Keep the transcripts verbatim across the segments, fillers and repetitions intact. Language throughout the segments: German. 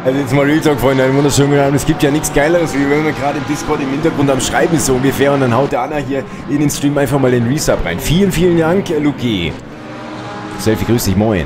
Also jetzt mal Real Talk, Freunde, einen wunderschönen guten Abend. Es gibt ja nichts Geileres, wie wenn man gerade im Discord im Hintergrund am Schreiben ist, so ungefähr. Und dann haut der Anna hier in den Stream einfach mal den Resub rein. Vielen, vielen Dank, Luki. Selfie, grüß dich, moin.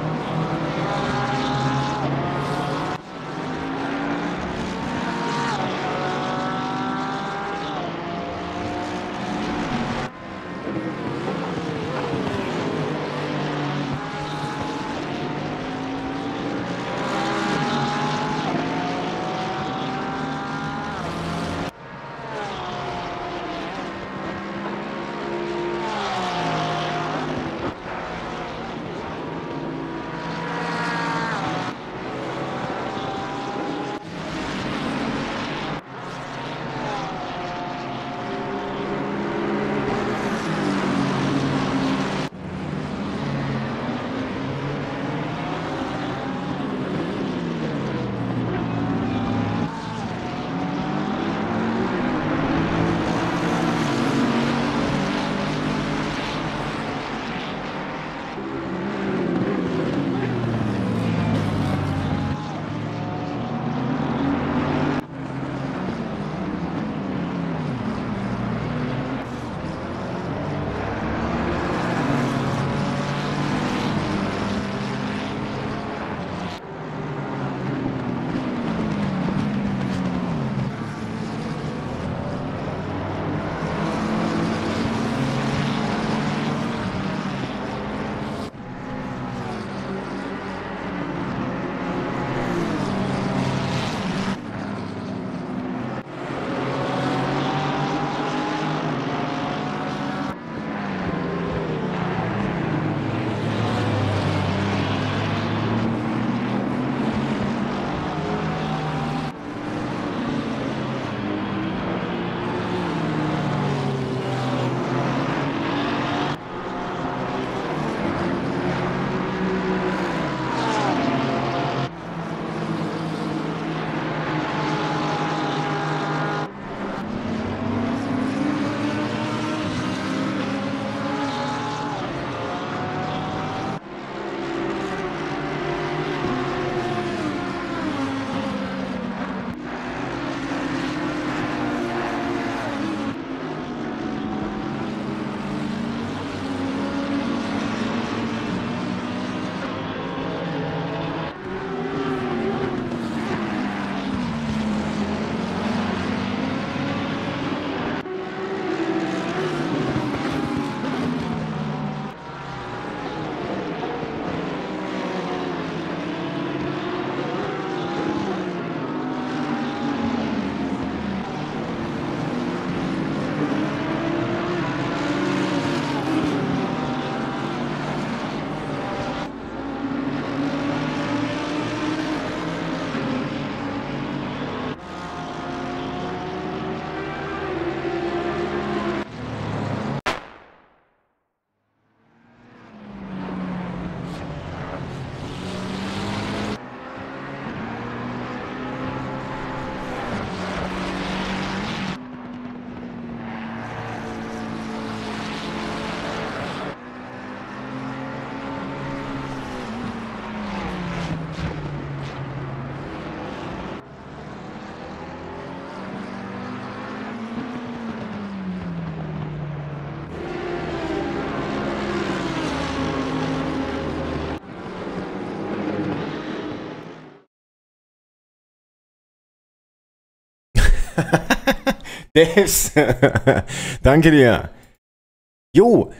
Devs, danke dir. Jo.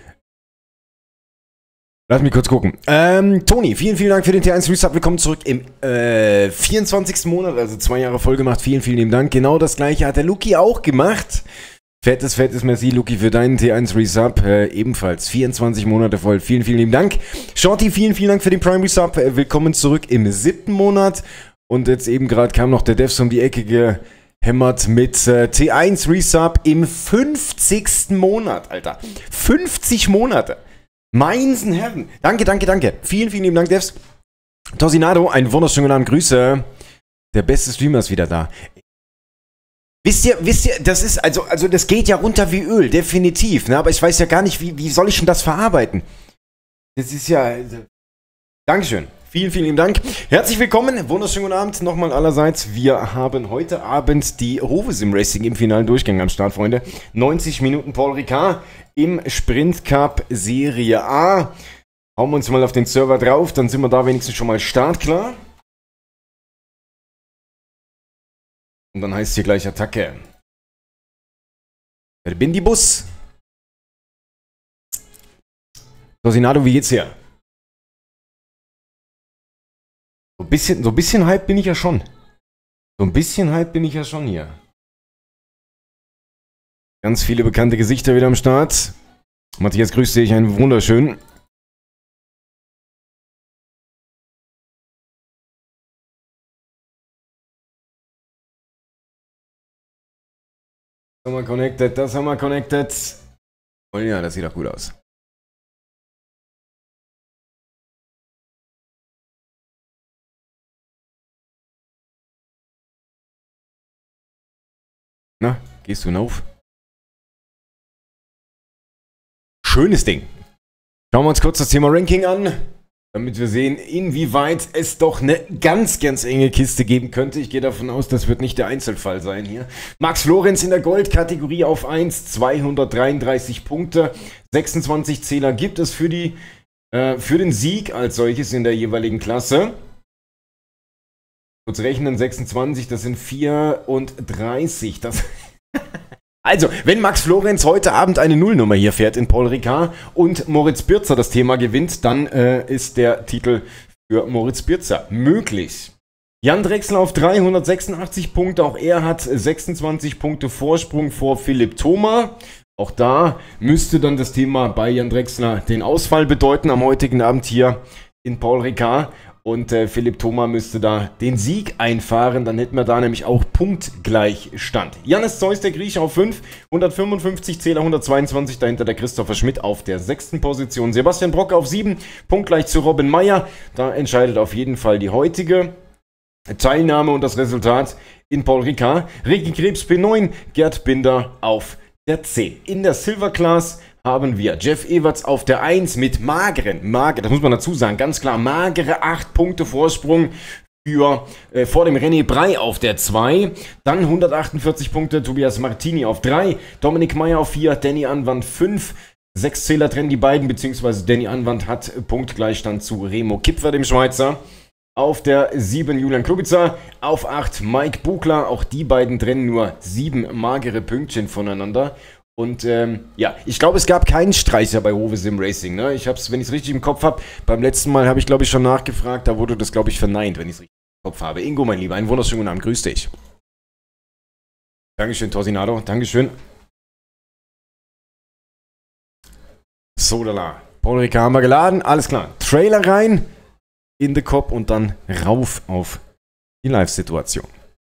Lass mich kurz gucken. Ähm, Toni, vielen, vielen Dank für den T eins Resub. Willkommen zurück im äh, vierundzwanzigsten Monat, also zwei Jahre voll gemacht. Vielen, vielen lieben Dank. Genau das gleiche hat der Luki auch gemacht. Fettes, fettes Merci, Luki, für deinen T eins Resub. Äh, ebenfalls vierundzwanzig Monate voll. Vielen, vielen lieben Dank. Shorty, vielen, vielen Dank für den Prime Resub. Äh, willkommen zurück im siebten Monat. Und jetzt eben gerade kam noch der Devs um die Ecke gehämmert mit äh, T eins Resub im fünfzigsten Monat, Alter. fünfzig Monate. Meinsen Herren. Danke, danke, danke. Vielen, vielen lieben Dank, Devs. Tosinado, einen wunderschönen guten Abend. Grüße. Der beste Streamer ist wieder da. Wisst ihr, wisst ihr, das ist, also, also das geht ja runter wie Öl, definitiv, ne? Aber ich weiß ja gar nicht, wie, wie soll ich denn das verarbeiten? Das ist ja, also, Dankeschön. Vielen, vielen Dank. Herzlich willkommen, wunderschönen guten Abend nochmal allerseits. Wir haben heute Abend die Rowe Sim Racing im finalen Durchgang am Start, Freunde. neunzig Minuten Paul Ricard im Sprint Cup Serie A. Hauen wir uns mal auf den Server drauf, dann sind wir da wenigstens schon mal startklar. Und dann heißt es hier gleich Attacke. Wer bin die Bus? Tosinado, wie geht's hier? So ein bisschen, so ein bisschen Hype bin ich ja schon. So ein bisschen Hype bin ich ja schon hier. Ganz viele bekannte Gesichter wieder am Start. Matthias, grüß dich, einen wunderschönen. Das haben wir connected, das haben wir connected. Oh ja, das sieht doch gut aus. Na, gehst du hinauf? Schönes Ding. Schauen wir uns kurz das Thema Ranking an, damit wir sehen, inwieweit es doch eine ganz, ganz enge Kiste geben könnte. Ich gehe davon aus, das wird nicht der Einzelfall sein hier. Max Florenz in der Goldkategorie auf eins, zweihundertdreiunddreißig Punkte. sechsundzwanzig Zähler gibt es für, die, äh, für den Sieg als solches in der jeweiligen Klasse. Kurz rechnen, sechsundzwanzig, das sind vierunddreißig. Das also, wenn Max Florenz heute Abend eine Nullnummer hier fährt in Paul Ricard und Moritz Birzer das Thema gewinnt, dann äh, ist der Titel für Moritz Birzer möglich. Jan Drechsler auf dreihundertsechsundachtzig Punkte, auch er hat sechsundzwanzig Punkte Vorsprung vor Philipp Thoma. Auch da müsste dann das Thema bei Jan Drechsler den Ausfall bedeuten am heutigen Abend hier in Paul Ricard. Und äh, Philipp Thoma müsste da den Sieg einfahren, dann hätten wir da nämlich auch Punktgleichstand. Jannis Zeus, der Grieche, auf fünf, hundertfünfundfünfzig Zähler, hundertzweiundzwanzig, dahinter der Christopher Schmidt auf der sechsten Position. Sebastian Brock auf sieben, punktgleich zu Robin Meyer. Da entscheidet auf jeden Fall die heutige Teilnahme und das Resultat in Paul Ricard. Ricky Krebs P neun, Gerd Binder auf der zehn. In der Silver Class haben wir Jeff Everts auf der eins mit mageren, mager, das muss man dazu sagen, ganz klar, magere acht Punkte Vorsprung für, äh, vor dem René Brey auf der zwei. Dann hundertachtundvierzig Punkte Tobias Martini auf drei, Dominik Meyer auf vier, Danny Anwand fünf. Sechs Zähler trennen die beiden, beziehungsweise Danny Anwand hat Punktgleichstand zu Remo Kipfer, dem Schweizer. Auf der sieben Julian Kubica, auf acht Mike Bukla, auch die beiden trennen nur sieben magere Pünktchen voneinander. Und ähm, ja, ich glaube, es gab keinen Streicher bei Rowe Sim Racing. Ne? Ich habe es, wenn ich es richtig im Kopf habe, beim letzten Mal habe ich, glaube ich, schon nachgefragt, da wurde das, glaube ich, verneint, wenn ich es richtig im Kopf habe. Ingo, mein Lieber, einen wunderschönen guten Abend, grüß dich. Dankeschön, Tosinado, Dankeschön. So, da la. Paul Ricard haben wir geladen, alles klar. Trailer rein, in den Kopf und dann rauf auf die Live-Situation.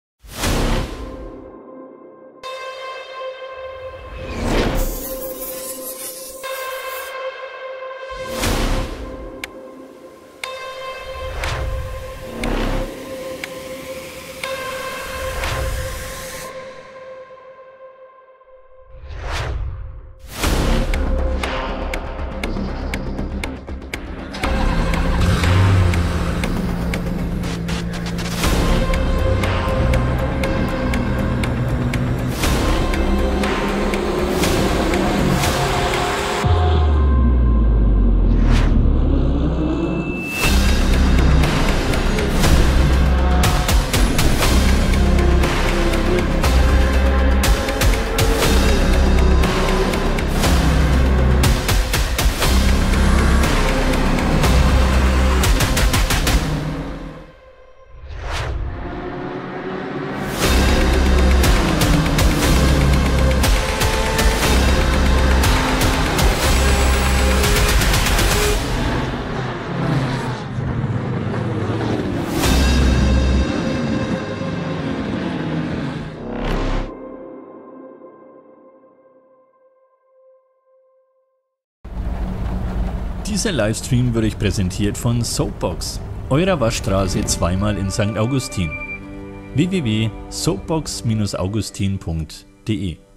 Dieser Livestream wird euch präsentiert von Soapbox, eurer Waschstraße zweimal in Sankt Augustin. w w w punkt soapbox Bindestrich augustin punkt de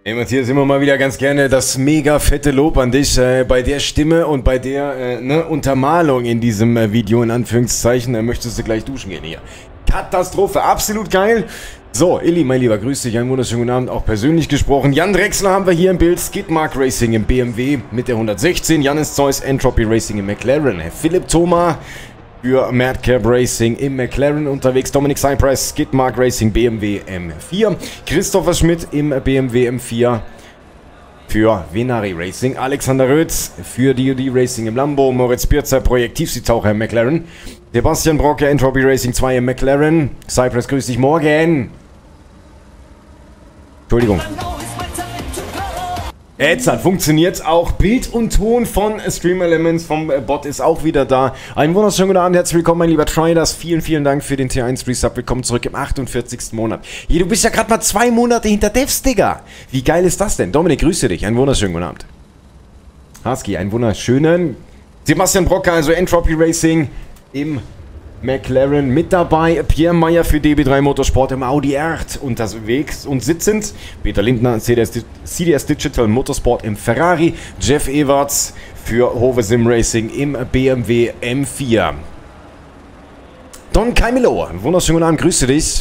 Hey Matthias, immer mal wieder ganz gerne das mega fette Lob an dich. Äh, bei der Stimme und bei der äh, ne, Untermalung in diesem äh, Video, in Anführungszeichen, äh, möchtest du gleich duschen gehen hier. Katastrophe, absolut geil. So, Illy, mein Lieber, grüß dich, einen wunderschönen guten Abend, auch persönlich gesprochen. Jan Drechsler haben wir hier im Bild, Skidmark Racing im B M W mit der hundertsechzehn, Janis Zeus, Entropy Racing im McLaren, Philipp Thoma für Madcap Racing im McLaren unterwegs, Dominic Cypress, Skidmark Racing B M W M vier, Christopher Schmidt im B M W M vier für Venari Racing, Alexander Rötz für D O D Racing im Lambo, Moritz Pirzer, Projekt Tiefseetaucher im McLaren, Sebastian Brocke, Entropy Racing zwei im McLaren, Cypress, grüß dich, morgen. Entschuldigung. Jetzt hat funktioniert auch Bild und Ton von Stream Elements vom Bot ist auch wieder da. Einen wunderschönen guten Abend, herzlich willkommen, mein lieber Triders. Vielen, vielen Dank für den T eins Resub. Willkommen zurück im achtundvierzigsten Monat. Hier, du bist ja gerade mal zwei Monate hinter Devs, Digga. Wie geil ist das denn? Dominik, grüße dich. Einen wunderschönen guten Abend. Husky, einen wunderschönen. Sebastian Brocker, also Entropy Racing im McLaren mit dabei, Pierre Meyer für D B drei Motorsport im Audi R acht unterwegs und sitzend, Peter Lindner, C D S, C D S Digital Motorsport im Ferrari, Jeff Ewarts für Hove Sim Racing im B M W M vier. Don Camilo, wunderschönen guten Abend, grüße dich.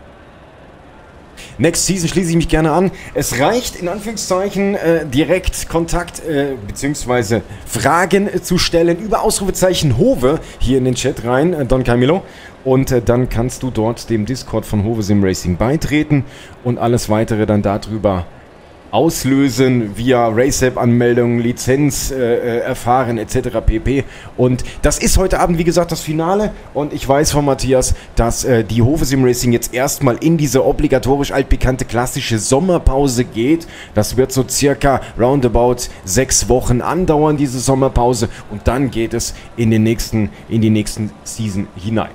Next Season schließe ich mich gerne an. Es reicht in Anführungszeichen äh, direkt Kontakt äh, bzw. Fragen äh, zu stellen über Ausrufezeichen Hove hier in den Chat rein, äh, Don Camilo. Und äh, dann kannst du dort dem Discord von Hove Sim Racing beitreten und alles weitere dann darüber auslösen via RaceApp-Anmeldung, Lizenz äh, erfahren et cetera pp. Und das ist heute Abend, wie gesagt, das Finale. Und ich weiß von Matthias, dass äh, die Hove Sim Racing jetzt erstmal in diese obligatorisch altbekannte klassische Sommerpause geht. Das wird so circa roundabout sechs Wochen andauern, diese Sommerpause. Und dann geht es in den nächsten, in die nächsten Season hinein.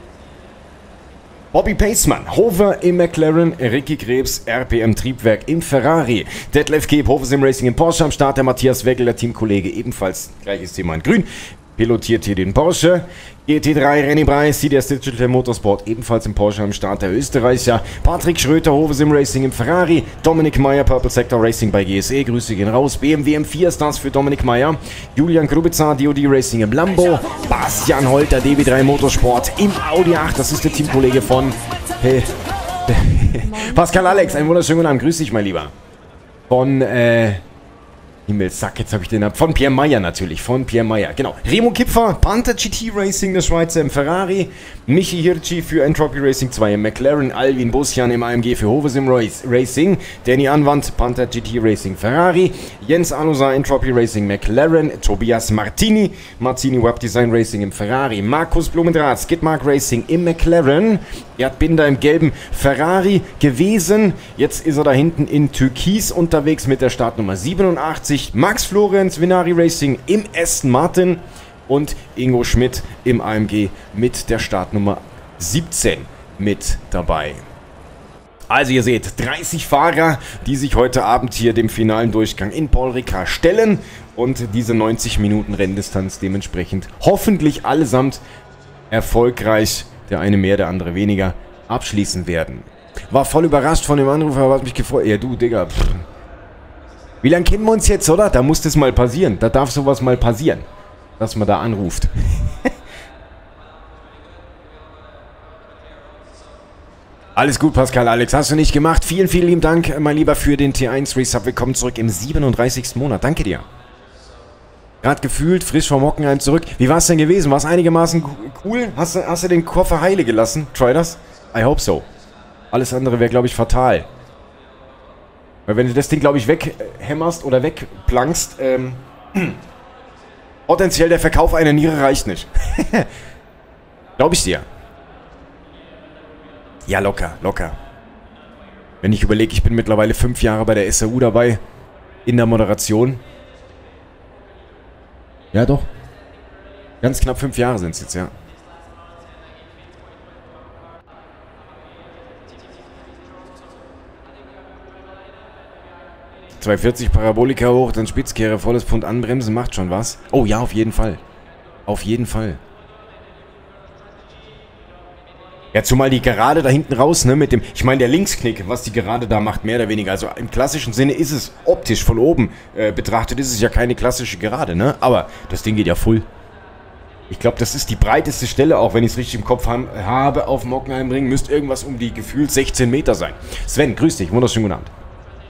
Bobby Paceman, Hove im McLaren, Ricky Krebs, R P M Triebwerk im Ferrari, Detlef Keep, Hove Sim Racing im Porsche am Start, der Matthias Wegel, der Teamkollege, ebenfalls gleiches Thema in grün, pilotiert hier den Porsche, G T drei, René Breis, C D S Digital Motorsport, ebenfalls im Porsche am Start, der Österreicher, Patrick Schröter, Hove Sim Racing im Ferrari, Dominik Meyer, Purple Sector Racing bei G S E, Grüße gehen raus, B M W M vier Stars für Dominik Meyer, Julian Grubitzer, D O D Racing im Lambo, Bastian Holter, D B drei Motorsport im Audi acht, das ist der Teamkollege von hey, Pascal Alex, einen wunderschönen guten Abend, grüß dich, mein Lieber. Von, äh, Himmelssack, jetzt habe ich den ab. Von Pierre Meyer natürlich, von Pierre Meyer, genau. Remo Kipfer, Panther G T Racing, der Schweizer im Ferrari. Michi Hirschi für Entropy Racing zwei im McLaren. Alvin Busjan im A M G für Hove Sim Racing. Danny Anwand, Panther G T Racing Ferrari. Jens Anusa, Entropy Racing McLaren. Tobias Martini, Martini Web Design Racing im Ferrari. Markus Blumendrath, Skidmark Racing im McLaren. Gerd Binder im gelben Ferrari gewesen. Jetzt ist er da hinten in Türkis unterwegs mit der Startnummer siebenundachtzig. Max Florenz, Venari Racing im Aston Martin und Ingo Schmidt im A M G mit der Startnummer siebzehn mit dabei. Also ihr seht, dreißig Fahrer, die sich heute Abend hier dem finalen Durchgang in Paul Ricard stellen und diese neunzig Minuten Renndistanz dementsprechend hoffentlich allesamt erfolgreich, der eine mehr, der andere weniger, abschließen werden. War voll überrascht von dem Anruf, aber hat mich gefreut. Ja du, Digga, pff. Wie lange kennen wir uns jetzt, oder? Da muss das mal passieren. Da darf sowas mal passieren, dass man da anruft. Alles gut, Pascal Alex. Hast du nicht gemacht. Vielen, vielen lieben Dank, mein Lieber, für den T eins Resub. Willkommen zurück im siebenunddreißigsten Monat. Danke dir. Gerade gefühlt, frisch vom Hockenheim zurück. Wie war es denn gewesen? War es einigermaßen cool? Hast du, hast du den Koffer heile gelassen? Try das? I hope so. Alles andere wäre, glaube ich, fatal. Weil wenn du das Ding, glaube ich, weghämmerst oder wegplankst, ähm, potenziell der Verkauf einer Niere reicht nicht. Glaube ich dir. Ja, locker, locker. Wenn ich überlege, ich bin mittlerweile fünf Jahre bei der S R U dabei, in der Moderation. Ja, doch. Ganz knapp fünf Jahre sind es jetzt, ja. zweihundertvierzig Parabolika hoch, dann Spitzkehre, volles Pfund anbremsen, macht schon was. Oh ja, auf jeden Fall. Auf jeden Fall. Ja, zumal die Gerade da hinten raus, ne, mit dem, ich meine, der Linksknick, was die Gerade da macht, mehr oder weniger, also im klassischen Sinne ist es optisch von oben äh, betrachtet, ist es ja keine klassische Gerade, ne, aber das Ding geht ja full. Ich glaube, das ist die breiteste Stelle, auch wenn ich es richtig im Kopf han- habe, auf dem Hockenheimring, müsste irgendwas um die gefühlt sechzehn Meter sein. Sven, grüß dich, wunderschönen guten Abend.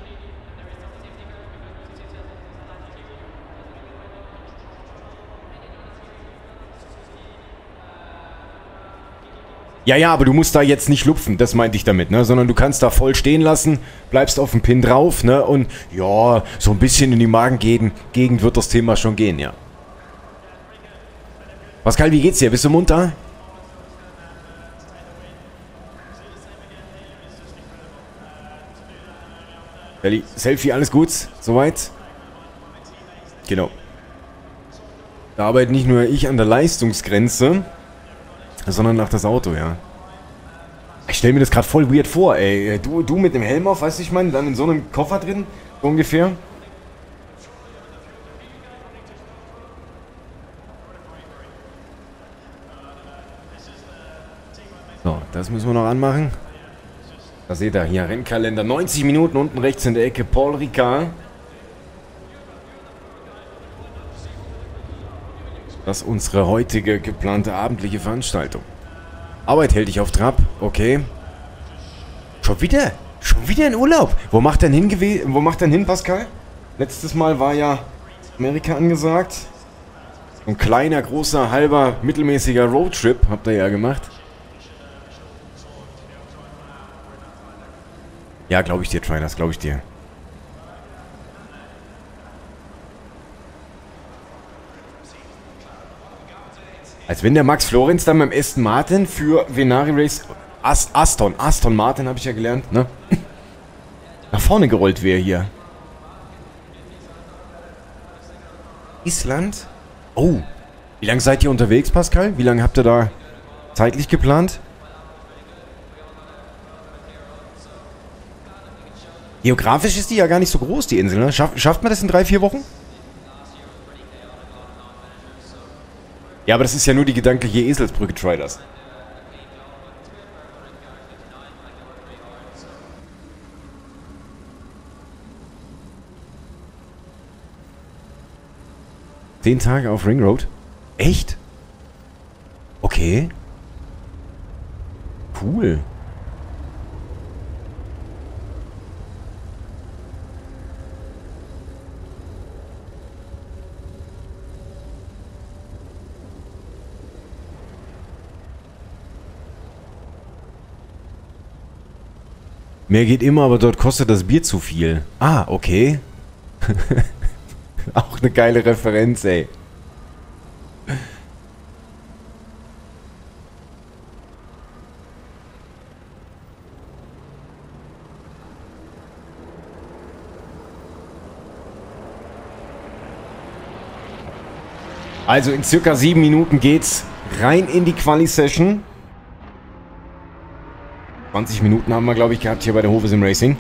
Ja, ja, aber du musst da jetzt nicht lupfen, das meinte ich damit, ne? Sondern du kannst da voll stehen lassen, bleibst auf dem Pin drauf, ne? Und ja, so ein bisschen in die Magengegend wird das Thema schon gehen, ja. Pascal, wie geht's dir? Bist du munter? Belly, Selfie, alles gut? Soweit? Genau. Da arbeitet nicht nur ich an der Leistungsgrenze, sondern nach das Auto, ja. Ich stelle mir das gerade voll weird vor, ey. Du, du mit dem Helm auf, weißt du, ich meine, dann in so einem Koffer drin, so ungefähr. So, das müssen wir noch anmachen. Da seht ihr hier, Rennkalender, neunzig Minuten, unten rechts in der Ecke, Paul Ricard. Das ist unsere heutige geplante abendliche Veranstaltung. Arbeit hält dich auf Trab, okay. Schon wieder? Schon wieder in Urlaub? Wo macht denn hin, gew- wo macht denn hin, Pascal? Letztes Mal war ja Amerika angesagt. Ein kleiner, großer, halber, mittelmäßiger Roadtrip habt ihr ja gemacht. Ja, glaube ich dir, Trainers, glaube ich dir. Als wenn der Max Florenz dann beim Aston Martin für Venari Race... Ast, Aston, Aston Martin habe ich ja gelernt, ne? Nach vorne gerollt wäre hier. Island? Oh. Wie lange seid ihr unterwegs, Pascal? Wie lange habt ihr da zeitlich geplant? Geografisch ist die ja gar nicht so groß, die Insel, ne? Schaff, schafft man das in drei, vier Wochen? Ja, aber das ist ja nur die gedankliche Eselsbrücke, Triders. Zehn Tage auf Ring Road? Echt? Okay. Cool. Mehr geht immer, aber dort kostet das Bier zu viel. Ah, okay. Auch eine geile Referenz, ey. Also in circa sieben Minuten geht's rein in die Quali-Session. zwanzig Minuten haben wir, glaube ich, gehabt hier bei der Hovesim Racing.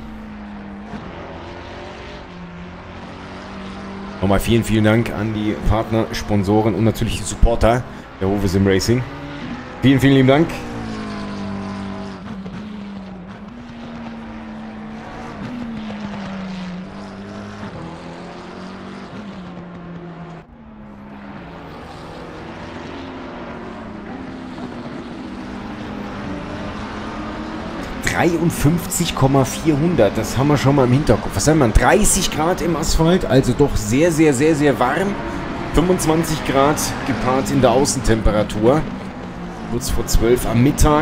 Nochmal vielen, vielen Dank an die Partner, Sponsoren und natürlich die Supporter der Hovesim Racing. Vielen, vielen lieben Dank. dreiundfünfzig Komma vierhundert, das haben wir schon mal im Hinterkopf. Was haben wir? dreißig Grad im Asphalt, also doch sehr, sehr, sehr, sehr warm. fünfundzwanzig Grad gepaart in der Außentemperatur. Kurz vor zwölf am Mittag.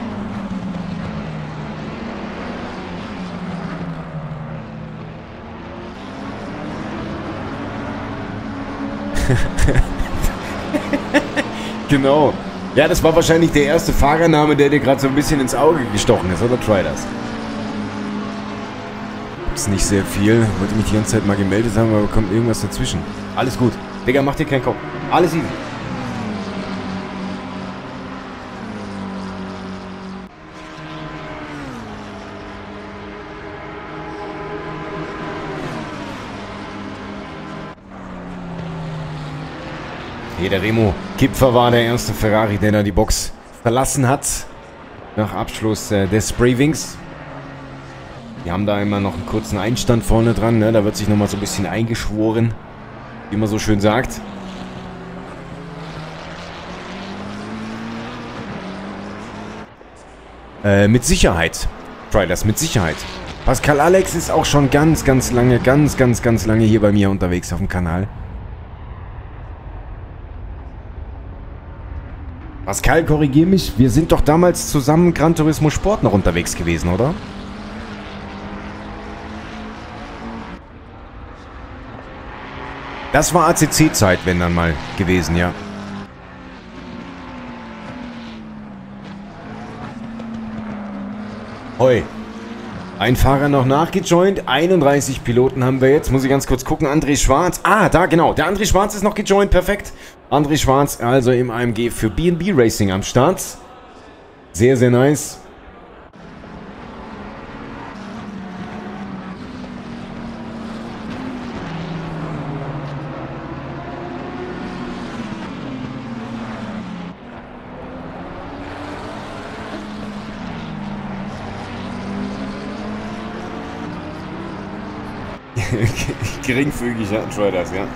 Genau. Ja, das war wahrscheinlich der erste Fahrername, der dir gerade so ein bisschen ins Auge gestochen ist, oder? Try das. Ist nicht sehr viel. Wollte mich die ganze Zeit mal gemeldet haben, aber kommt irgendwas dazwischen. Alles gut. Digga, mach dir keinen Kopf. Alles easy. Hier, der Remo Kipfer war der erste Ferrari, der da die Box verlassen hat. nach Abschluss äh, des Spray-Wings. Die haben da immer noch einen kurzen Einstand vorne dran, ne? Da wird sich nochmal so ein bisschen eingeschworen, wie man so schön sagt. Äh, mit Sicherheit. Try das mit Sicherheit. Pascal Alex ist auch schon ganz, ganz lange, ganz, ganz, ganz lange hier bei mir unterwegs auf dem Kanal. Pascal, korrigier mich. Wir sind doch damals zusammen Gran Turismo Sport noch unterwegs gewesen, oder? Das war A C C-Zeit, wenn dann mal gewesen, ja. Hoi. Ein Fahrer noch nachgejoint. einunddreißig Piloten haben wir jetzt. Muss ich ganz kurz gucken. André Schwarz. Ah, da, genau. Der André Schwarz ist noch gejoint. Perfekt. André Schwarz, also im A M G für B and B Racing am Start. Sehr, sehr nice. Geringfügig, ja, try das, ja.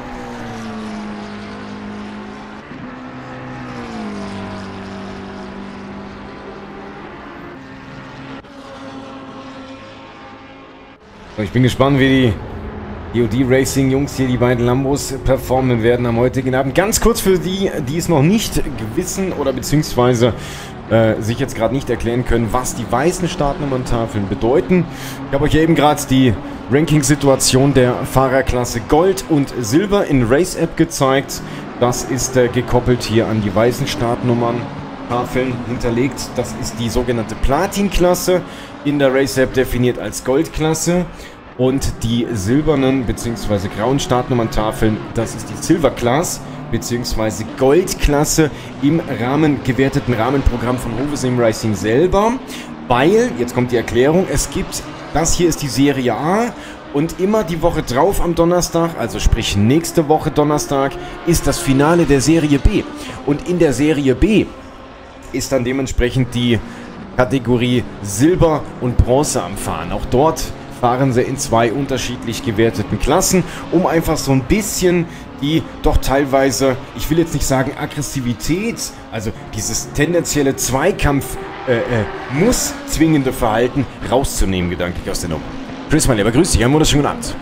So, ich bin gespannt, wie die D O D Racing Jungs hier die beiden Lambos performen werden am heutigen Abend. Ganz kurz für die, die es noch nicht wissen oder beziehungsweise äh, sich jetzt gerade nicht erklären können, was die weißen Startnummerntafeln bedeuten. Ich habe euch eben gerade die Ranking-Situation der Fahrerklasse Gold und Silber in Race App gezeigt. Das ist äh, gekoppelt hier an die weißen Startnummern-Tafeln hinterlegt. Das ist die sogenannte Platin-Klasse, in der Race App definiert als Gold-Klasse. Und die silbernen bzw. grauen Startnummern-Tafeln, das ist die Silver Class bzw. Gold-Klasse im Rahmen, gewerteten Rahmenprogramm von Hovesim Racing selber. Weil, jetzt kommt die Erklärung, es gibt... Das hier ist die Serie A und immer die Woche drauf am Donnerstag, also sprich nächste Woche Donnerstag, ist das Finale der Serie B. Und in der Serie B ist dann dementsprechend die Kategorie Silber und Bronze am Fahren. Auch dort fahren sie in zwei unterschiedlich gewerteten Klassen, um einfach so ein bisschen die doch teilweise, ich will jetzt nicht sagen Aggressivität, also dieses tendenzielle Zweikampf Äh, äh, muss zwingende Verhalten rauszunehmen, gedanklich aus der Nummer. Chris, mein Lieber, grüß dich, einen wunderschönen Abend.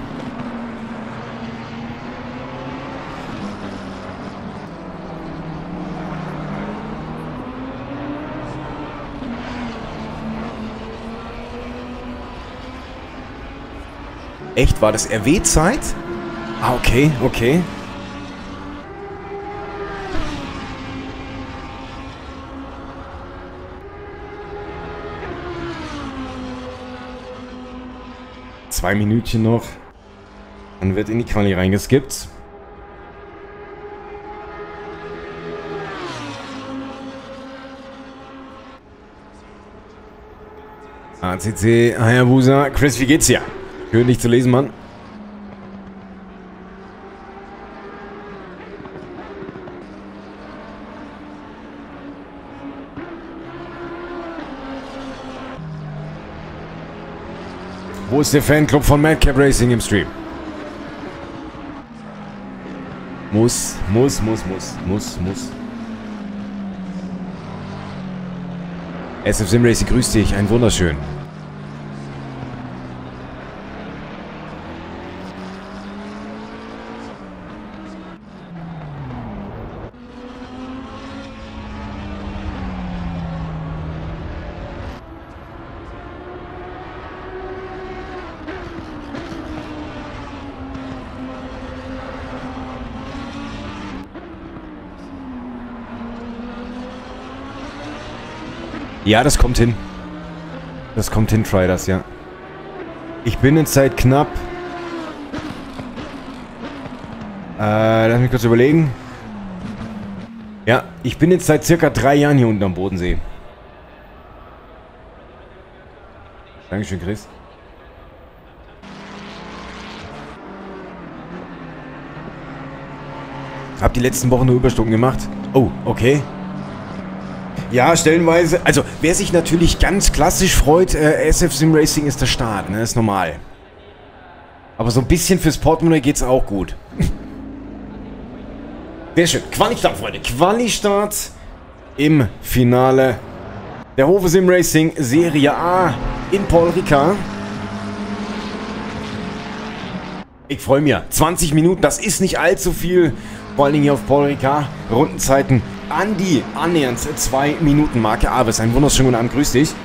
Echt, war das R W-Zeit? Ah, okay, okay. Zwei Minütchen noch. Dann wird in die Quali reingeskippt. A C C Hayabusa. Chris, wie geht's dir? Schön, dich zu lesen, Mann. Wo ist der Fanclub von Madcap Racing im Stream? Muss, muss, muss, muss, muss, muss. S F Sim Racing, grüß dich, ein wunderschön. Ja, das kommt hin. Das kommt hin, try das, ja. Ich bin jetzt seit knapp... Äh, lass mich kurz überlegen. Ja, ich bin jetzt seit circa drei Jahren hier unten am Bodensee. Dankeschön, Chris. Hab die letzten Wochen nur Überstunden gemacht. Oh, okay. Ja, stellenweise. Also, wer sich natürlich ganz klassisch freut, äh, S F Sim Racing ist der Start, ne? Ist normal. Aber so ein bisschen fürs Portemonnaie geht's auch gut. Sehr schön. Quali-Start, Freunde. Quali-Start im Finale der Hofe Sim Racing Serie A in Paul Ricard. Ich freue mich. zwanzig Minuten, das ist nicht allzu viel. Vor allen Dingen hier auf Paul Ricard. Rundenzeiten an die annähernd zwei Minuten Marke. Aves, einen wunderschönen guten Abend. Grüß dich.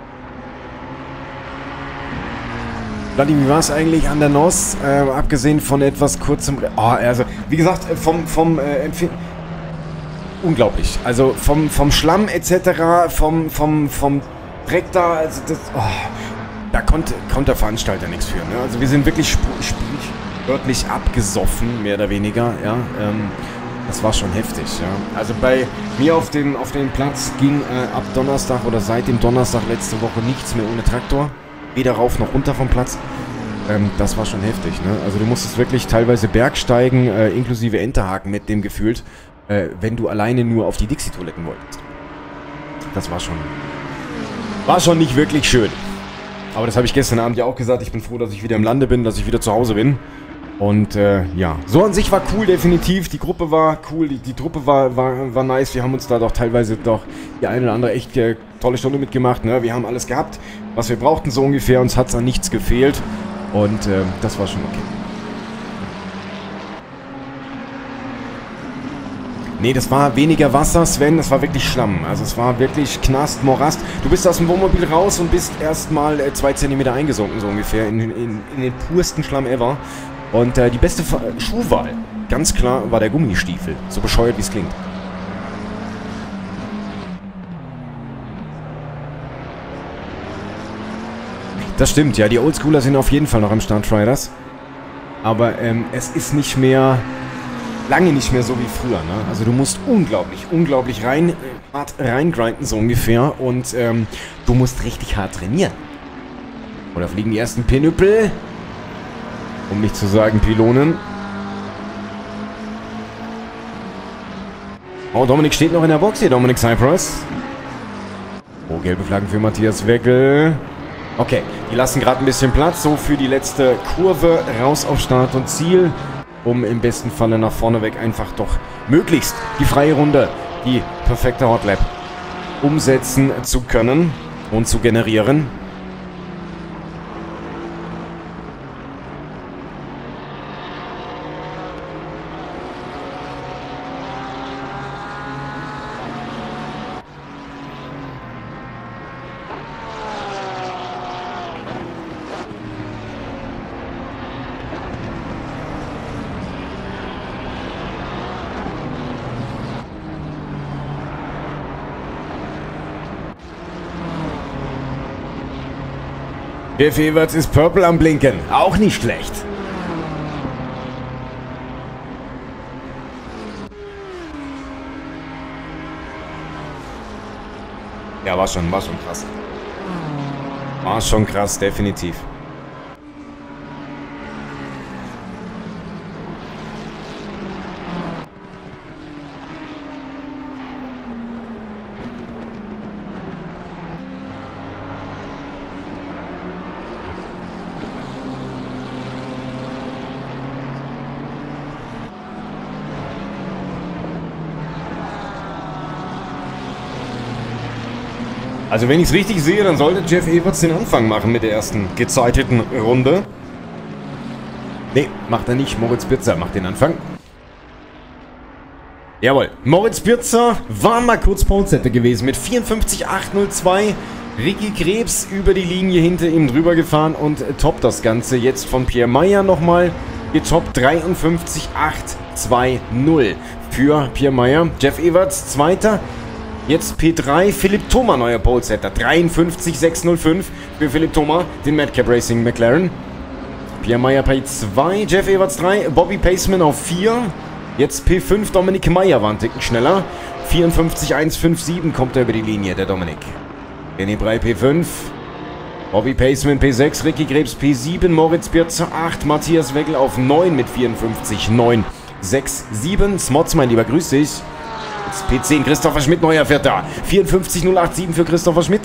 Vladi, wie war es eigentlich an der N O S? Äh, abgesehen von etwas kurzem... Oh, also, wie gesagt, vom... vom äh, unglaublich. Also, vom, vom Schlamm et cetera, vom, vom, vom Dreck da, also das... Oh, da konnte, konnte der Veranstalter nichts für. Ne? Also, wir sind wirklich sprichwörtlich abgesoffen, mehr oder weniger, ja. Ähm, das war schon heftig, ja. Also, bei mir auf dem, auf dem Platz ging äh, ab Donnerstag oder seit dem Donnerstag letzte Woche nichts mehr ohne Traktor. Weder rauf noch runter vom Platz. Ähm, das war schon heftig, ne? Also du musstest wirklich teilweise Bergsteigen, äh, inklusive Enterhaken mit dem gefühlt, äh, wenn du alleine nur auf die Dixie-Toiletten wolltest. Das war schon... War schon nicht wirklich schön. Aber das habe ich gestern Abend ja auch gesagt. Ich bin froh, dass ich wieder im Lande bin, dass ich wieder zu Hause bin. Und äh, ja, so an sich war cool, definitiv. Die Gruppe war cool, die, die Truppe war, war, war nice. Wir haben uns da doch teilweise doch die eine oder andere echt äh, tolle Stunde mitgemacht. Ne? Wir haben alles gehabt, was wir brauchten so ungefähr. Uns hat es an nichts gefehlt. Und äh, das war schon okay. Nee, das war weniger Wasser, Sven. Das war wirklich Schlamm. Also es war wirklich Knast, Morast. Du bist aus dem Wohnmobil raus und bist erstmal äh, zwei Zentimeter eingesunken so ungefähr. In, in, in den pursten Schlamm ever. Und äh, die beste Fa Schuhwahl, ganz klar, war der Gummistiefel. So bescheuert, wie es klingt. Das stimmt, ja. Die Oldschooler sind auf jeden Fall noch am Start, Riders. Aber ähm, es ist nicht mehr, lange nicht mehr so wie früher, ne? Also du musst unglaublich, unglaublich rein, äh, hart reingrinden, so ungefähr. Und ähm, du musst richtig hart trainieren. Oder fliegen die ersten Pinüppel. Um nicht zu sagen Pylonen. Oh, Dominik steht noch in der Box hier, Dominik Cypress. Oh, gelbe Flaggen für Matthias Weckel. Okay, die lassen gerade ein bisschen Platz, so für die letzte Kurve, raus auf Start und Ziel, um im besten Falle nach vorne weg einfach doch möglichst die freie Runde, die perfekte Hotlap umsetzen zu können und zu generieren. Jeff Everts ist Purple am Blinken. Auch nicht schlecht. Ja, war schon, war schon krass. War schon krass, definitiv. Also wenn ich es richtig sehe, dann sollte Jeff Everts den Anfang machen mit der ersten gezeiteten Runde. Nee, macht er nicht. Moritz Birzer macht den Anfang. Jawohl. Moritz Birzer war mal kurz Pole-Setter gewesen mit vierundfünfzig acht null zwei. Ricky Krebs über die Linie hinter ihm drüber gefahren und toppt das Ganze jetzt von Pierre Meyer nochmal. Getoppt dreiundfünfzig acht zwei null für Pierre Meyer. Jeff Everts Zweiter. Jetzt P drei, Philipp Thoma, neuer Pole-Setter. dreiundfünfzig sechs null fünf für Philipp Thoma, den Madcap Racing McLaren. Pierre Meyer P zwei, Jeff Everts drei, Bobby Paceman auf vier. Jetzt P fünf, Dominik Meyer war ein Ticken schneller. vierundfünfzig eins fünf sieben kommt er über die Linie, der Dominik. René Brey P fünf. Bobby Paceman P sechs, Ricky Krebs P sieben, Moritz Birzer acht, Matthias Weckel auf neun mit vierundfünfzig neun sechs sieben. Smots, mein Lieber, grüß dich. Jetzt P zehn, Christopher Schmidt, neuer Vierter. vierundfünfzig null siebenundachtzig für Christopher Schmidt.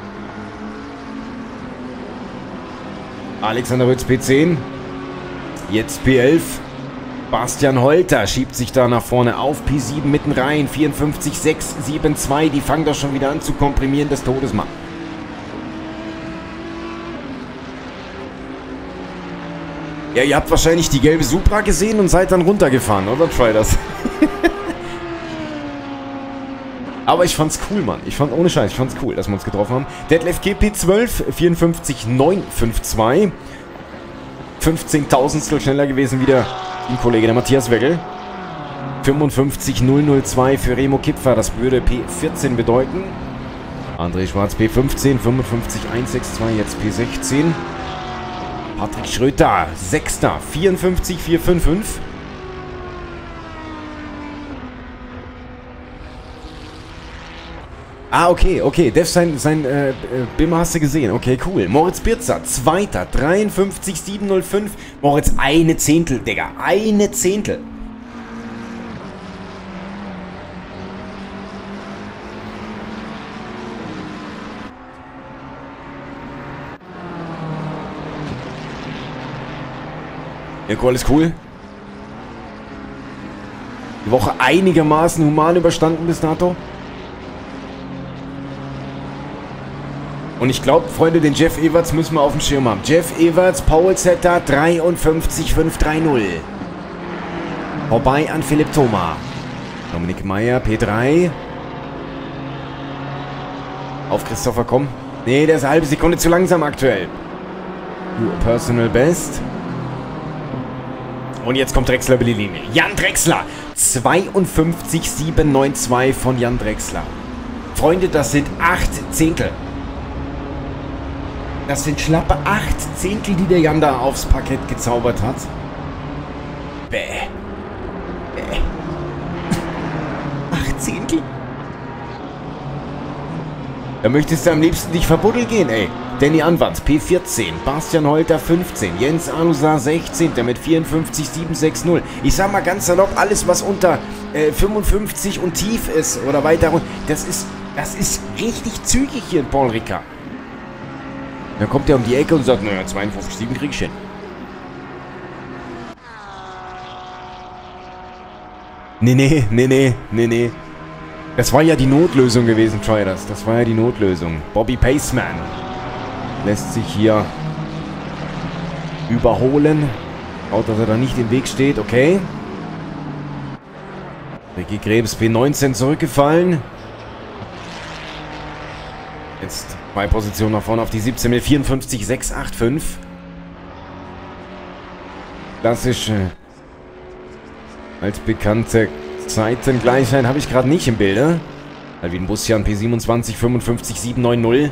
Alexander Rütz, P zehn. Jetzt P elf. Bastian Holter schiebt sich da nach vorne auf. P sieben mitten rein. vierundfünfzig sechs sieben zwei. Die fangen doch schon wieder an zu komprimieren des Todes, Mann. Ja, ihr habt wahrscheinlich die gelbe Supra gesehen und seid dann runtergefahren, oder? Try das. Aber ich fand's cool, Mann. Ich fand, ohne Scheiß, ich fand's cool, dass wir uns getroffen haben. Detlef G P zwölf, vierundfünfzig neun fünf zwei. fünfzehntausendstel schneller gewesen wieder ein Kollege, der Matthias Wegel. fünfundfünfzig null null zwei für Remo Kipfer, das würde P vierzehn bedeuten. André Schwarz P fünfzehn, fünfundfünfzig eins sechs zwei, jetzt P sechzehn. Patrick Schröter, Sechster, vierundfünfzig vier fünf fünf. Ah, okay, okay. Dev, sein, sein äh, Bimmer hast du gesehen. Okay, cool. Moritz Birzer, Zweiter, dreiundfünfzig sieben null fünf. Moritz, eine Zehntel, Digga. Eine Zehntel. Ja, cool, alles cool. Die Woche einigermaßen human überstanden bis dato. Und ich glaube, Freunde, den Jeff Everts müssen wir auf dem Schirm haben. Jeff Everts, Paul Zetter, dreiundfünfzig fünf drei null. Vorbei an Philipp Thoma. Dominik Meyer, P drei. Auf Christopher, komm. Nee, der ist eine halbe Sekunde zu langsam aktuell. Personal Best. Und jetzt kommt Drechsler über die Linie. Jan Drechsler. zweiundfünfzig sieben neun zwei von Jan Drechsler. Freunde, das sind acht Zehntel. Das sind schlappe acht Zehntel, die der Jan da aufs Parkett gezaubert hat. Bäh. Bäh. acht Zehntel? Da möchtest du am liebsten dich verbuddel gehen, ey. Danny Anwand, P vierzehn, Bastian Holter fünfzehn, Jens Anusar sechzehn, der mit vierundfünfzig sieben sechs null. Ich sag mal ganz salopp, alles was unter äh, fünfundfünfzig und tief ist oder weiter runter, das ist, das ist richtig zügig hier in Paul Ricard. Dann kommt er um die Ecke und sagt, naja, zweiundfünfzig sieben krieg ich hin. Nee, nee, nee, nee, nee, nee. Das war ja die Notlösung gewesen, Triders. Das war ja die Notlösung. Bobby Paceman lässt sich hier überholen. Schaut, dass er da nicht im Weg steht. Okay. Ricky Krebs P neunzehn zurückgefallen. Jetzt zwei Positionen nach vorne auf die siebzehn mit vierundfünfzig sechs acht fünf. Klassisch äh, als bekannte Zeitengleichheit habe ich gerade nicht im Bilde. Alvin Bussian P siebenundzwanzig fünfundfünfzig sieben neun null.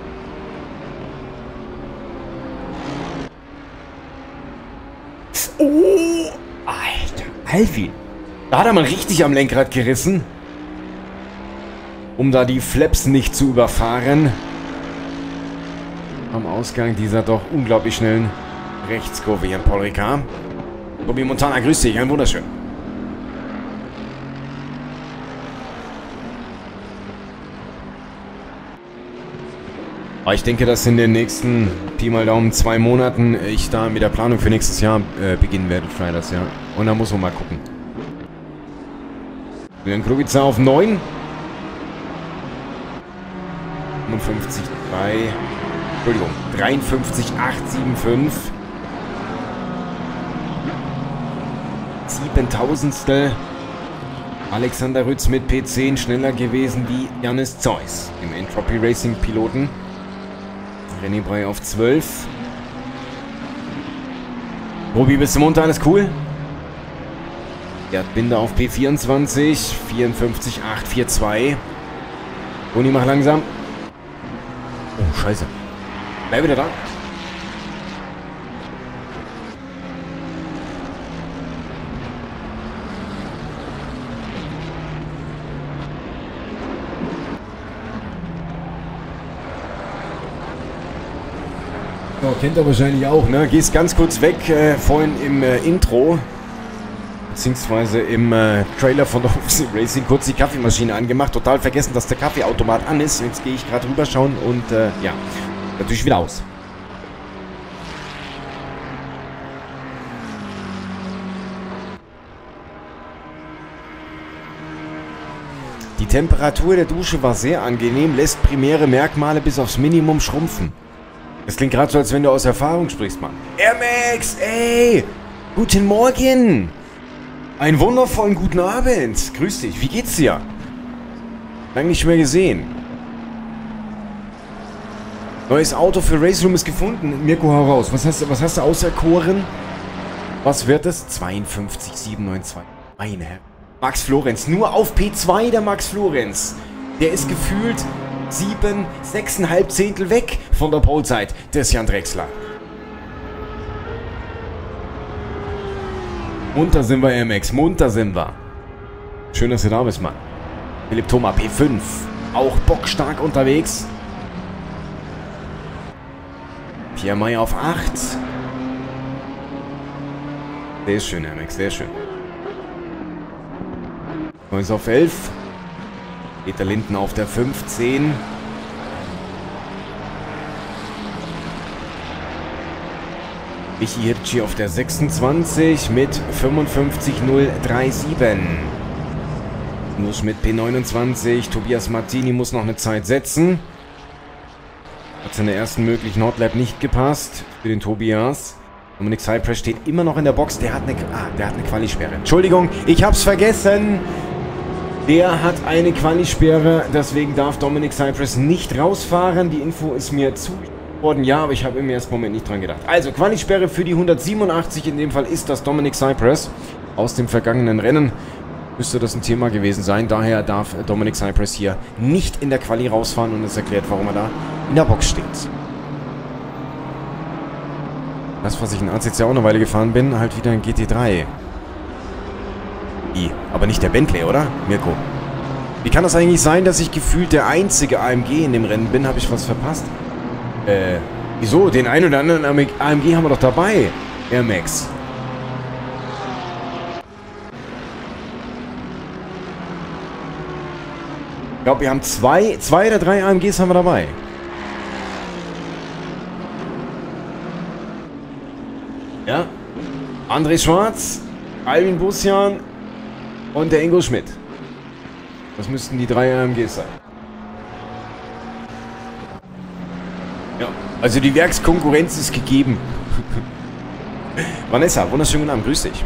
Oh, Alter, Alvin. Da hat er mal richtig am Lenkrad gerissen. Um da die Flaps nicht zu überfahren. Am Ausgang dieser doch unglaublich schnellen Rechtskurve hier in Paul Ricard. Tobi Montana, grüß dich, ein wunderschön. Aber ich denke, dass in den nächsten Pi mal Daumen zwei Monaten ich da mit der Planung für nächstes Jahr äh, beginnen werde, Fridays, ja. Und da muss man mal gucken. Julian Klubica auf neun. fünfundfünfzig drei. Entschuldigung, dreiundfünfzig acht sieben fünf. Siebentausendstel. Alexander Rütz mit P zehn schneller gewesen wie Janis Zeus im Entropy Racing Piloten. René Brey auf zwölf. Robi, bist du munter? Alles cool? Gerd Binder auf P vierundzwanzig. vierundfünfzig acht vier zwei. Toni, mach langsam. Oh, scheiße. Bleib wieder da. So, kennt ihr wahrscheinlich auch, ne? Gehst ganz kurz weg, äh, vorhin im äh, Intro. beziehungsweise im äh, Trailer von Hofe Racing kurz die Kaffeemaschine angemacht. Total vergessen, dass der Kaffeeautomat an ist. Jetzt gehe ich gerade rüberschauen und äh, ja, natürlich wieder aus. Die Temperatur der Dusche war sehr angenehm, lässt primäre Merkmale bis aufs Minimum schrumpfen. Das klingt gerade so, als wenn du aus Erfahrung sprichst, Mann. Air Max, ey! Guten Morgen! Einen wundervollen guten Abend! Grüß dich, wie geht's dir? Lange nicht mehr gesehen. Neues Auto für Race Room ist gefunden. Mirko, hau raus. Was hast, was hast du auserkoren? Was wird es? zweiundfünfzig sieben neun zwei. Meine Herren. Max Florenz, nur auf P zwei der Max Florenz. Der ist gefühlt sieben, sechseinhalb Zehntel weg von der Polezeit des Jan Drechsler. Munter sind wir, R M X, munter sind wir. Schön, dass du da bist, Mann. Philipp Thoma, P fünf, auch bockstark unterwegs. Pierre May auf acht. Sehr schön, R M X, sehr schön. Neues auf elf. Peter Linden auf der fünfzehn. Michi Hirschi auf der sechsundzwanzig mit fünfundfünfzig null siebenunddreißig. Nur Schmidt P neunundzwanzig. Tobias Martini muss noch eine Zeit setzen. Hat seine ersten möglichen Hotlap nicht gepasst für den Tobias. Dominic Cypress steht immer noch in der Box. Der hat eine, ah, der hat eine Quali-Sperre. Entschuldigung, ich hab's vergessen. Der hat eine Quali-Sperre, deswegen darf Dominic Cypress nicht rausfahren. Die Info ist mir zugeschickt worden. Ja, aber ich habe im ersten Moment nicht dran gedacht. Also, Quali-Sperre für die hundertsiebenundachtzig. In dem Fall ist das Dominic Cypress aus dem vergangenen Rennen. Müsste das ein Thema gewesen sein. Daher darf Dominic Cypress hier nicht in der Quali rausfahren und es erklärt, warum er da in der Box steht. Das, was ich in A C C auch eine Weile gefahren bin, halt wieder ein G T drei. I, aber nicht der Bentley, oder? Mirko. Wie kann das eigentlich sein, dass ich gefühlt der einzige A M G in dem Rennen bin? Habe ich was verpasst? Äh, wieso? Den einen oder anderen A M G haben wir doch dabei. Air Max. Ich glaube, wir haben zwei, zwei oder drei A M Gs haben wir dabei. Ja. André Schwarz, Alvin Busjan und der Ingo Schmidt. Das müssten die drei A M Gs sein. Ja, also die Werkskonkurrenz ist gegeben. Vanessa, wunderschönen guten Abend, grüß dich.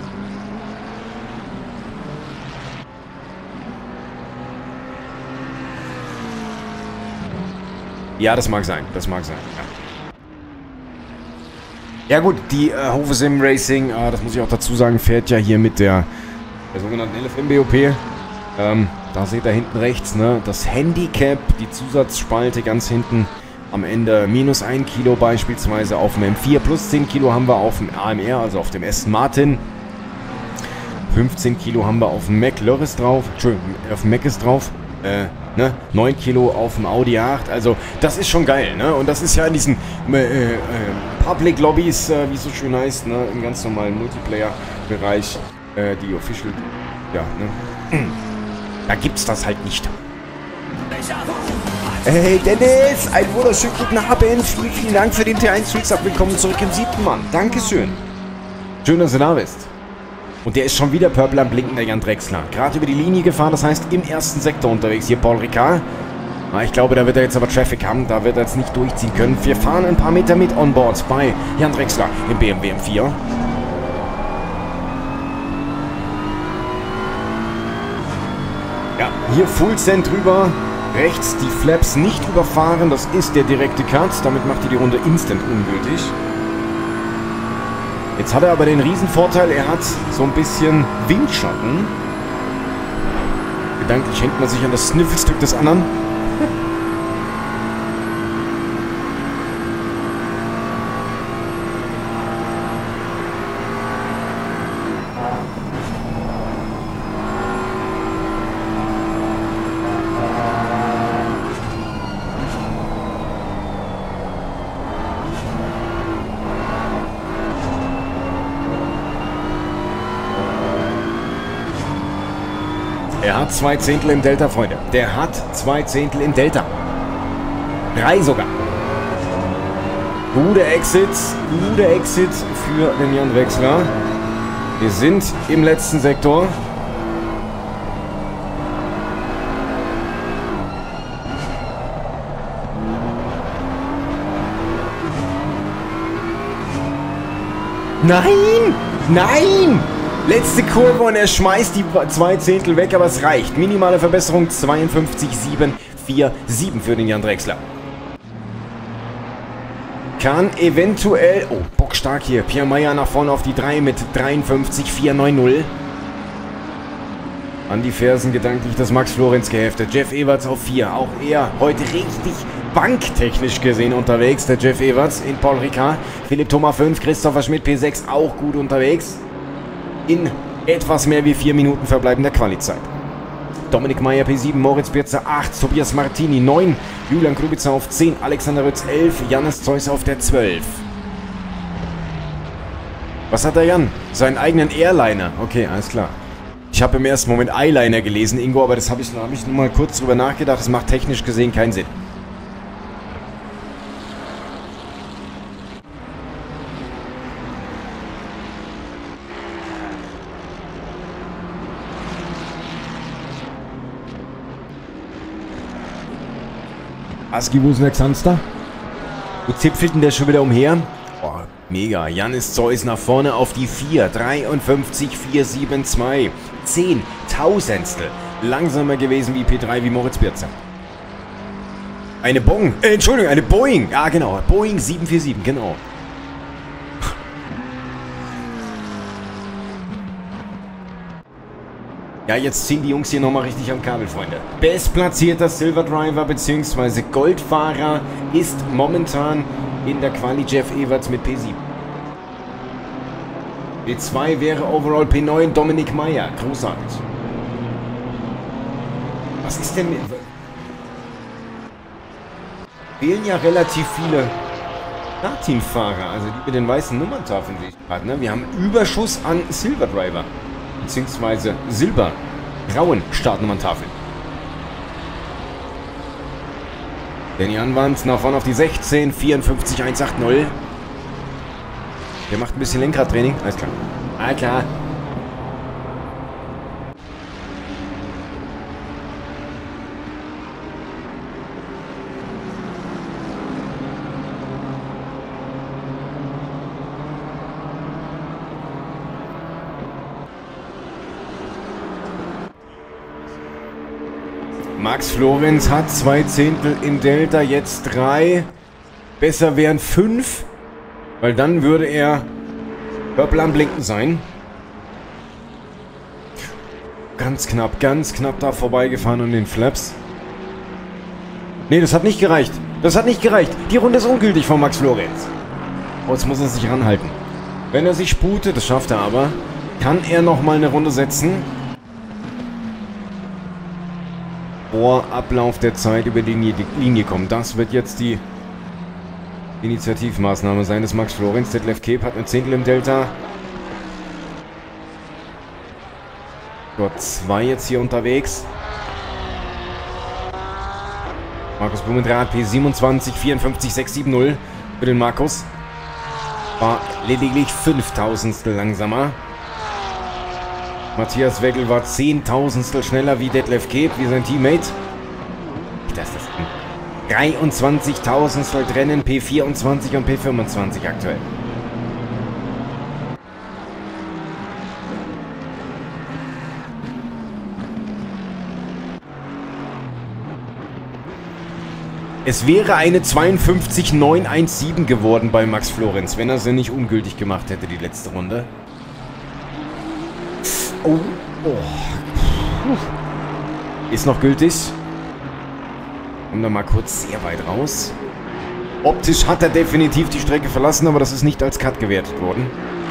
Ja, das mag sein, das mag sein, ja. Ja gut, die äh, Hofe Sim Racing, äh, das muss ich auch dazu sagen, fährt ja hier mit der, der sogenannten L F M B O P. Ähm, da seht ihr hinten rechts, ne, das Handicap, die Zusatzspalte ganz hinten am Ende. Minus ein Kilo beispielsweise auf dem M vier, plus zehn Kilo haben wir auf dem A M R, also auf dem Aston Martin. fünfzehn Kilo haben wir auf dem Mac Loris drauf, Entschuldigung, auf dem Mac ist drauf. Äh, ne, neun Kilo auf dem Audi acht, also das ist schon geil, ne, und das ist ja in diesen äh, äh, Public Lobbys, äh, wie es so schön heißt, ne, im ganz normalen Multiplayer-Bereich, äh, die Official, ja, ne, da gibt's das halt nicht. Hey Dennis, einen wunderschönen guten Abend, vielen, vielen Dank für den T eins Freaks-Up, willkommen zurück im siebten Mann, Dankeschön, schön, dass du da bist. Und der ist schon wieder Purple am Blinken, der Jan Drechsler. Gerade über die Linie gefahren, das heißt im ersten Sektor unterwegs. Hier Paul Ricard. Na, ich glaube, da wird er jetzt aber Traffic haben. Da wird er jetzt nicht durchziehen können. Wir fahren ein paar Meter mit on board bei Jan Drechsler im B M W M vier. Ja, hier Full Send drüber. Rechts die Flaps nicht überfahren. Das ist der direkte Cut. Damit macht er die Runde instant ungültig. Jetzt hat er aber den Riesenvorteil, er hat so ein bisschen Windschatten. Gedanklich hängt man sich an das Sniffelstück des anderen. hat zwei Zehntel im Delta, Freunde. Der hat zwei Zehntel im Delta. Drei sogar. Gute Exits, gute Exit für den Jan Wechsler. Wir sind im letzten Sektor. Nein! Nein! Letzte Kurve und er schmeißt die zwei Zehntel weg, aber es reicht. Minimale Verbesserung zweiundfünfzig Komma sieben vier sieben für den Jan Drechsler. Kann eventuell... Oh, bockstark hier. Pierre Meyer nach vorne auf die drei mit dreiundfünfzig Komma vier neun null. An die Fersen gedanklich das Max Florenz geheftet. Jeff Everts auf vier. Auch er heute richtig banktechnisch gesehen unterwegs. Der Jeff Everts in Paul Ricard. Philipp Thomas fünf. Christopher Schmidt P sechs auch gut unterwegs. In etwas mehr wie vier Minuten verbleibender Quali-Zeit. Dominik Meyer P sieben, Moritz Birzer acht, Tobias Martini neun, Julian Grubitzer auf zehn, Alexander Rütz elf, Jannis Zeus auf der zwölf. Was hat der Jan? Seinen eigenen Airliner. Okay, alles klar. Ich habe im ersten Moment Eyeliner gelesen, Ingo, aber das habe ich, hab ich nur mal kurz drüber nachgedacht. Das macht technisch gesehen keinen Sinn. Aski, wo ist der Xanster? Wo zipfelt denn der schon wieder umher? Oh, mega. Jannis Zeus nach vorne auf die vier. dreiundfünfzig Komma vier sieben zwei. zehn Tausendstel. Langsamer gewesen wie P drei wie Moritz Birzer. Eine Bong. Äh, Entschuldigung, eine Boeing. Ja, genau. Boeing sieben vier sieben, genau. Ja, jetzt ziehen die Jungs hier nochmal richtig am Kabel, Freunde. Bestplatzierter Silver Driver bzw. Goldfahrer ist momentan in der Quali Jeff Everts mit P sieben. P zwei wäre Overall P neun Dominik Meyer. Großartig. Was ist denn mit... Fehlen ja relativ viele Startteamfahrer, also die mit den weißen Nummerntafeln, sehe ich gerade, ne? Wir haben Überschuss an Silver Driver. Beziehungsweise silber-grauen Startnummerntafeln. Danny Anwand nach vorne auf die sechzehn, vierundfünfzig Komma eins acht null. Der macht ein bisschen Lenkradtraining. Alles klar. Alles klar. Max Florenz hat zwei Zehntel im Delta, jetzt drei. Besser wären fünf, weil dann würde er Purple am Blinken sein. Ganz knapp, ganz knapp da vorbeigefahren an den Flaps. Nee, das hat nicht gereicht. Das hat nicht gereicht. Die Runde ist ungültig von Max Florenz. Oh, jetzt muss er sich ranhalten. Wenn er sich sputet, das schafft er aber, kann er nochmal eine Runde setzen. Vor Ablauf der Zeit über die Linie, die Linie kommen. Das wird jetzt die Initiativmaßnahme sein des Max Florenz. Detlef Keep hat ein Zehntel im Delta. Dort zwei jetzt hier unterwegs. Markus Blumendraht P siebenundzwanzig, vierundfünfzig Komma sechs sieben null für den Markus. War lediglich fünftausendstel langsamer. Matthias Wegel war zehntausendstel schneller wie Detlef Keep, wie sein Teammate. Das ist das dreiundzwanzigtausendstel trennen, P vierundzwanzig und P fünfundzwanzig aktuell. Es wäre eine zweiundfünfzig Komma neun sieben geworden bei Max Florenz, wenn er sie nicht ungültig gemacht hätte, die letzte Runde. Oh, oh. Ist noch gültig. Kommen wir mal kurz sehr weit raus. Optisch hat er definitiv die Strecke verlassen, aber das ist nicht als Cut gewertet worden.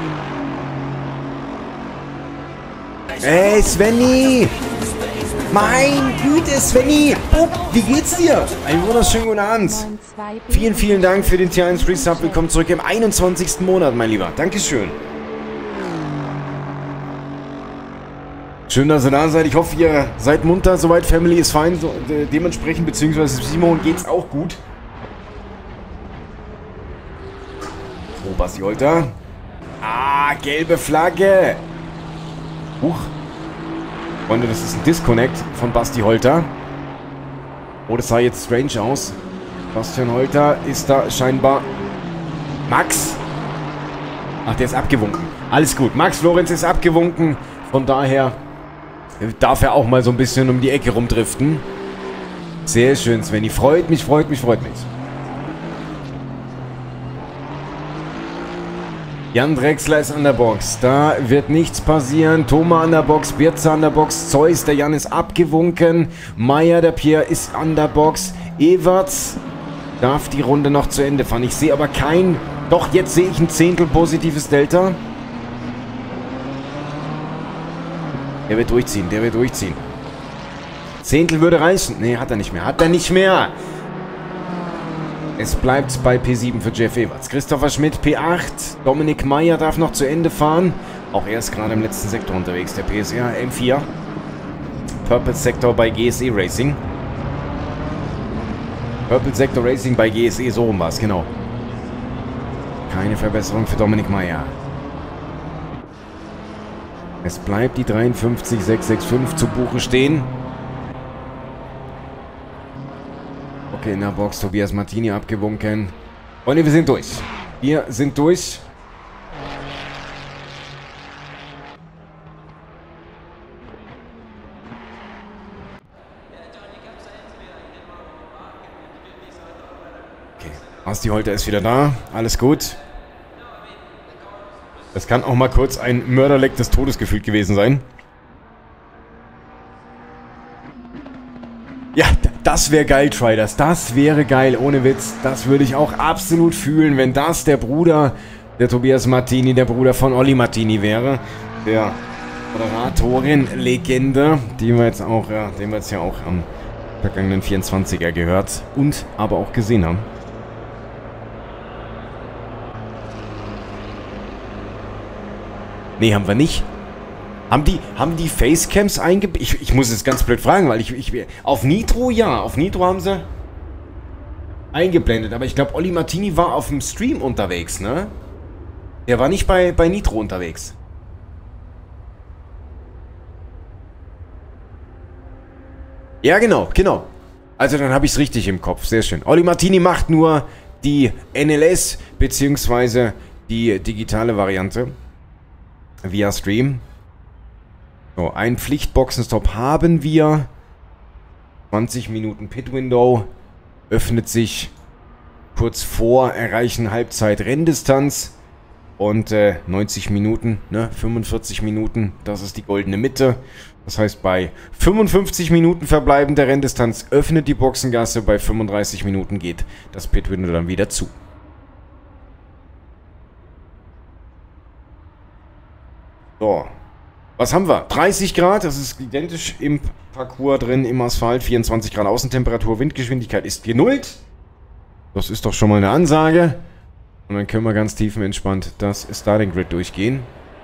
Hey, Svenny! Mein Güte, Svenny! Oh, wie geht's dir? Einen wunderschönen guten Abend. Vielen, vielen Dank für den T eins Resub. Willkommen zurück im einundzwanzigsten Monat, mein Lieber. Dankeschön. Schön, dass ihr da seid. Ich hoffe, ihr seid munter. Soweit Family ist fein. So, de dementsprechend, beziehungsweise Simon geht's auch gut. Oh, Basti Holter. Ah, gelbe Flagge. Huch. Freunde, das ist ein Disconnect von Basti Holter. Oh, das sah jetzt strange aus. Bastian Holter ist da scheinbar... Max. Ach, der ist abgewunken. Alles gut. Max Florenz ist abgewunken. Von daher darf er auch mal so ein bisschen um die Ecke rumdriften. Sehr schön, Svenny. Freut mich, freut mich, freut mich. Jan Drechsler ist an der Box. Da wird nichts passieren. Thomas an der Box, Birzer an der Box, Zeus, der Jan ist abgewunken. Meier, der Pierre ist an der Box. Everts darf die Runde noch zu Ende fahren. Ich sehe aber kein... Doch, jetzt sehe ich ein Zehntel positives Delta. Der wird durchziehen, der wird durchziehen. Zehntel würde reichen. Nee, hat er nicht mehr. Hat er nicht mehr. Es bleibt bei P sieben für Jeff Everts. Christopher Schmidt P acht. Dominik Meier darf noch zu Ende fahren. Auch er ist gerade im letzten Sektor unterwegs. Der P S R M vier. Purple Sektor bei G S E Racing. Purple Sektor Racing bei G S E, so rum war es, genau. Keine Verbesserung für Dominik Meier. Es bleibt die dreiundfünfzig sechs sechs fünf zu Buche stehen. Okay, in der Box Tobias Martini abgewunken. Und wir sind durch. Wir sind durch. Okay, Basti Holter ist wieder da. Alles gut. Das kann auch mal kurz ein Mörderleck des Todes gefühlt gewesen sein. Ja, das wäre geil, Triders. Das wäre geil, ohne Witz. Das würde ich auch absolut fühlen, wenn das der Bruder, der Tobias Martini, der Bruder von Olli Martini wäre. Der Moderatorin-Legende, die wir jetzt auch, ja, den wir jetzt ja auch am vergangenen vierundzwanziger gehört und aber auch gesehen haben. Nee, haben wir nicht. Haben die, haben die Facecams eingeblendet? Ich, ich muss es ganz blöd fragen, weil ich, ich... Auf Nitro, ja. Auf Nitro haben sie eingeblendet. Aber ich glaube, Olli Martini war auf dem Stream unterwegs, ne? Der war nicht bei, bei Nitro unterwegs. Ja, genau, genau. Also dann habe ich es richtig im Kopf. Sehr schön. Olli Martini macht nur die N L S, beziehungsweise die digitale Variante via Stream. So, ein Pflichtboxenstopp haben wir. zwanzig Minuten Pit-Window. Öffnet sich kurz vor Erreichen Halbzeit Renndistanz. Und äh, neunzig Minuten, ne, fünfundvierzig Minuten, das ist die goldene Mitte. Das heißt, bei fünfundfünfzig Minuten verbleibender Renndistanz öffnet die Boxengasse. Bei fünfunddreißig Minuten geht das Pit-Window dann wieder zu. So. Was haben wir? dreißig Grad, das ist identisch im Parcours drin, im Asphalt. vierundzwanzig Grad Außentemperatur, Windgeschwindigkeit ist genullt. Das ist doch schon mal eine Ansage. Und dann können wir ganz tiefenentspannt das Starting Grid durchgehen.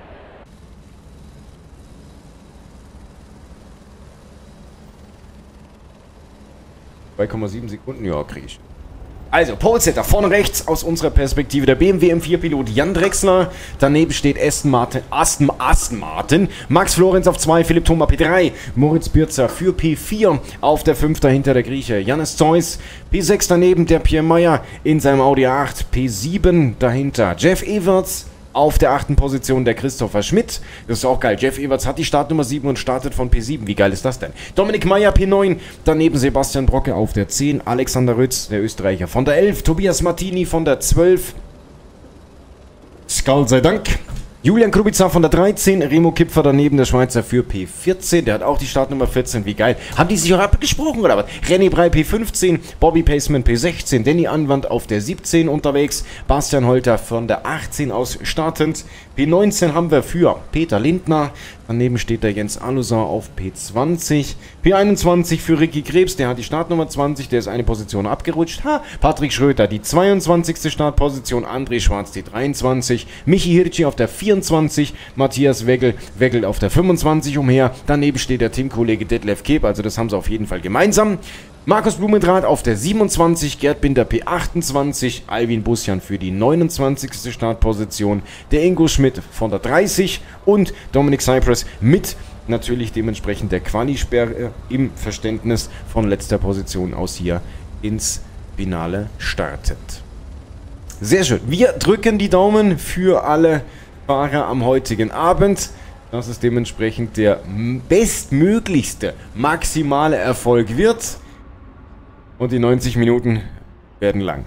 zwei Komma sieben Sekunden, ja, kriege ich. Also, Polesetter, vorne rechts aus unserer Perspektive der B M W M vier Pilot Jan Drechsler. Daneben steht Aston Martin, Aston, Aston Martin. Max Florenz auf zwei, Philipp Thoma P drei, Moritz Birzer für P vier. Auf der fünf dahinter der Grieche Jannis Zeus. P sechs daneben der Pierre Meier in seinem Audi A acht. P sieben dahinter Jeff Everts. Auf der achten Position der Christopher Schmidt. Das ist auch geil. Jeff Everts hat die Startnummer sieben und startet von P sieben. Wie geil ist das denn? Dominik Meier P neun. Daneben Sebastian Brocke auf der zehn. Alexander Rütz, der Österreicher, von der elf. Tobias Martini von der zwölf. Skal sei Dank. Julian Kubica von der dreizehn. Remo Kipfer daneben, der Schweizer, für P vierzehn. Der hat auch die Startnummer vierzehn. Wie geil. Haben die sich auch abgesprochen oder was? René Brey P fünfzehn. Bobby Paceman P sechzehn. Danny Anwand auf der siebzehn unterwegs. Bastian Holter von der achtzehn aus startend. P neunzehn haben wir für Peter Lindner. Daneben steht der Jens Alusar auf P zwanzig. P einundzwanzig für Ricky Krebs, der hat die Startnummer zwanzig, der ist eine Position abgerutscht. Ha, Patrick Schröter, die zweiundzwanzigste Startposition. André Schwarz, die dreiundzwanzig. Michi Hirschi auf der vierundzwanzig. Matthias Weggel, Weggel auf der fünfundzwanzig umher. Daneben steht der Teamkollege Detlef Keb, also das haben sie auf jeden Fall gemeinsam. Markus Blumendrath auf der siebenundzwanzig, Gerd Binder P achtundzwanzig, Alvin Busjan für die neunundzwanzigste Startposition, der Ingo Schmidt von der dreißig und Dominic Cypress mit natürlich dementsprechend der Quali-Sperre im Verständnis von letzter Position aus hier ins Finale startet. Sehr schön. Wir drücken die Daumen für alle Fahrer am heutigen Abend. Dass es dementsprechend der bestmöglichste maximale Erfolg wird. Und die neunzig Minuten werden lang.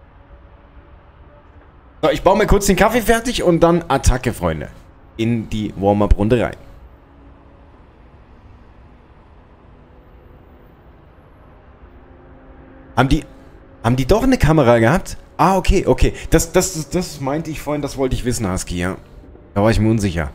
So, ich baue mal kurz den Kaffee fertig und dann Attacke, Freunde. In die Warm-Up-Runde rein. Haben die, haben die doch eine Kamera gehabt? Ah, okay, okay. Das, das, das meinte ich vorhin, das wollte ich wissen, Husky, ja. Da war ich mir unsicher.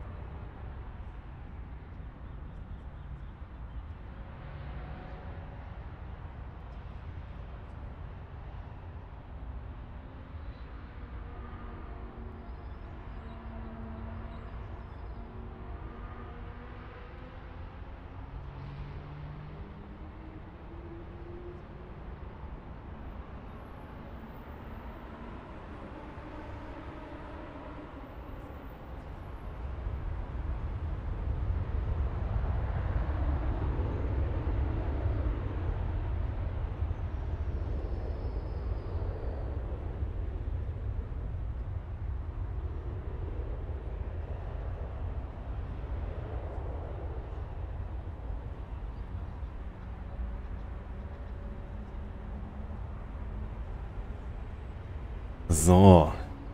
So.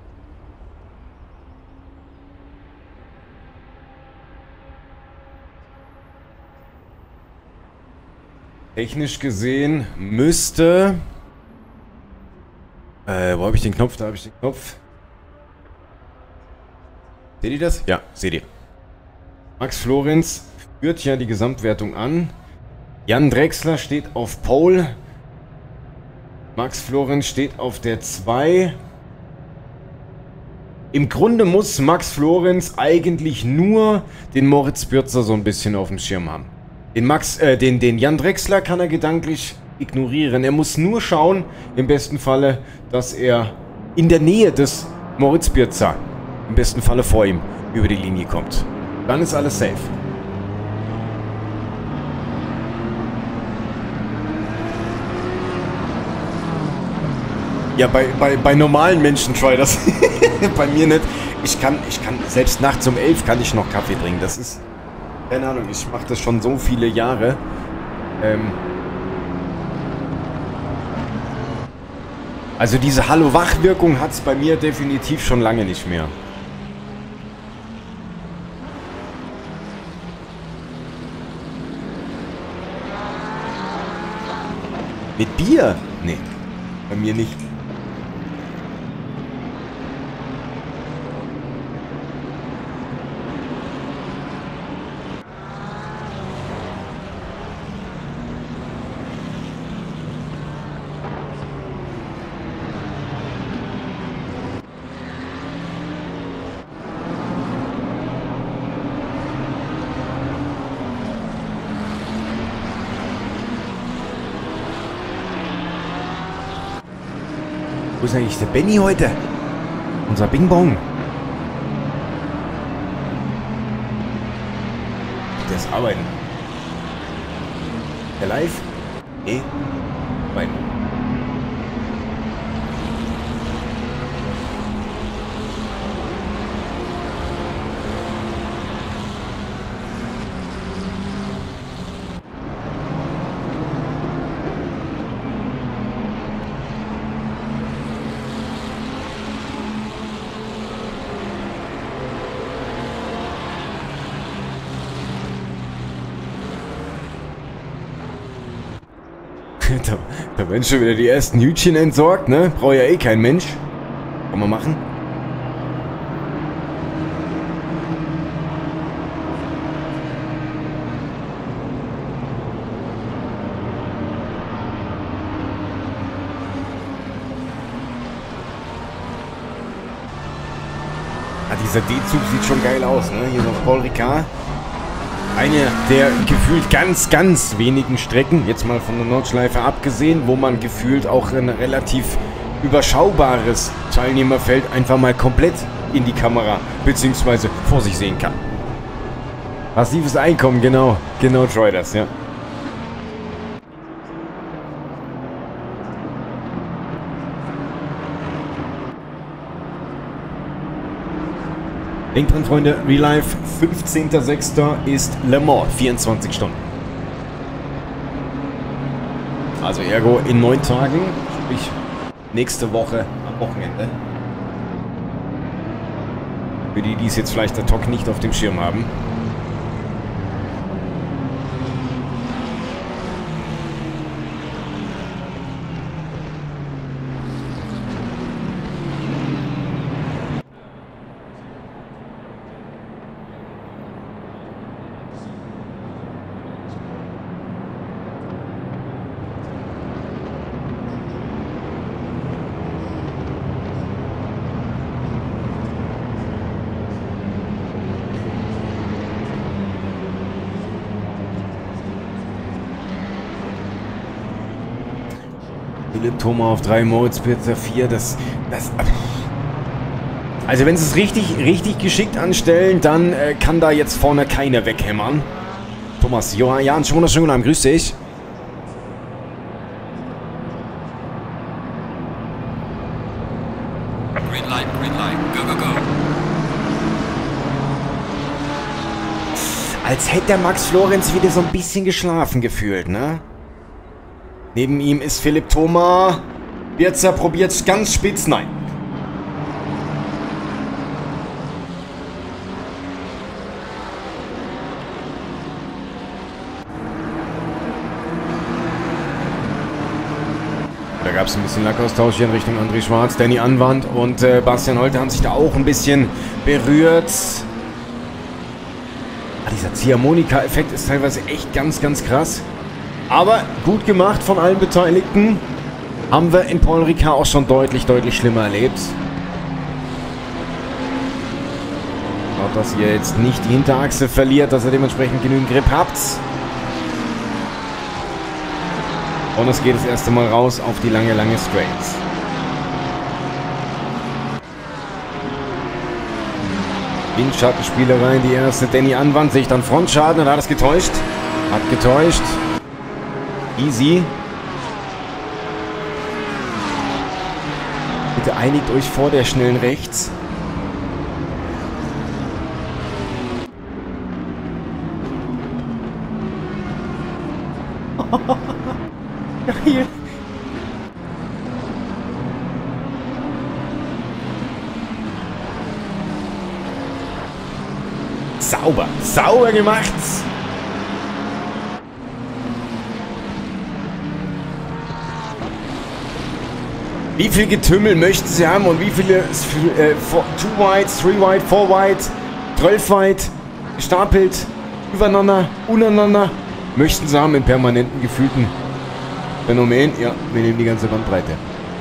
Technisch gesehen müsste... Äh, wo habe ich den Knopf? Da habe ich den Knopf. Seht ihr das? Ja, seht ihr. Max Florenz führt ja die Gesamtwertung an. Jan Drechsler steht auf Pole. Max Florenz steht auf der zwei. Im Grunde muss Max Florenz eigentlich nur den Moritz Bürzer so ein bisschen auf dem Schirm haben. Den Max, äh, den, den Jan Drechsler kann er gedanklich ignorieren. Er muss nur schauen, im besten Falle, dass er in der Nähe des Moritz Bürzer, im besten Falle vor ihm, über die Linie kommt. Dann ist alles safe. Ja, bei, bei, bei normalen Menschen try das. Bei mir nicht. Ich kann, ich kann, selbst nachts um elf kann ich noch Kaffee trinken. Das ist, keine Ahnung, ich mache das schon so viele Jahre. Ähm also diese Hallo-Wach-Wirkung hat es bei mir definitiv schon lange nicht mehr. Mit Bier? Nee, bei mir nicht. Wo ist eigentlich der Benny heute? Unser Bing Bong. Der ist arbeiten. Der live? Eh? Mein. Da, da werden schon wieder die ersten Hütchen entsorgt, ne? Braucht ja eh kein Mensch. Kann man machen. dieser D-Zug sieht schon geil aus, ne? Hier noch Paul Ricard. Eine der gefühlt ganz, ganz wenigen Strecken, jetzt mal von der Nordschleife abgesehen, wo man gefühlt auch ein relativ überschaubares Teilnehmerfeld einfach mal komplett in die Kamera bzw. vor sich sehen kann. Passives Einkommen, genau. Genau, Troy, das, ja. Denkt dran, Freunde, Real Life, fünfzehnter sechster ist Le Mans, vierundzwanzig Stunden. Also ergo in neun Tagen, sprich nächste Woche am Wochenende. Für die, die es jetzt vielleicht ad hoc nicht auf dem Schirm haben. Philipp Thoma auf drei, Moritz Pirzer vier, das, das... Also wenn sie es richtig, richtig geschickt anstellen, dann äh, kann da jetzt vorne keiner weghämmern. Thomas, Johann, Jan, schon wunderschönen guten Abend, grüß dich. Green light, green light, go, go, go. Als hätte der Max Florenz wieder so ein bisschen geschlafen gefühlt, ne? Neben ihm ist Philipp Thoma. Birzer probiert es ganz spitz. Nein. Da gab es ein bisschen Lackaustausch hier in Richtung André Schwarz. Danny Anwand und äh, Bastian Holte haben sich da auch ein bisschen berührt. Ah, dieser Ziehharmonika-Effekt ist teilweise echt ganz, ganz krass. Aber gut gemacht von allen Beteiligten. Haben wir in Paul Ricard auch schon deutlich, deutlich schlimmer erlebt. Schaut, dass ihr jetzt nicht die Hinterachse verliert, dass ihr dementsprechend genügend Grip habt. Und es geht das erste Mal raus auf die lange, lange Straights. Windschattenspielerei, die erste Danny Anwand, sich dann Frontschaden und hat es getäuscht. Hat getäuscht. Easy. Bitte einigt euch vor der schnellen rechts. Geil. Sauber, sauber gemacht. Wie viel Getümmel möchten sie haben und wie viele äh, two wide, three wide, four wide, zwölf wide, gestapelt, übereinander, untereinander, möchten sie haben in permanenten gefühlten Phänomen? Ja, wir nehmen die ganze Bandbreite.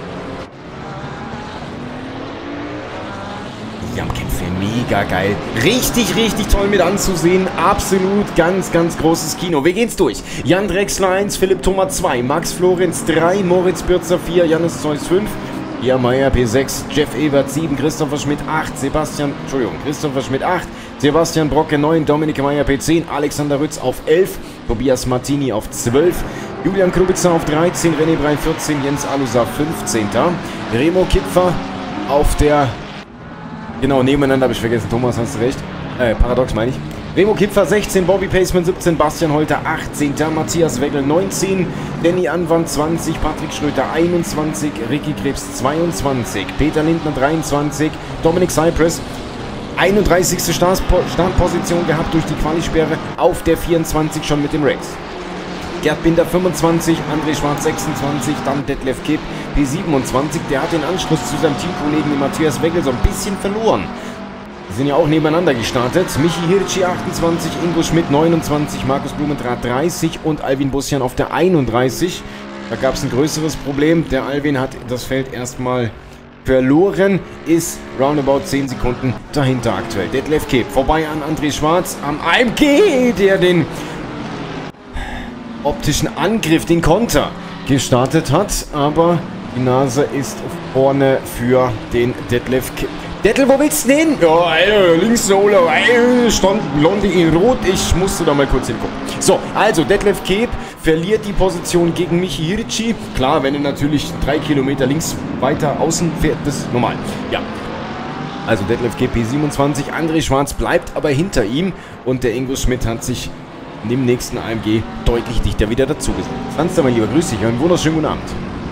Die haben Kämpfe mega geil. Richtig, richtig toll mit anzusehen. Absolut ganz, ganz großes Kino. Wir gehen's durch. Jan Drechsler eins, Philipp Thoma zwei, Max Florenz drei, Moritz Birzer vier, Jannis Zeus fünf, Jan Meyer P sechs, Jeff Ebert sieben, Christopher Schmidt acht, Sebastian, Entschuldigung, Christopher Schmidt acht, Sebastian Brocke neun, Dominik Meyer P zehn, Alexander Rütz auf elf, Tobias Martini auf zwölf, Julian Krubitzer auf dreizehn, René Brei vierzehn, Jens Alusa fünfzehnter Remo Kipfer auf der... Genau, nebeneinander habe ich vergessen. Thomas, hast du recht. Äh, Paradox meine ich. Remo Kipfer sechzehn, Bobby Paceman siebzehn, Bastian Holter achtzehnter, Matthias Weggel neunzehn, Danny Anwand zwanzig, Patrick Schröter einundzwanzig, Ricky Krebs zweiundzwanzig, Peter Lindner dreiundzwanzig, Dominic Cypress einunddreißigste Startposition gehabt durch die Qualisperre auf der vierundzwanzig schon mit dem Race. Gerd Binder fünfundzwanzig, André Schwarz sechsundzwanzig, dann Detlef Kipp P siebenundzwanzig. Der hat den Anschluss zu seinem Teamkollegen Matthias Weggel so ein bisschen verloren. Die sind ja auch nebeneinander gestartet. Michi Hirschi achtundzwanzig, Ingo Schmidt neunundzwanzig, Markus Blumentrath dreißig und Alvin Bussian auf der einunddreißig. Da gab es ein größeres Problem. Der Alvin hat das Feld erstmal verloren, ist roundabout zehn Sekunden dahinter aktuell. Detlef Keep vorbei an André Schwarz am A M G, der den optischen Angriff, den Konter gestartet hat, aber die Nase ist vorne für den Detlef Keep. Dettel, wo willst du hin? Ja, Alter, links Solo, stand Blondie in Rot, ich musste da mal kurz hingucken. So, also Detlef Keep verliert die Position gegen Michi Hirschi. Klar, wenn er natürlich drei Kilometer links weiter außen fährt, das ist normal. Ja, also Detlef Keep P siebenundzwanzig, André Schwarz bleibt aber hinter ihm und der Ingo Schmidt hat sich in dem nächsten A M G deutlich dichter wieder dazu gesetzt. Franz, mein Lieber, grüß dich, einen wunderschönen guten Abend.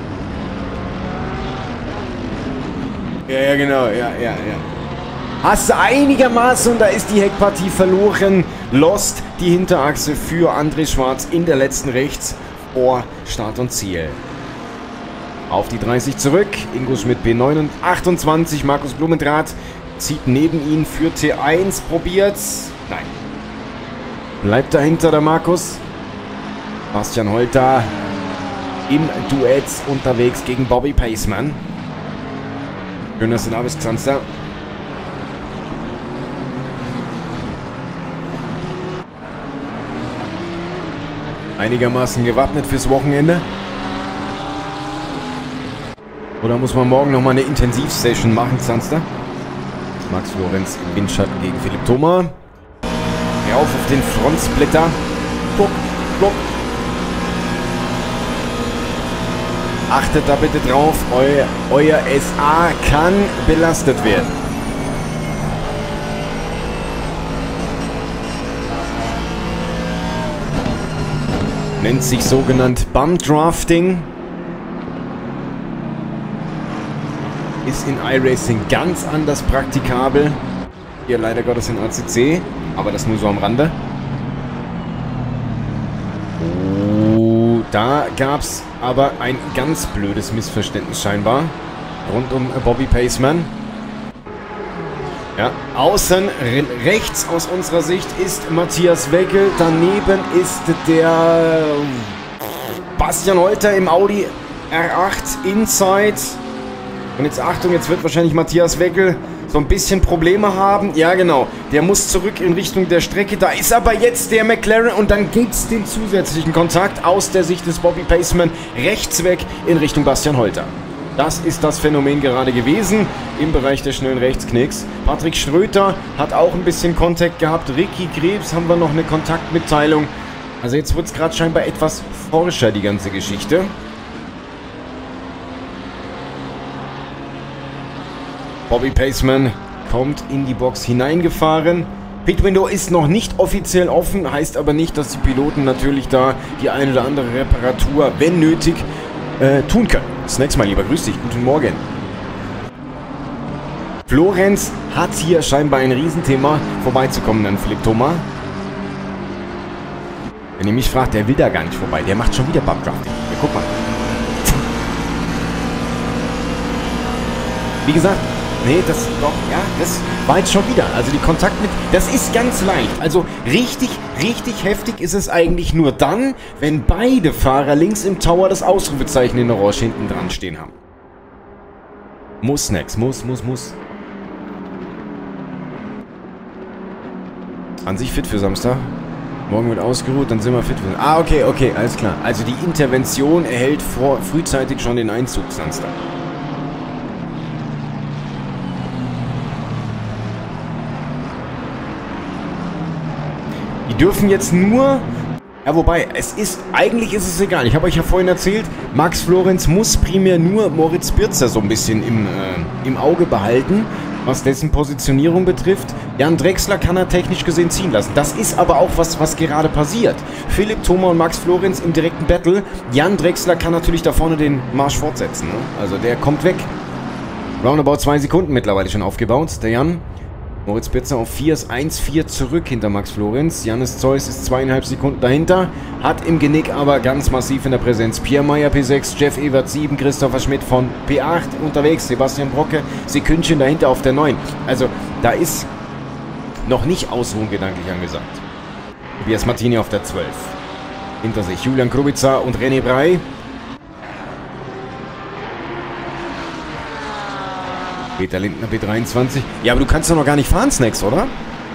Ja, ja, genau, ja, ja, ja. Hast du einigermaßen und da ist die Heckpartie verloren. Lost die Hinterachse für André Schwarz in der letzten rechts vor Start und Ziel. Auf die dreißig zurück. Ingo Schmidt P achtundzwanzig. Markus Blumendrath zieht neben ihn für T eins. Probiert's. Nein. Bleibt dahinter der Markus. Bastian Holter im Duett unterwegs gegen Bobby Paceman. Schön, dass du da bist, Xanster. Einigermaßen gewappnet fürs Wochenende. Oder muss man morgen nochmal eine Intensivsession machen, Xanster? Max Florenz im Windschatten gegen Philipp Thoma. Hör auf auf den Frontsplitter. Guck, guck. Achtet da bitte drauf, euer, euer S A kann belastet werden. Nennt sich sogenannt Bump-Drafting. Ist in iRacing ganz anders praktikabel. Hier leider Gottes in A C C, aber das nur so am Rande. Oh, da gab es aber ein ganz blödes Missverständnis scheinbar rund um Bobby Paceman. Ja, außen re rechts aus unserer Sicht ist Matthias Wegel, daneben ist der Bastian Holter im Audi R acht Inside. Und jetzt Achtung, jetzt wird wahrscheinlich Matthias Wegel so ein bisschen Probleme haben. Ja, genau. Der muss zurück in Richtung der Strecke. Da ist aber jetzt der McLaren und dann gibt es den zusätzlichen Kontakt aus der Sicht des Bobby Paceman rechts weg in Richtung Bastian Holter. Das ist das Phänomen gerade gewesen im Bereich des schnellen Rechtsknicks. Patrick Schröter hat auch ein bisschen Kontakt gehabt. Ricky Krebs haben wir noch eine Kontaktmitteilung. Also jetzt wird es gerade scheinbar etwas forscher, die ganze Geschichte. Bobby Paceman kommt in die Box hineingefahren. Pit Window ist noch nicht offiziell offen, heißt aber nicht, dass die Piloten natürlich da die eine oder andere Reparatur, wenn nötig, äh, tun können. Snacks, mein Lieber, grüß dich, guten Morgen. Florenz hat hier scheinbar ein Riesenthema, vorbeizukommen an Philipp Thoma. Wenn ihr mich fragt, der will da gar nicht vorbei, der macht schon wieder Bump-Drafting. Ja, guck mal. Wie gesagt, nee, das doch, ja, das war jetzt schon wieder. Also die Kontakt mit, das ist ganz leicht. Also richtig, richtig heftig ist es eigentlich nur dann, wenn beide Fahrer links im Tower das Ausrufezeichen in Orange hinten dran stehen haben. Muss, Snacks, muss, muss, muss. An sich fit für Samstag. Morgen wird ausgeruht, dann sind wir fit für... Ah, okay, okay, alles klar. Also die Intervention erhält vor, frühzeitig schon den Einzug Samstag. Die dürfen jetzt nur... Ja, wobei, es ist... Eigentlich ist es egal. Ich habe euch ja vorhin erzählt, Max Florenz muss primär nur Moritz Birzer so ein bisschen im, äh, im Auge behalten, was dessen Positionierung betrifft. Jan Drechsler kann er technisch gesehen ziehen lassen. Das ist aber auch was, was gerade passiert. Philipp Thoma und Max Florenz im direkten Battle. Jan Drechsler kann natürlich da vorne den Marsch fortsetzen. Ne? Also der kommt weg. Roundabout zwei Sekunden mittlerweile schon aufgebaut. Der Jan. Moritz Birzer auf vier ist eins vier zurück hinter Max Florenz. Jannis Zeus ist zweieinhalb Sekunden dahinter. Hat im Genick aber ganz massiv in der Präsenz. Pierre Meyer P sechs, Jeff Evert sieben, Christopher Schmidt von P acht unterwegs. Sebastian Brocke, Sekündchen dahinter auf der neun. Also da ist noch nicht ausruhen gedanklich angesagt. Tobias Martini auf der zwölf. Hinter sich Julian Kubica und René Brey. Peter Lindner B dreiundzwanzig. Ja, aber du kannst doch noch gar nicht fahren, Snacks, oder?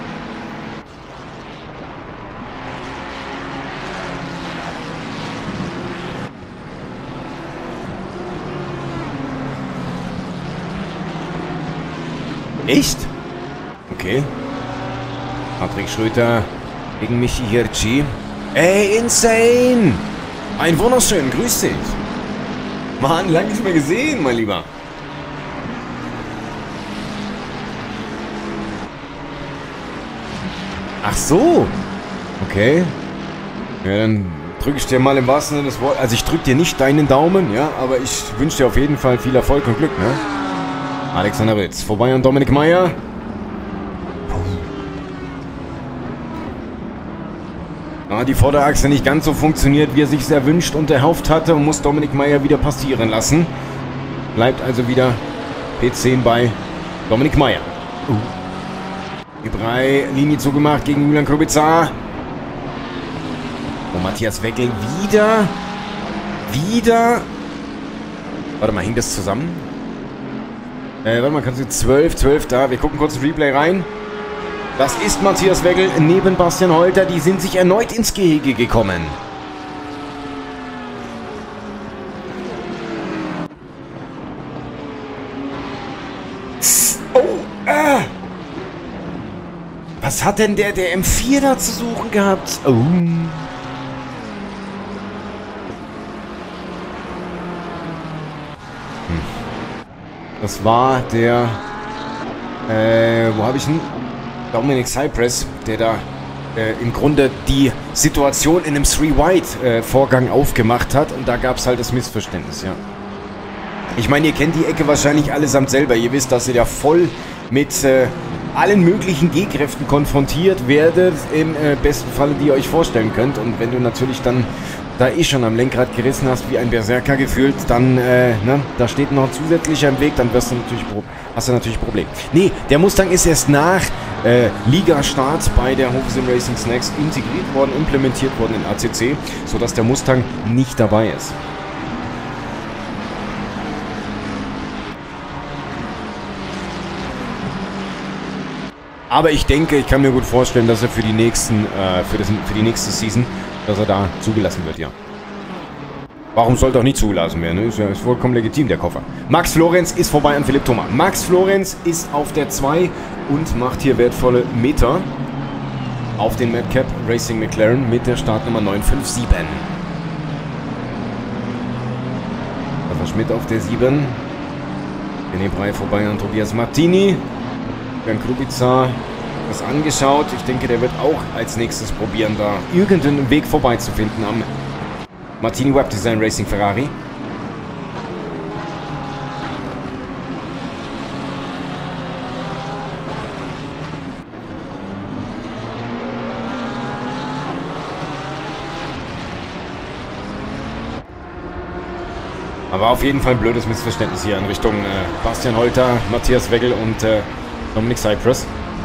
Echt? Okay. Patrick Schröter gegen Michi Hirschi. Ey, insane! Ein wunderschön, grüß dich. Mann, lange nicht mehr gesehen, mein Lieber. Ach so. Okay. Ja, dann drücke ich dir mal im wahrsten Sinne des Wortes. Also ich drücke dir nicht deinen Daumen, ja, aber ich wünsche dir auf jeden Fall viel Erfolg und Glück, ne? Alexander Ritz, vorbei an Dominik Meier. Ah, die Vorderachse nicht ganz so funktioniert, wie er sich erwünscht und erhofft hatte und muss Dominik Meier wieder passieren lassen. Bleibt also wieder P zehn bei Dominik Meier. Uh. Die drei Linie zugemacht gegen Julian Kubica. Und Matthias Weckel wieder. Wieder. Warte mal, hing das zusammen? Äh, warte mal, kannst du zwölf, zwölf da. Wir gucken kurz ins Replay rein. Das ist Matthias Weckel neben Bastian Holter. Die sind sich erneut ins Gehege gekommen. Oh, ah. Was hat denn der, der M vier da zu suchen gehabt? Oh. Das war der, äh, wo habe ich ihn? Dominic Cypress, der da äh, im Grunde die Situation in einem Three-Wide-Vorgang äh, aufgemacht hat. Und da gab es halt das Missverständnis, ja. Ich meine, ihr kennt die Ecke wahrscheinlich allesamt selber. Ihr wisst, dass ihr da voll mit äh, allen möglichen G-Kräften konfrontiert werdet. Im äh, besten Falle, die ihr euch vorstellen könnt. Und wenn du natürlich dann da eh schon am Lenkrad gerissen hast, wie ein Berserker gefühlt, dann, äh, ne, da steht noch ein zusätzlicher im Weg, dann wirst du natürlich, hast du natürlich ein Problem. Nee, der Mustang ist erst nach äh, Liga-Start bei der Hof-Sim Racing Snacks integriert worden, implementiert worden in A C C, sodass der Mustang nicht dabei ist. Aber ich denke, ich kann mir gut vorstellen, dass er für die nächsten, äh, für, das, für die nächste Season, dass er da zugelassen wird, ja. Warum sollte auch nicht zugelassen werden? Ne? Ist ja ist vollkommen legitim, der Koffer. Max Florenz ist vorbei an Philipp Thoma. Max Florenz ist auf der zwei und macht hier wertvolle Meter auf den Madcap Racing McLaren mit der Startnummer neun fünf sieben. Rafa Schmidt auf der sieben. René Brey vorbei an Tobias Martini. Jan Kubica das angeschaut. Ich denke, der wird auch als nächstes probieren, da irgendeinen Weg vorbeizufinden am Martini Web Design Racing Ferrari. Aber auf jeden Fall ein blödes Missverständnis hier in Richtung äh, Bastian Holter, Matthias Weckel und äh, Dominic Cypress.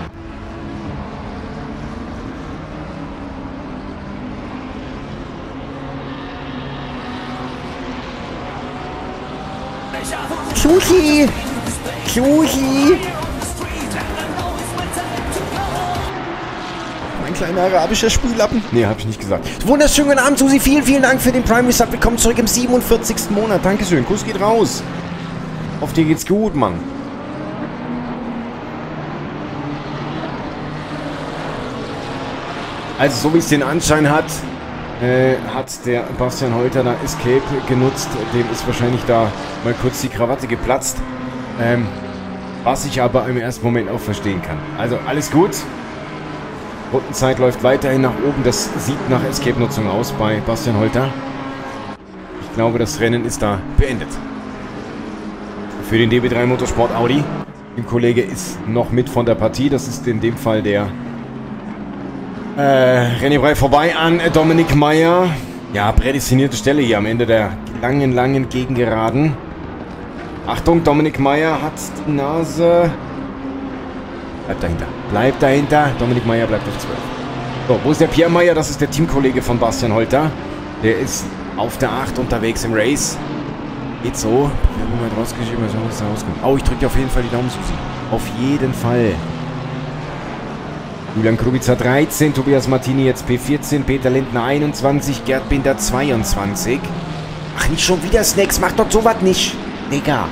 Sushi! Sushi! Mein kleiner arabischer Spüllappen. Nee, hab ich nicht gesagt. Wunderschönen guten Abend, Susi. Vielen, vielen Dank für den Prime Resub. Willkommen zurück im siebenundvierzigsten Monat. Dankeschön. Kuss geht raus. Auf dir geht's gut, Mann. Also, so wie es den Anschein hat, äh, hat der Bastian Holter da Escape genutzt. Dem ist wahrscheinlich da mal kurz die Krawatte geplatzt. Ähm, was ich aber im ersten Moment auch verstehen kann. Also, alles gut. Rundenzeit läuft weiterhin nach oben. Das sieht nach Escape-Nutzung aus bei Bastian Holter. Ich glaube, das Rennen ist da beendet. Für den D B drei Motorsport Audi. Der Kollege ist noch mit von der Partie. Das ist in dem Fall der Äh, René Brey vorbei an Dominik Meier. Ja, prädestinierte Stelle hier am Ende der langen, langen Gegengeraden. Achtung, Dominik Meier hat die Nase. Bleibt dahinter. Bleibt dahinter. Dominik Meier bleibt auf zwölf. So, wo ist der Pierre Meier? Das ist der Teamkollege von Bastian Holter. Der ist auf der acht unterwegs im Race. Geht so. Wir haben mal rausgeschrieben, was muss da rauskommen. Oh, ich drücke dir auf jeden Fall die Daumen, Susi. Auf jeden Fall. Julian Kubica dreizehn, Tobias Martini jetzt P vierzehn, Peter Lindner einundzwanzig, Gerd Binder zweiundzwanzig. Ach, nicht schon wieder Snacks, mach doch sowas nicht. Digga.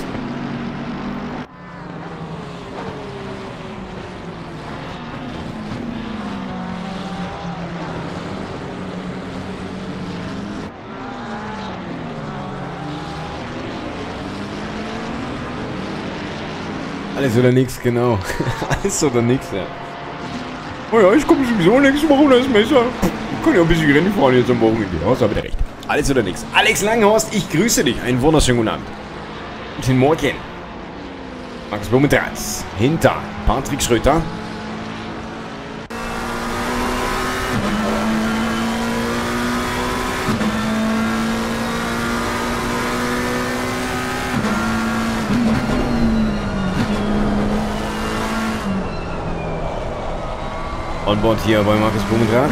Alles oder nichts, genau. Alles oder nichts, ja. Oh ja, ich komme sowieso nächste Woche das Messer. Ich kann ja ein bisschen Rennen fahren jetzt am Wochenende. Ja, hast du wieder recht. Alles oder nichts. Alex Langhorst, ich grüße dich. Einen wunderschönen guten Abend. Guten Morgen. Max Blumentratz. Hinter Patrick Schröter. On board hier bei Markus Blumendraht.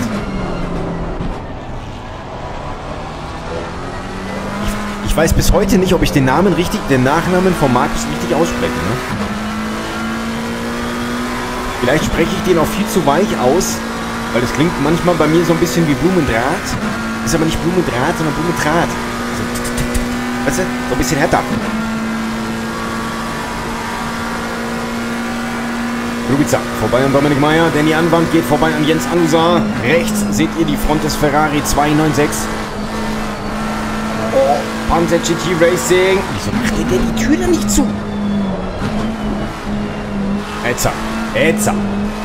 Ich, ich weiß bis heute nicht, ob ich den Namen richtig, den Nachnamen von Markus richtig ausspreche. Ne? Vielleicht spreche ich den auch viel zu weich aus, weil das klingt manchmal bei mir so ein bisschen wie Blumendraht. Ist aber nicht Blumendraht, sondern Blumendraht. Also, weißt du, so ein bisschen härter. Kubica, vorbei an Dominik Meyer, Danny Anwand geht vorbei an Jens Anusa. Rechts seht ihr die Front des Ferrari zwei neun sechs. Oh, Panzer G T Racing. Wieso macht der die Tür da nicht zu? Etzer, Etzer.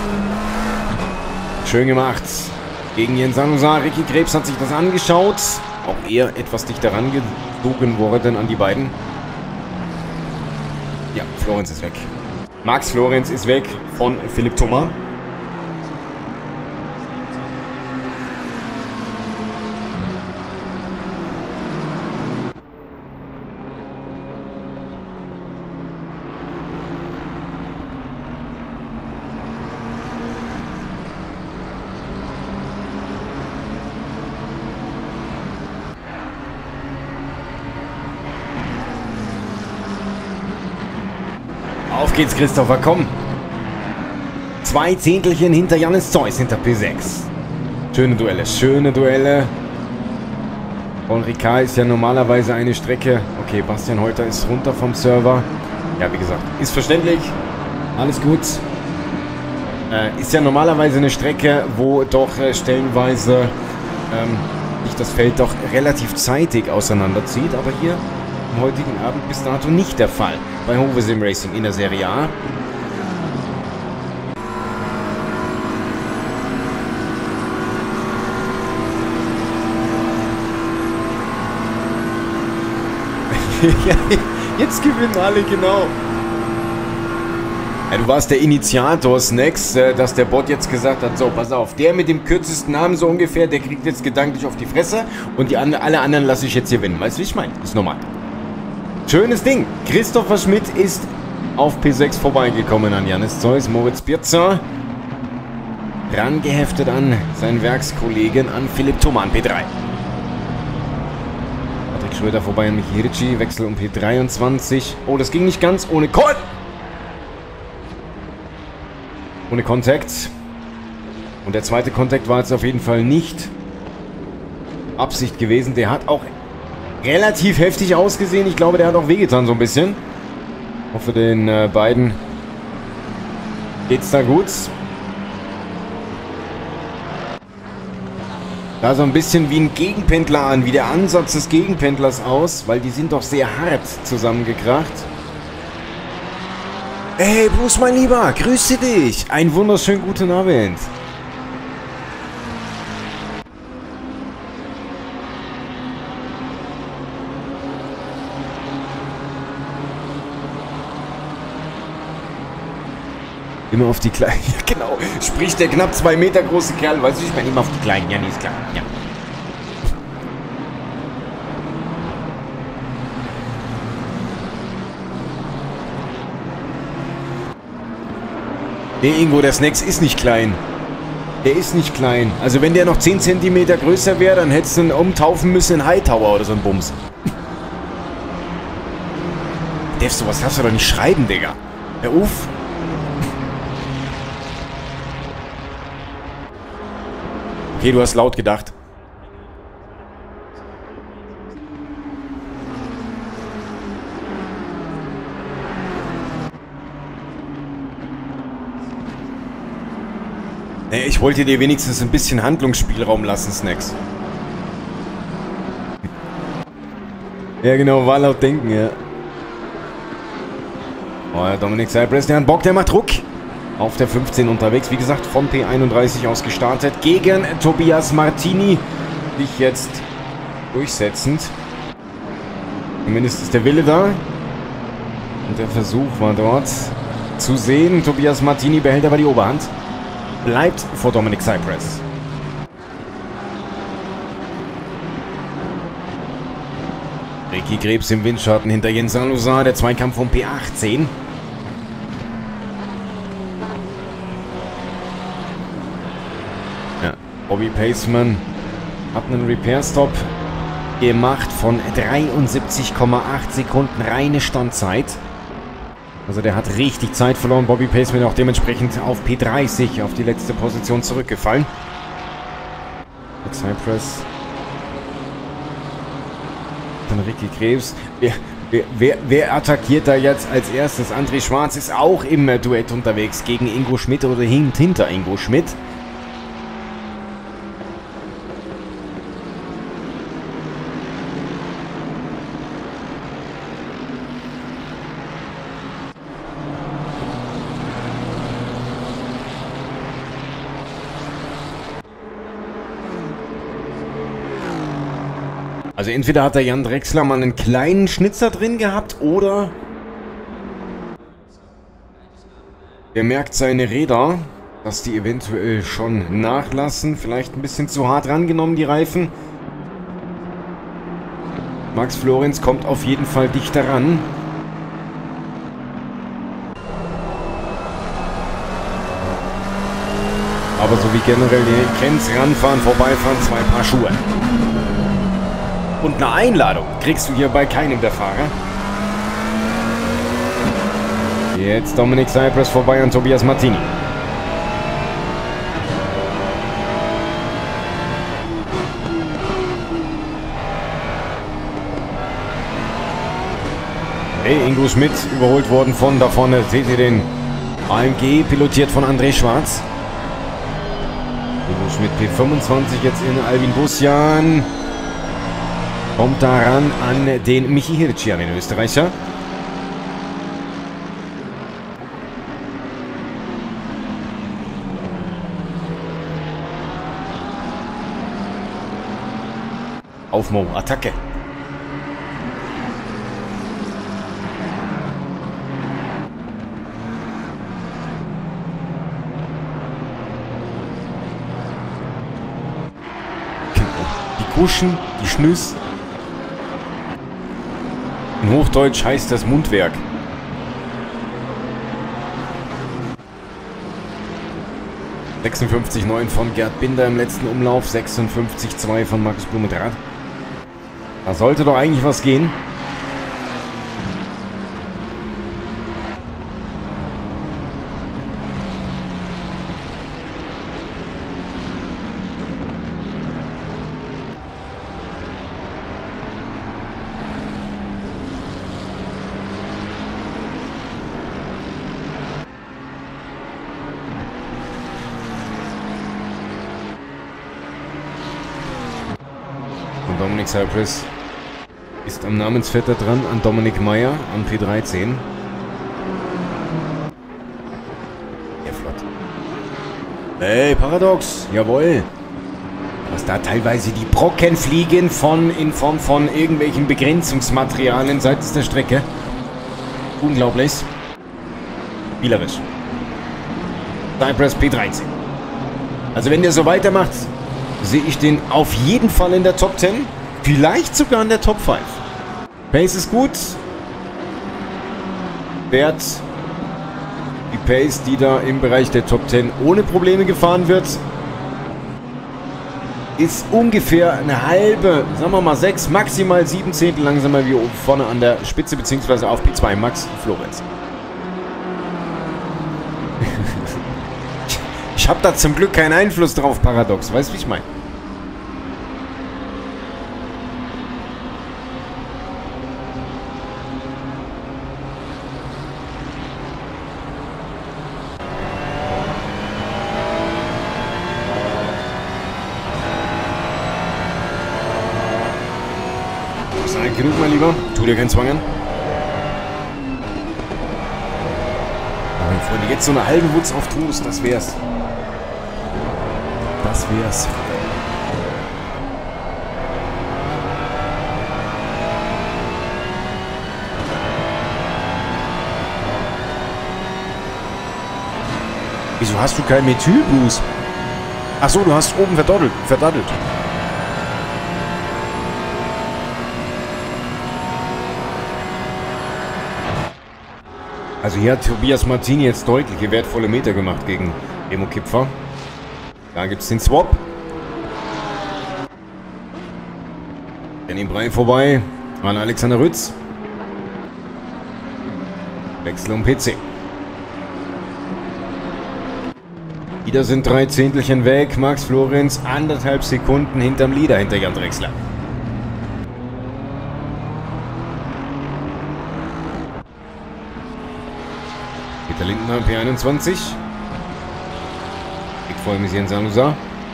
Schön gemacht. Gegen Jens Anusa. Ricky Krebs hat sich das angeschaut. Auch er etwas dichter rangezogen worden an die beiden. Ja, Florenz ist weg. Max Florenz ist weg von Philipp Thomas. Auf geht's, Christopher, komm. Zwei Zehntelchen hinter Jannis Zeus, hinter P sechs. Schöne Duelle, schöne Duelle. Paul Ricard ist ja normalerweise eine Strecke. Okay, Bastian Heuter ist runter vom Server. Ja, wie gesagt, ist verständlich. Alles gut. Äh, ist ja normalerweise eine Strecke, wo doch äh, stellenweise ähm, sich das Feld doch relativ zeitig auseinanderzieht. Aber hier am heutigen Abend bis dato nicht der Fall. Bei Hove Sim Racing in der Serie A. Ja, jetzt gewinnen alle, genau. Ja, du warst der Initiator, Snacks, äh, dass der Bot jetzt gesagt hat, so, pass auf, der mit dem kürzesten Namen so ungefähr, der kriegt jetzt gedanklich auf die Fresse und die an, alle anderen lasse ich jetzt gewinnen. Weißt du, wie ich meine? Ist normal. Schönes Ding. Christopher Schmidt ist auf P sechs vorbeigekommen an Jannis Zeus. Moritz Birzer rangeheftet an seinen Werkskollegen, an Philipp Thomas, P drei. Patrick Schröder vorbei an Michi Ricci, Wechsel um P dreiundzwanzig. Oh, das ging nicht ganz ohne Kon ohne Kontakt. Und der zweite Kontakt war jetzt auf jeden Fall nicht Absicht gewesen. Der hat auch relativ heftig ausgesehen. Ich glaube, der hat auch wehgetan so ein bisschen. Ich hoffe, den äh, beiden geht's da gut. Da so ein bisschen wie ein Gegenpendler an, wie der Ansatz des Gegenpendlers aus, weil die sind doch sehr hart zusammengekracht. Hey Bruce, mein Lieber, grüße dich. Einen wunderschönen guten Abend. Immer auf die Kleinen. Ja, genau. Spricht der knapp zwei Meter große Kerl. Weißt du, ich meine immer auf die Kleinen. Ja, nee, ist klar. Ja. Nee, Ingo, der Snacks ist nicht klein. Der ist nicht klein. Also wenn der noch zehn Zentimeter größer wäre, dann hättest du ihn umtaufen müssen in Hightower oder so ein Bums. Dev, sowas darfst du doch nicht schreiben, Digga. Hör auf. Okay, du hast laut gedacht. Nee, ich wollte dir wenigstens ein bisschen Handlungsspielraum lassen, Snacks. Ja, genau, war laut denken, ja. Oh ja, Dominic Cypress, der hat Bock, der macht Druck. Auf der fünfzehn unterwegs, wie gesagt, von P einunddreißig aus gestartet. Gegen Tobias Martini. Sich jetzt durchsetzend. Zumindest ist der Wille da. Und der Versuch war dort zu sehen. Tobias Martini behält aber die Oberhand. Bleibt vor Dominic Cypress. Ricky Krebs im Windschatten hinter Jens Salazar. Der Zweikampf vom P achtzehn. Ja, Bobby Paceman hat einen Repair-Stop gemacht von dreiundsiebzig Komma acht Sekunden reine Standzeit. Also der hat richtig Zeit verloren. Bobby Paceman auch dementsprechend auf P dreißig, auf die letzte Position zurückgefallen. Cypress. Dann Ricky Krebs. Wer, wer, wer, wer attackiert da jetzt als erstes? André Schwarz ist auch im Duett unterwegs gegen Ingo Schmidt oder hinter Ingo Schmidt. Also entweder hat der Jan Drechsler mal einen kleinen Schnitzer drin gehabt oder er merkt seine Räder, dass die eventuell schon nachlassen. Vielleicht ein bisschen zu hart rangenommen, die Reifen. Max Florenz kommt auf jeden Fall dichter ran. Aber so wie generell die Grenz ranfahren, vorbeifahren, zwei Paar Schuhe. Und eine Einladung kriegst du hier bei keinem der Fahrer. Jetzt Dominic Cypress vorbei an Tobias Martini. Hey, Ingo Schmidt überholt worden von da vorne. Seht ihr den A M G, pilotiert von André Schwarz. Ingo Schmidt P fünfundzwanzig jetzt in Albin Busjan. Kommt daran an den Michi Hirschi, an den Österreicher. Auf Mo, Attacke. Die Kuschen, die Schnüss. In Hochdeutsch heißt das Mundwerk. sechsundfünfzig Komma neun von Gerd Binder im letzten Umlauf. sechsundfünfzig Komma zwei von Markus Blumendrath. Da sollte doch eigentlich was gehen. Dominic Cypress ist am Namensvetter dran, an Dominik Meyer, an P dreizehn. Ja, flott. Hey, Paradox, jawohl. Was da teilweise die Brocken fliegen von, in Form von irgendwelchen Begrenzungsmaterialien seitens der Strecke. Unglaublich. Spielerisch. Cypress P dreizehn. Also wenn der so weitermacht, sehe ich den auf jeden Fall in der Top zehn. Vielleicht sogar in der Top fünf. Pace ist gut. Wert die Pace, die da im Bereich der Top zehn ohne Probleme gefahren wird. ist ungefähr eine halbe, sagen wir mal sechs, maximal sieben Zehntel langsamer wie oben vorne an der Spitze, beziehungsweise auf P zwei, Max Florenz. Ich habe da zum Glück keinen Einfluss drauf, paradox. Weißt du, wie ich meine? Genug, mein Lieber. Tu dir keinen Zwang an. Meine Freunde, jetzt so eine halbe Wutz auf Toast, das wär's. Das wär's. Wieso hast du kein Methylboost? Achso, du hast oben verdattelt. verdattelt. Also hier hat Tobias Martini jetzt deutliche wertvolle Meter gemacht gegen Remo Kipfer. Da gibt es den Swap. Danny Brey vorbei an Alexander Rütz. Wechsel um P C. Wieder sind drei Zehntelchen weg. Max Florenz anderthalb Sekunden hinterm Leader, hinter Jan Drechsler. Peter Lindner, P einundzwanzig. Ich freue mich hier in Sanusa.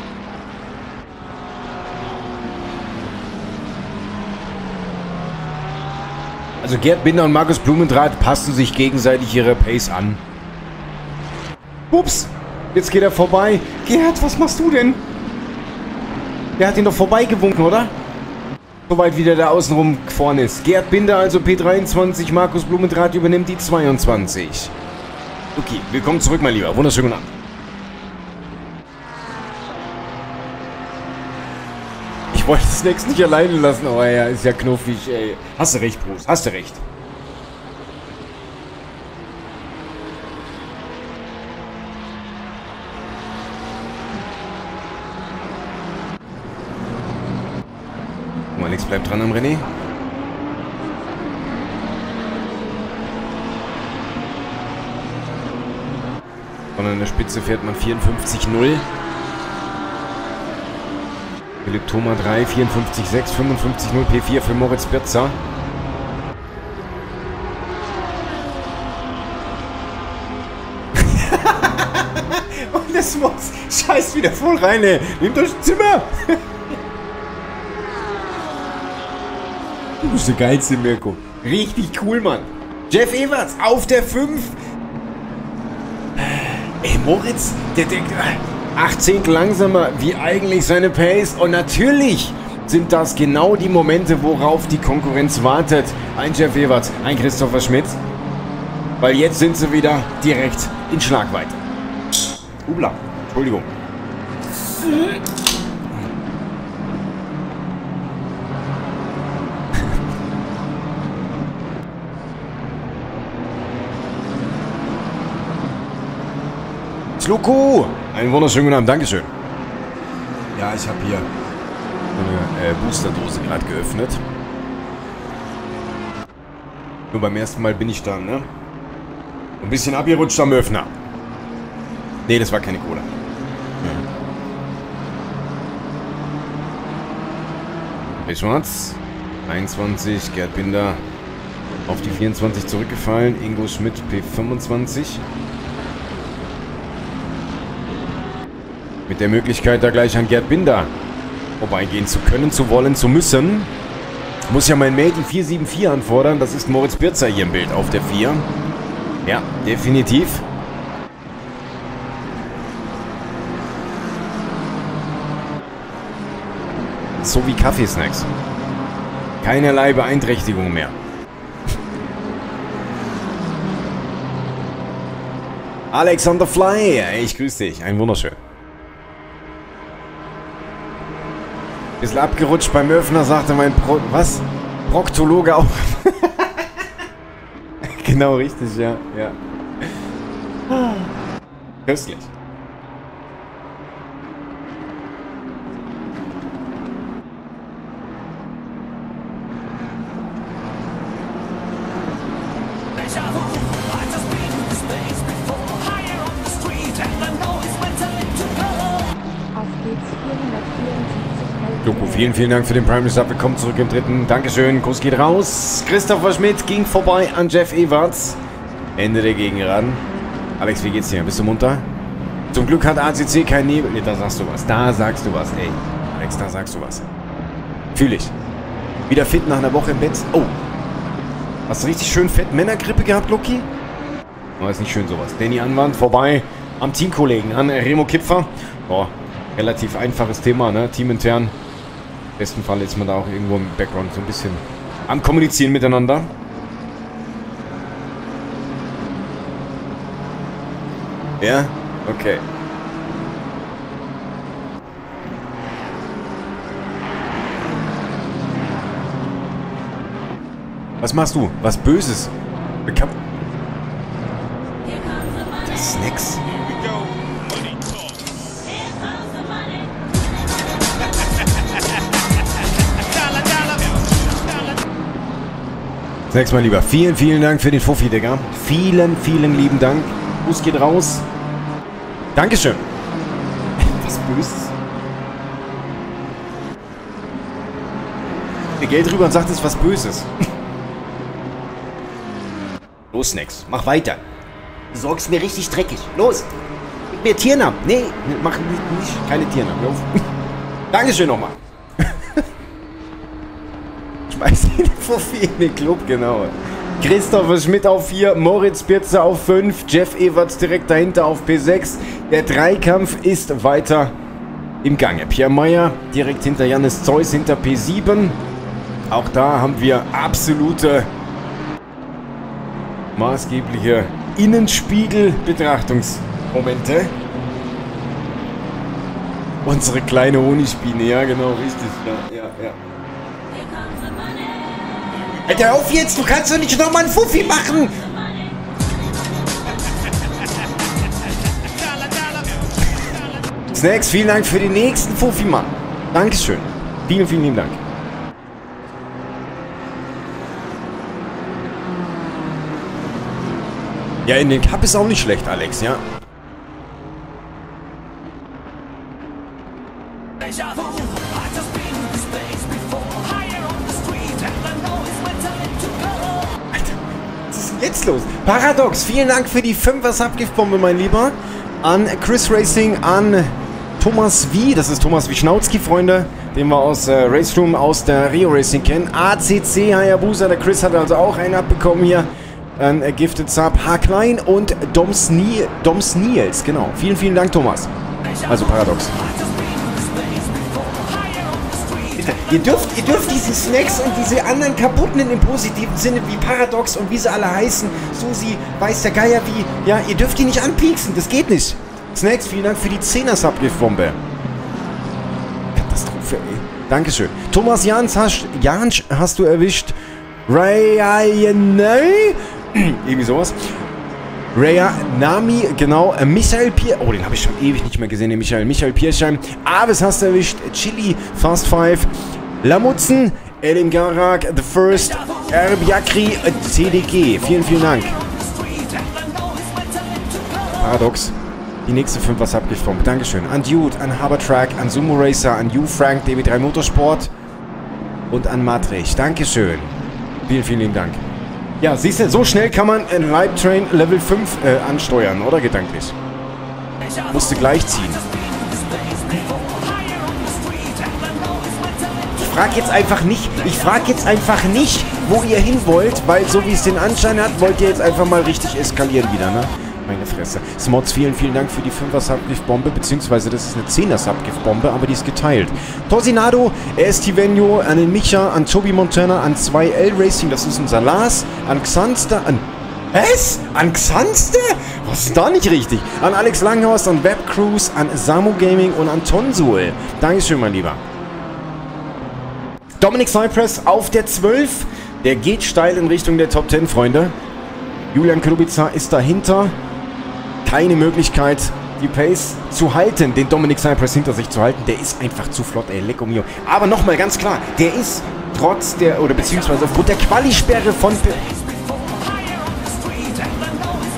Also Gerd Binder und Markus Blumendrath passen sich gegenseitig ihre Pace an. Ups, jetzt geht er vorbei. Gerd, was machst du denn? Der hat ihn doch vorbeigewunken, oder? Soweit wieder der außenrum vorne ist. Gerd Binder, also P dreiundzwanzig, Markus Blumendrath übernimmt die zweiundzwanzig. Okay, willkommen zurück, mein Lieber. Wunderschönen guten Abend. Ich wollte Snacks nicht alleine lassen, aber ja, ist ja knuffig, ey. Hast du recht, Bruce, hast du recht. Alex bleibt dran am René. Und an der Spitze fährt man vierundfünfzig null. Philipp Thoma drei, vierundfünfzig sechs, fünfundfünfzig null P vier für Moritz Birzer. Und das muss scheiß wieder voll rein, ey. Nehmt euch ein Zimmer. Du bist der geilste, Mirko. Richtig cool, Mann. Jeff Everts auf der fünf. Ey, Moritz, der denkt acht Zehntel langsamer wie eigentlich seine Pace. Und natürlich sind das genau die Momente, worauf die Konkurrenz wartet. Ein Jeff Everts, ein Christopher Schmidt. Weil jetzt sind sie wieder direkt in Schlagweite. Ubla, Entschuldigung. Luku! Einen wunderschönen guten Abend, Dankeschön. Ja, ich habe hier eine äh, Boosterdose gerade geöffnet. Nur beim ersten Mal bin ich da, ne? Ein bisschen abgerutscht am Öffner. Ne, das war keine Cola. Hey, Schwarz. einundzwanzig, Gerd Binder auf die vierundzwanzig zurückgefallen. Ingo Schmidt, P fünfundzwanzig. Mit der Möglichkeit, da gleich an Gerd Binder vorbeigehen zu können, zu wollen, zu müssen. Muss ja mein Mate die vier sieben vier anfordern. Das ist Moritz Birzer hier im Bild auf der vier. Ja, definitiv. So wie Kaffeesnacks. Keinerlei Beeinträchtigung mehr. Alexander Fly, ich grüße dich. Ein wunderschön. Bisschen abgerutscht beim Öffner, sagte mein Pro... Was? Proktologe auch. Genau, richtig, ja. ja. Köstlich. Doku, vielen, vielen Dank für den Prime Sub. Willkommen zurück im dritten. Dankeschön. Kuss geht raus. Christopher Schmidt ging vorbei an Jeff Ewarts. Ende der Gegenran. Alex, wie geht's dir? Bist du munter? Zum Glück hat A C C kein Nebel. Nee, da sagst du was. Da sagst du was, ey. Alex, da sagst du was. Fühl ich. Wieder fit nach einer Woche im Bett. Oh. Hast du richtig schön fett Männergrippe gehabt, Lucky? Oh, ist nicht schön sowas. Danny Anwand vorbei am Teamkollegen, an Remo Kipfer. Boah, relativ einfaches Thema, ne? Teamintern. Im besten Fall ist man da auch irgendwo im Background so ein bisschen am Kommunizieren miteinander. Ja? Okay. Was machst du? Was Böses? Bekam das ist nix. Nächstes Mal lieber. Vielen, vielen Dank für den Fuffi, Digga. Vielen, vielen lieben Dank. Fuß geht raus. Dankeschön. Was Böses. Der Geld rüber und sagt, es ist was Böses. Los, Snacks. Mach weiter. Du sorgst mir richtig dreckig. Los. Gib mir Tiernamen. Nee, mach nicht. Keine Tiernamen. Dankeschön nochmal. Schmeiß den Fuffi in den Club, genau. Christopher Schmidt auf vier, Moritz Birze auf fünf, Jeff Ewarts direkt dahinter auf P sechs. Der Dreikampf ist weiter im Gange. Pierre Meyer direkt hinter Jannis Zeus, hinter P sieben. Auch da haben wir absolute maßgebliche Innenspiegel-Betrachtungsmomente. Unsere kleine Honigbiene, ja genau, richtig. Ja, ja, ja. Alter, auf jetzt! Du kannst doch nicht nochmal einen Fuffi machen! Snacks, vielen Dank für den nächsten Fuffi, Mann. Dankeschön. Vielen, vielen lieben Dank. Ja, in den Cup ist auch nicht schlecht, Alex, ja? Jetzt los. Paradox, vielen Dank für die fünfer Subgift-Bombe, mein Lieber. An Chris Racing, an Thomas V. Das ist Thomas Wischnautzki, Freunde, den wir aus äh, Raceroom aus der Rio Racing kennen. A C C Hayabusa, der Chris hat also auch einen abbekommen hier. Ein äh, Gifted Sub. H. Klein und Doms, Nie Doms Niels, genau. Vielen, vielen Dank, Thomas. Also Paradox. Ihr dürft, ihr dürft diese Snacks und diese anderen kaputten in dem positiven Sinne wie Paradox und wie sie alle heißen, Susi, weiß der Geier wie, ja, ihr dürft die nicht anpieksen, das geht nicht. Snacks, vielen Dank für die zehner Subgift-Bombe. Katastrophe, ey. Dankeschön. Thomas Jans hast, Jans hast du erwischt. Ryan, irgendwie sowas. Raya Nami, genau. Äh, Michael Pier. Oh, den habe ich schon ewig nicht mehr gesehen, den Michael. Michael Pierschein. Aves hast du erwischt. Chili, Fast Five. Lamutzen, Elim Garak, The First, Erb Yakri, C D G. Vielen, vielen Dank. Paradox. Die nächste fünf was abgeformt. Dankeschön. An Dude, an Habertrack, an Sumo Racer, an You Frank, D B drei Motorsport und an Matrix. Dankeschön. Vielen, vielen lieben Dank. Ja, siehst du, so schnell kann man ein Live Train Level fünf äh, ansteuern, oder gedanklich? Musste gleich ziehen. Ich frage jetzt einfach nicht, ich frage jetzt einfach nicht, wo ihr hin wollt, weil so wie es den Anschein hat, wollt ihr jetzt einfach mal richtig eskalieren wieder, ne? Meine Fresse. Smots, vielen, vielen Dank für die fünfer Subgift-Bombe, beziehungsweise das ist eine zehner Subgift-Bombe, aber die ist geteilt. Torsinado, Estivenio, an den Micha, an Tobi Montana, an zwei L Racing, das ist unser Lars, an Xanster, an... Was? An Xanster? Was ist da nicht richtig? An Alex Langhorst, an Web Cruise, an Samu Gaming und an Tonsul. Dankeschön, mein Lieber. Dominic Cypress auf der zwölf. Der geht steil in Richtung der Top zehn, Freunde. Julian Kubica ist dahinter. Keine Möglichkeit, die Pace zu halten, den Dominic Cypress hinter sich zu halten. Der ist einfach zu flott, ey, lecco mio. Aber nochmal ganz klar, der ist trotz der, oder beziehungsweise aufgrund der Quali-Sperre von...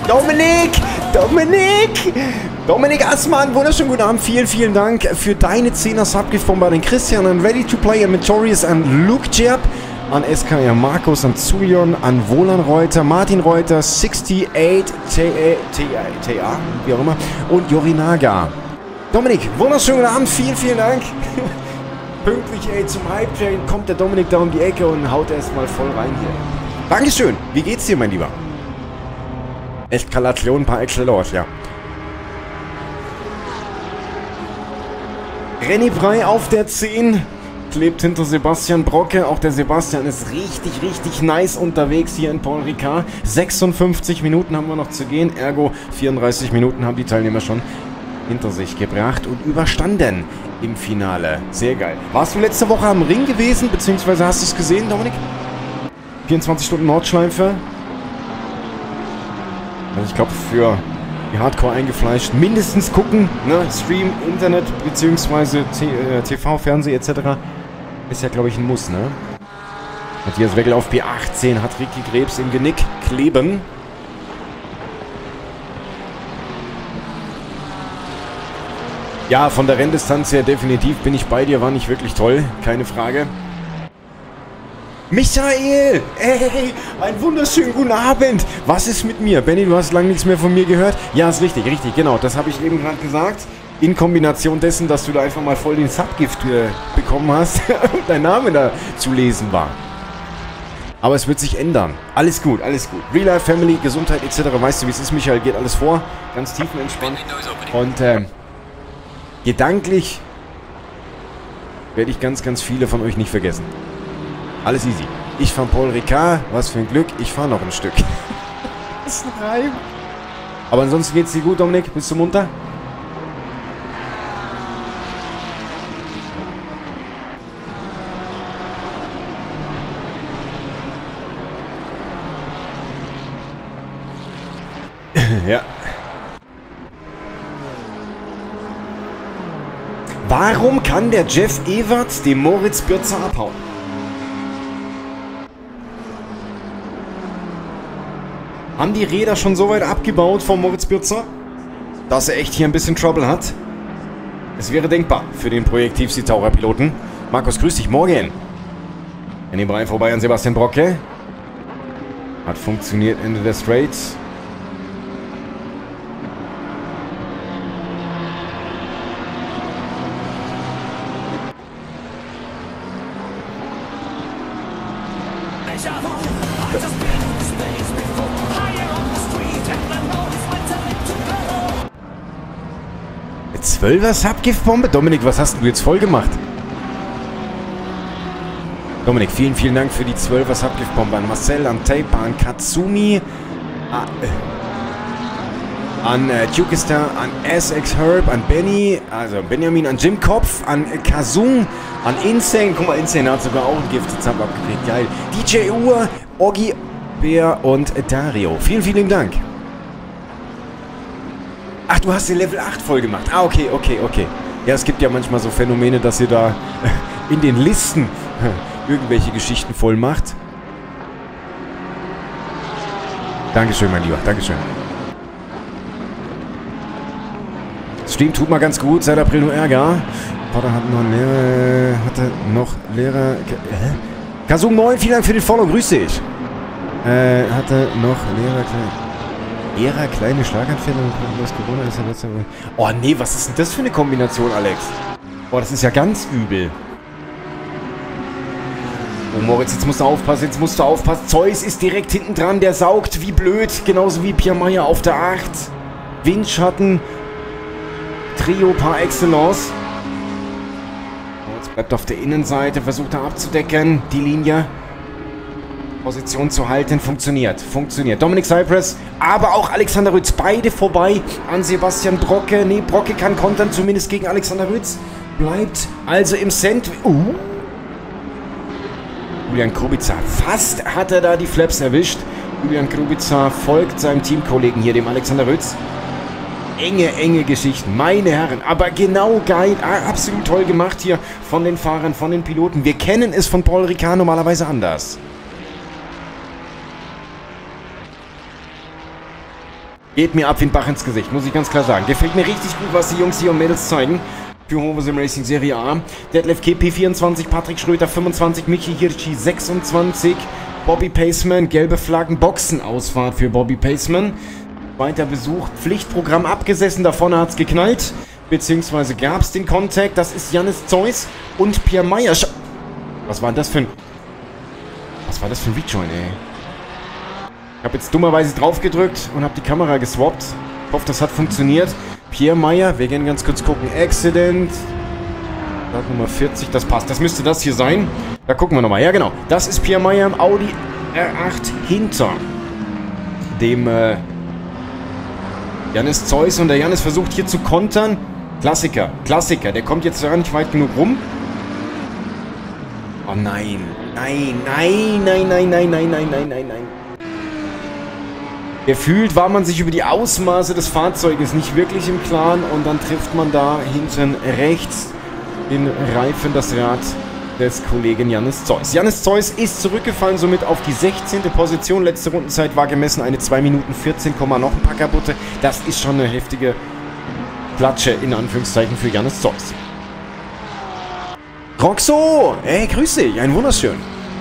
Dominik! Dominik! Dominik Assmann, wunderschönen guten Abend. Vielen, vielen Dank für deine zehner Subgift-Bombe an den Christian, an Ready to Play, an Mentorius, an Luke Jerb, an S K R Markus, an Zulion, an Wolan Reuter, Martin Reuter, achtundsiebzig, T A, wie auch immer, und Yorinaga. Dominik, wunderschönen guten Abend. Vielen, vielen Dank. Pünktlich, ey, zum Hype-Train kommt der Dominik da um die Ecke und haut erstmal voll rein hier. Dankeschön. Wie geht's dir, mein Lieber? Eskalation par excellence, ja. Renny Brey auf der zehn. Klebt hinter Sebastian Brocke. Auch der Sebastian ist richtig, richtig nice unterwegs hier in Paul Ricard. sechsundfünfzig Minuten haben wir noch zu gehen. Ergo vierunddreißig Minuten haben die Teilnehmer schon hinter sich gebracht und überstanden im Finale. Sehr geil. Warst du letzte Woche am Ring gewesen, beziehungsweise hast du es gesehen, Dominik? vierundzwanzig Stunden Nordschleife. Also ich glaube, für die Hardcore eingefleischt mindestens gucken, ne? Stream, Internet, beziehungsweise T V, Fernseh et cetera. Ist ja, glaube ich, ein Muss, ne? Matthias Weckel auf P achtzehn hat Ricky Krebs im Genick kleben. Ja, von der Renndistanz her definitiv bin ich bei dir, war nicht wirklich toll, keine Frage. Michael! Ey, einen wunderschönen guten Abend! Was ist mit mir? Benny, du hast lange nichts mehr von mir gehört? Ja, ist richtig, richtig, genau. Das habe ich eben gerade gesagt. In Kombination dessen, dass du da einfach mal voll den Subgift äh, bekommen hast und dein Name da zu lesen war. Aber es wird sich ändern. Alles gut, alles gut. Real Life, Family, Gesundheit et cetera. Weißt du, wie es ist, Michael? Geht alles vor. Ganz tiefenentspannt. Und ähm, gedanklich werde ich ganz, ganz viele von euch nicht vergessen. Alles easy. Ich fahre Paul Ricard. Was für ein Glück. Ich fahre noch ein Stück. Das ist ein Reim. Aber ansonsten geht's dir gut, Dominik? Bist du munter? Ja. Warum kann der Jeff Ewert dem Moritz Bürzer abhauen? Haben die Räder schon so weit abgebaut vom Moritz Bürzer, dass er echt hier ein bisschen Trouble hat? Es wäre denkbar für den Projekt Tiefsee Taucher Piloten. Markus, grüß dich, morgen. In dem Bereich vorbei an Sebastian Brocke. Hat funktioniert, Ende der Straights. zwölfer Subgift-Bombe? Dominik, was hast du jetzt voll gemacht? Dominik, vielen, vielen Dank für die zwölfer Subgift-Bombe an Marcel, an Taper, an Katsumi, an äh, Tukistar, an S X Herb, an Benny, also Benjamin, an Jim Kopf, an äh, Kazung, an Insane. Guck mal, Insane hat sogar auch einen Gift-Sub abgekriegt. Geil. D J Uhr, Oggi, Bär und äh, Dario. Vielen, vielen Dank. Ach, du hast den Level acht voll gemacht. Ah, okay, okay, okay. Ja, es gibt ja manchmal so Phänomene, dass ihr da in den Listen irgendwelche Geschichten voll macht. Dankeschön, mein Lieber. Dankeschön. Stream tut mal ganz gut. Seit April nur Ärger. Vater hat noch Lehrer... Hatte noch Lehrer... Hä? Kasum neun, vielen Dank für den Follow. Grüß dich. Äh, hatte noch Lehrer... Lehrer, kleine Schlaganfälle und das Corona ist ja letzte Woche. Oh nee, was ist denn das für eine Kombination, Alex? Oh, das ist ja ganz übel. Oh, Moritz, jetzt musst du aufpassen, jetzt musst du aufpassen. Zeus ist direkt hinten dran, der saugt wie blöd. Genauso wie Pierre Meyer auf der acht. Windschatten. Trio par excellence. Oh, jetzt bleibt auf der Innenseite, versucht er abzudecken. Die Linie. Position zu halten, funktioniert, funktioniert. Dominik Cypress, aber auch Alexander Rütz, beide vorbei an Sebastian Brocke. Ne, Brocke kann kontern, zumindest gegen Alexander Rütz. Bleibt also im Cent. Uh. Julian Kubica, fast hat er da die Flaps erwischt. Julian Kubica folgt seinem Teamkollegen hier, dem Alexander Rütz. Enge, enge Geschichten, meine Herren. Aber genau geil, absolut toll gemacht hier von den Fahrern, von den Piloten. Wir kennen es von Paul Ricard normalerweise anders. Geht mir ab wie ein Bach ins Gesicht, muss ich ganz klar sagen. Gefällt mir richtig gut, was die Jungs hier und Mädels zeigen. Für Hover Sim Racing Serie A. Detlef K P vierundzwanzig, Patrick Schröter fünfundzwanzig, Michi Hirschi sechsundzwanzig, Bobby Paceman, gelbe Flaggen, Boxenausfahrt für Bobby Paceman. Weiter Besuch, Pflichtprogramm abgesessen, da vorne hat es geknallt. Beziehungsweise gab es den Contact, das ist Jannis Zeus und Pierre Meyer. Sch Was war das für ein... Was war das für ein Rejoin, ey? Ich habe jetzt dummerweise drauf gedrückt und habe die Kamera geswappt. Ich hoffe, das hat funktioniert. Pierre Meyer, wir gehen ganz kurz gucken. Accident. Start Nummer vierzig, das passt. Das müsste das hier sein. Da gucken wir nochmal. Ja, genau. Das ist Pierre Meyer im Audi R acht hinter dem äh, Jannis Zeus. Und der Jannis versucht hier zu kontern. Klassiker, Klassiker. Der kommt jetzt gar nicht weit genug rum. Oh nein. Nein, nein, nein, nein, nein, nein, nein, nein, nein, nein. Gefühlt war man sich über die Ausmaße des Fahrzeuges nicht wirklich im Klaren und dann trifft man da hinten rechts den Reifen das Rad des Kollegen Jannis Zeus. Jannis Zeus ist zurückgefallen, somit auf die sechzehnte Position. Letzte Rundenzeit war gemessen eine zwei Minuten vierzehn, noch ein paar kaputte. Das ist schon eine heftige Klatsche in Anführungszeichen für Jannis Zeus. Roxo! Hey, grüß dich! Ein wunderschön.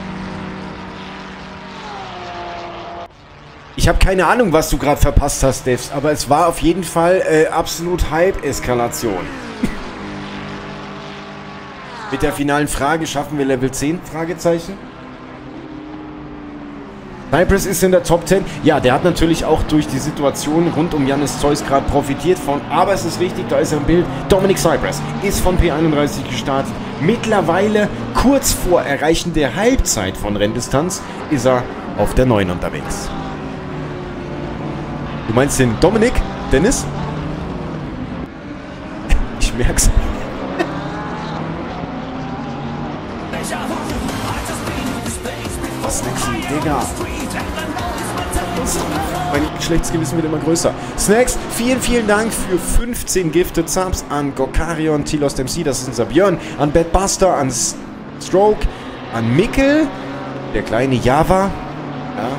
Ich habe keine Ahnung, was du gerade verpasst hast, Devs, aber es war auf jeden Fall äh, absolut Hype-Eskalation. Mit der finalen Frage, schaffen wir Level zehn? Fragezeichen. Cypress ist in der Top zehn. Ja, der hat natürlich auch durch die Situation rund um Jannis Zeus gerade profitiert von. Aber es ist richtig, da ist er im Bild. Dominic Cypress ist von P einunddreißig gestartet. Mittlerweile, kurz vor Erreichen der Halbzeit von Renndistanz, ist er auf der neun unterwegs. Du meinst den Dominik? Dennis? Ich merk's. Was denkst du, Digga? Mein Geschlechtsgewissen wird immer größer. Snacks, vielen, vielen Dank für fünfzehn Gifted Subs an Gokarion, T-Lost M C, das ist unser Björn, an Badbuster, an Stroke, an Mikkel, der kleine Java, ja.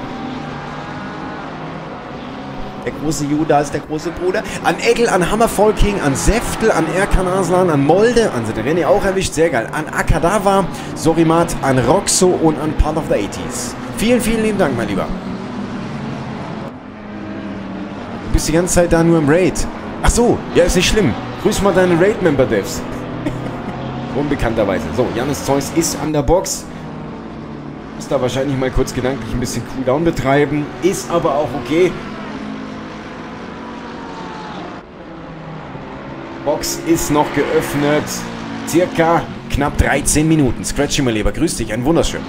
Der große Judas, der große Bruder. An Egel, an Hammerfall King, an Säftel, an Erkan Aslan, an Molde, an der René auch erwischt, sehr geil. An Akadawa, Sorimat, an Roxo und an Part of the eighties. Vielen, vielen lieben Dank, mein Lieber. Du bist die ganze Zeit da nur im Raid. Ach so, ja, ist nicht schlimm. Grüß mal deine Raid-Member-Devs. Unbekannterweise. So, Jannis Zeus ist an der Box. Muss da wahrscheinlich mal kurz gedanklich ein bisschen Cooldown betreiben. Ist aber auch okay. Box ist noch geöffnet. Circa knapp dreizehn Minuten. Scratchy, mein Lieber, grüß dich, ein wunderschön.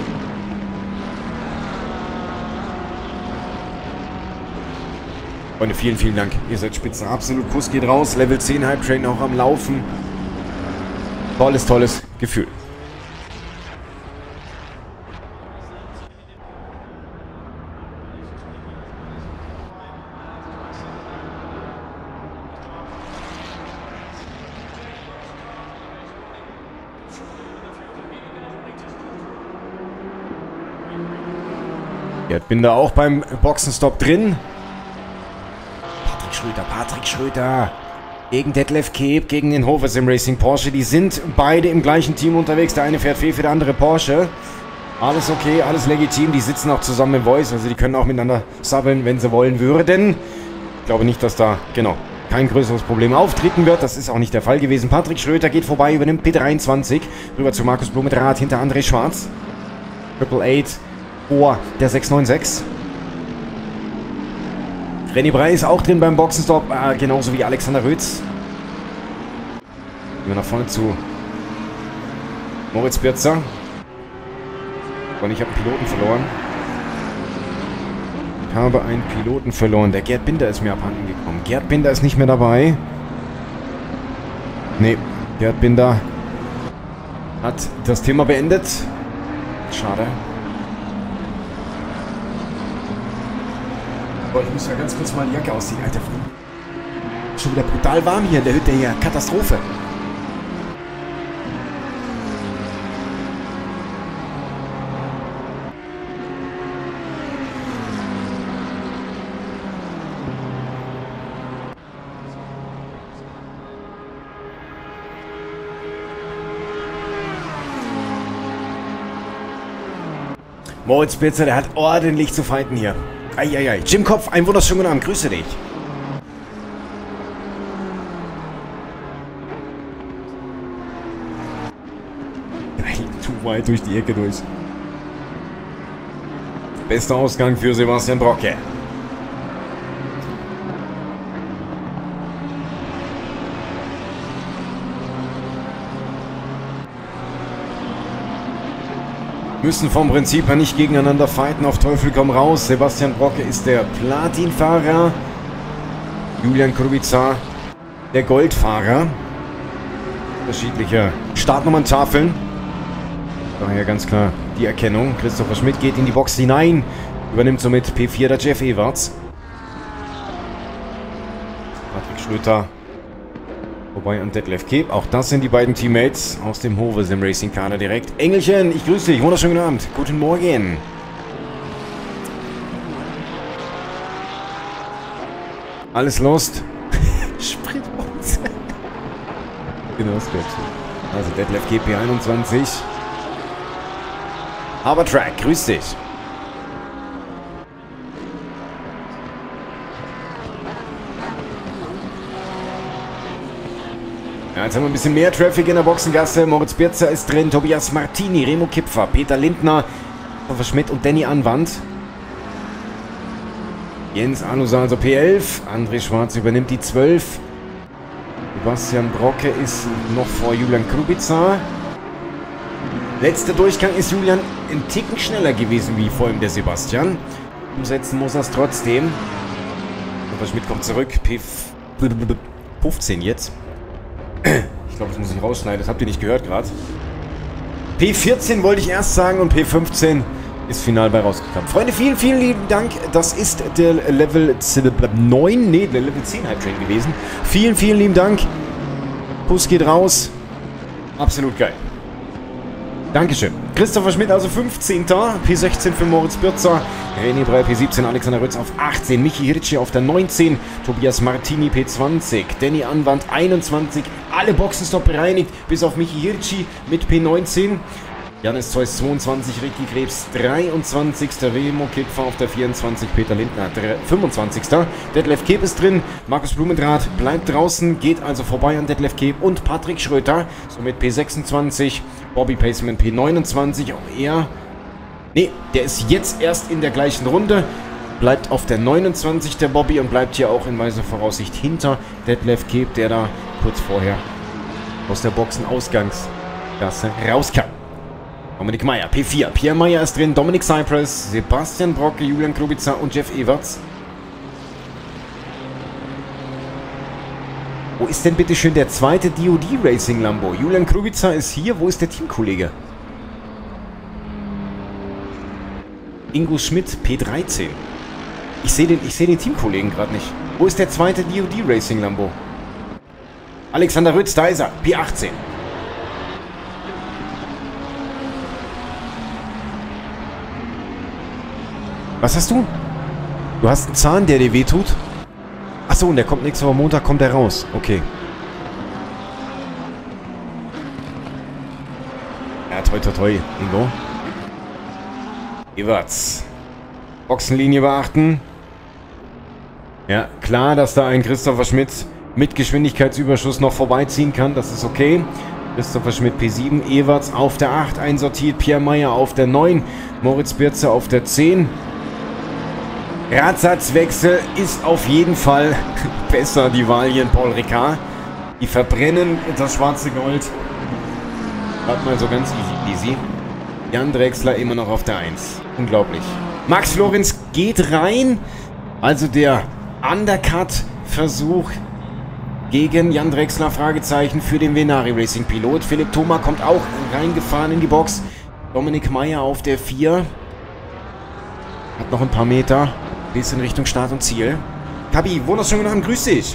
Freunde, vielen, vielen Dank. Ihr seid spitze. Absolut, Kuss geht raus. Level zehn Hype Train auch am Laufen. Tolles, tolles Gefühl. Jetzt bin da auch beim Boxenstopp drin. Patrick Schröter, Patrick Schröter. Gegen Detlef Keep, gegen den Hover Sim Racing Porsche. Die sind beide im gleichen Team unterwegs. Der eine fährt Fefe, der andere Porsche. Alles okay, alles legitim. Die sitzen auch zusammen im Voice. Also die können auch miteinander sabbeln, wenn sie wollen würden. Ich glaube nicht, dass da, genau, kein größeres Problem auftreten wird. Das ist auch nicht der Fall gewesen. Patrick Schröter geht vorbei, übernimmt P dreiundzwanzig. Rüber zu Markus Blum mit Rad hinter André Schwarz. Triple Eight. vor der sechs neun sechs. René Brey ist auch drin beim Boxenstopp, äh, genauso wie Alexander Rötz. Gehen wir nach vorne zu Moritz Birzer. Und ich habe einen Piloten verloren. Ich habe einen Piloten verloren. Der Gerd Binder ist mir abhanden gekommen. Gerd Binder ist nicht mehr dabei. Nee, Gerd Binder hat das Thema beendet. Schade. Oh, ich muss ja ganz kurz mal die Jacke ausziehen, alter Freund. Schon wieder brutal warm hier in der Hütte hier. Katastrophe. Moritz Birzer, der hat ordentlich zu fighten hier. Eieiei. Jim Kopf, ein wunderschönen guten Abend. Grüße dich. Zu weit durch die Ecke durch. Bester Ausgang für Sebastian Brocke. Müssen vom Prinzip her nicht gegeneinander fighten, auf Teufel komm raus. Sebastian Brocke ist der Platinfahrer. Julian Kubica der Goldfahrer. Unterschiedliche Startnummern-Tafeln. Daher ganz klar die Erkennung. Christopher Schmidt geht in die Box hinein. Übernimmt somit P vier der Jeff Everts. Patrick Schlöter vorbei an Detlef Keep. Auch das sind die beiden Teammates aus dem Hove Sim Racing Kader direkt. Engelchen, ich grüße dich. Wunderschönen guten Abend. Guten Morgen. Alles lost. Spritbox. Genau, das gehört zu. Also Detlef Keep P einundzwanzig. Aber Track, grüß dich. Ja, jetzt haben wir ein bisschen mehr Traffic in der Boxengasse. Moritz Birzer ist drin, Tobias Martini, Remo Kipfer, Peter Lindner, Christopher Schmidt und Danny Anwand. Jens Anusa, also P elf. André Schwarz übernimmt die zwölf. Sebastian Brocke ist noch vor Julian Kubica. Letzter Durchgang ist Julian ein Ticken schneller gewesen wie vor ihm der Sebastian. Umsetzen muss er es trotzdem. Christopher Schmidt kommt zurück. P fünfzehn jetzt. Ich glaube, das muss ich rausschneiden. Das habt ihr nicht gehört gerade. P vierzehn wollte ich erst sagen und P fünfzehn ist final bei rausgekommen. Freunde, vielen, vielen lieben Dank. Das ist der Level neun, nee, der Level zehn Hype Train gewesen. Vielen, vielen lieben Dank. Kuss geht raus. Absolut geil. Dankeschön. Christopher Schmidt also fünfzehnter P sechzehn für Moritz Birzer. René Brey P siebzehn, Alexander Rütz auf achtzehn. Michi Hirschi auf der neunzehn. Tobias Martini P zwanzig. Danny Anwand einundzwanzig. Alle Boxenstopp bereinigt, bis auf Michi Hirschi mit P neunzehn. Janis Zeus zweiundzwanzig. Ricky Krebs dreiundzwanzigster Remo Kipfer auf der vierundzwanzig. Peter Lindner fünfundzwanzigster Detlef Keep ist drin. Markus Blumendrath bleibt draußen, geht also vorbei an Detlef Keep und Patrick Schröter. Somit P sechsundzwanzig. Bobby Paceman P neunundzwanzig. Auch er. Ne, der ist jetzt erst in der gleichen Runde. Bleibt auf der neunundzwanzig der Bobby und bleibt hier auch in weiser Voraussicht hinter Detlef Keep, der da kurz vorher aus der Boxenausgangsgasse rauskam. Dominik Meyer, P vier. Pierre Meyer ist drin, Dominik Cypress, Sebastian Brocke, Julian Kubica und Jeff Everts. Wo ist denn bitte schön der zweite D O D Racing Lambo? Julian Kubica ist hier. Wo ist der Teamkollege? Ingo Schmidt, P dreizehn. Ich sehe den, ich sehe den Teamkollegen gerade nicht. Wo ist der zweite D O D Racing Lambo? Alexander Rütz, da ist er, P achtzehn. Was hast du? Du hast einen Zahn, der dir wehtut? Achso, und der kommt nächste Woche Montag, kommt der raus. Okay. Ja, toi, toi, toi, Ingo. Everts. Boxenlinie beachten. Ja, klar, dass da ein Christopher Schmidt mit Geschwindigkeitsüberschuss noch vorbeiziehen kann. Das ist okay. Christopher Schmidt P sieben. Everts auf der acht einsortiert. Pierre Meyer auf der neun. Moritz Birzer auf der zehn. Radsatzwechsel ist auf jeden Fall besser, die Valien Paul Ricard. Die verbrennen das schwarze Gold. Bleibt mal so ganz easy peasy. Jan Drechsler immer noch auf der eins. Unglaublich. Max Florenz geht rein. Also der Undercut-Versuch gegen Jan Drechsler, Fragezeichen für den Venari Racing Pilot. Philipp Thoma kommt auch reingefahren in die Box. Dominik Meyer auf der vier. Hat noch ein paar Meter. Bis in Richtung Start und Ziel. Kabi, wunderschönen guten Abend, grüß dich.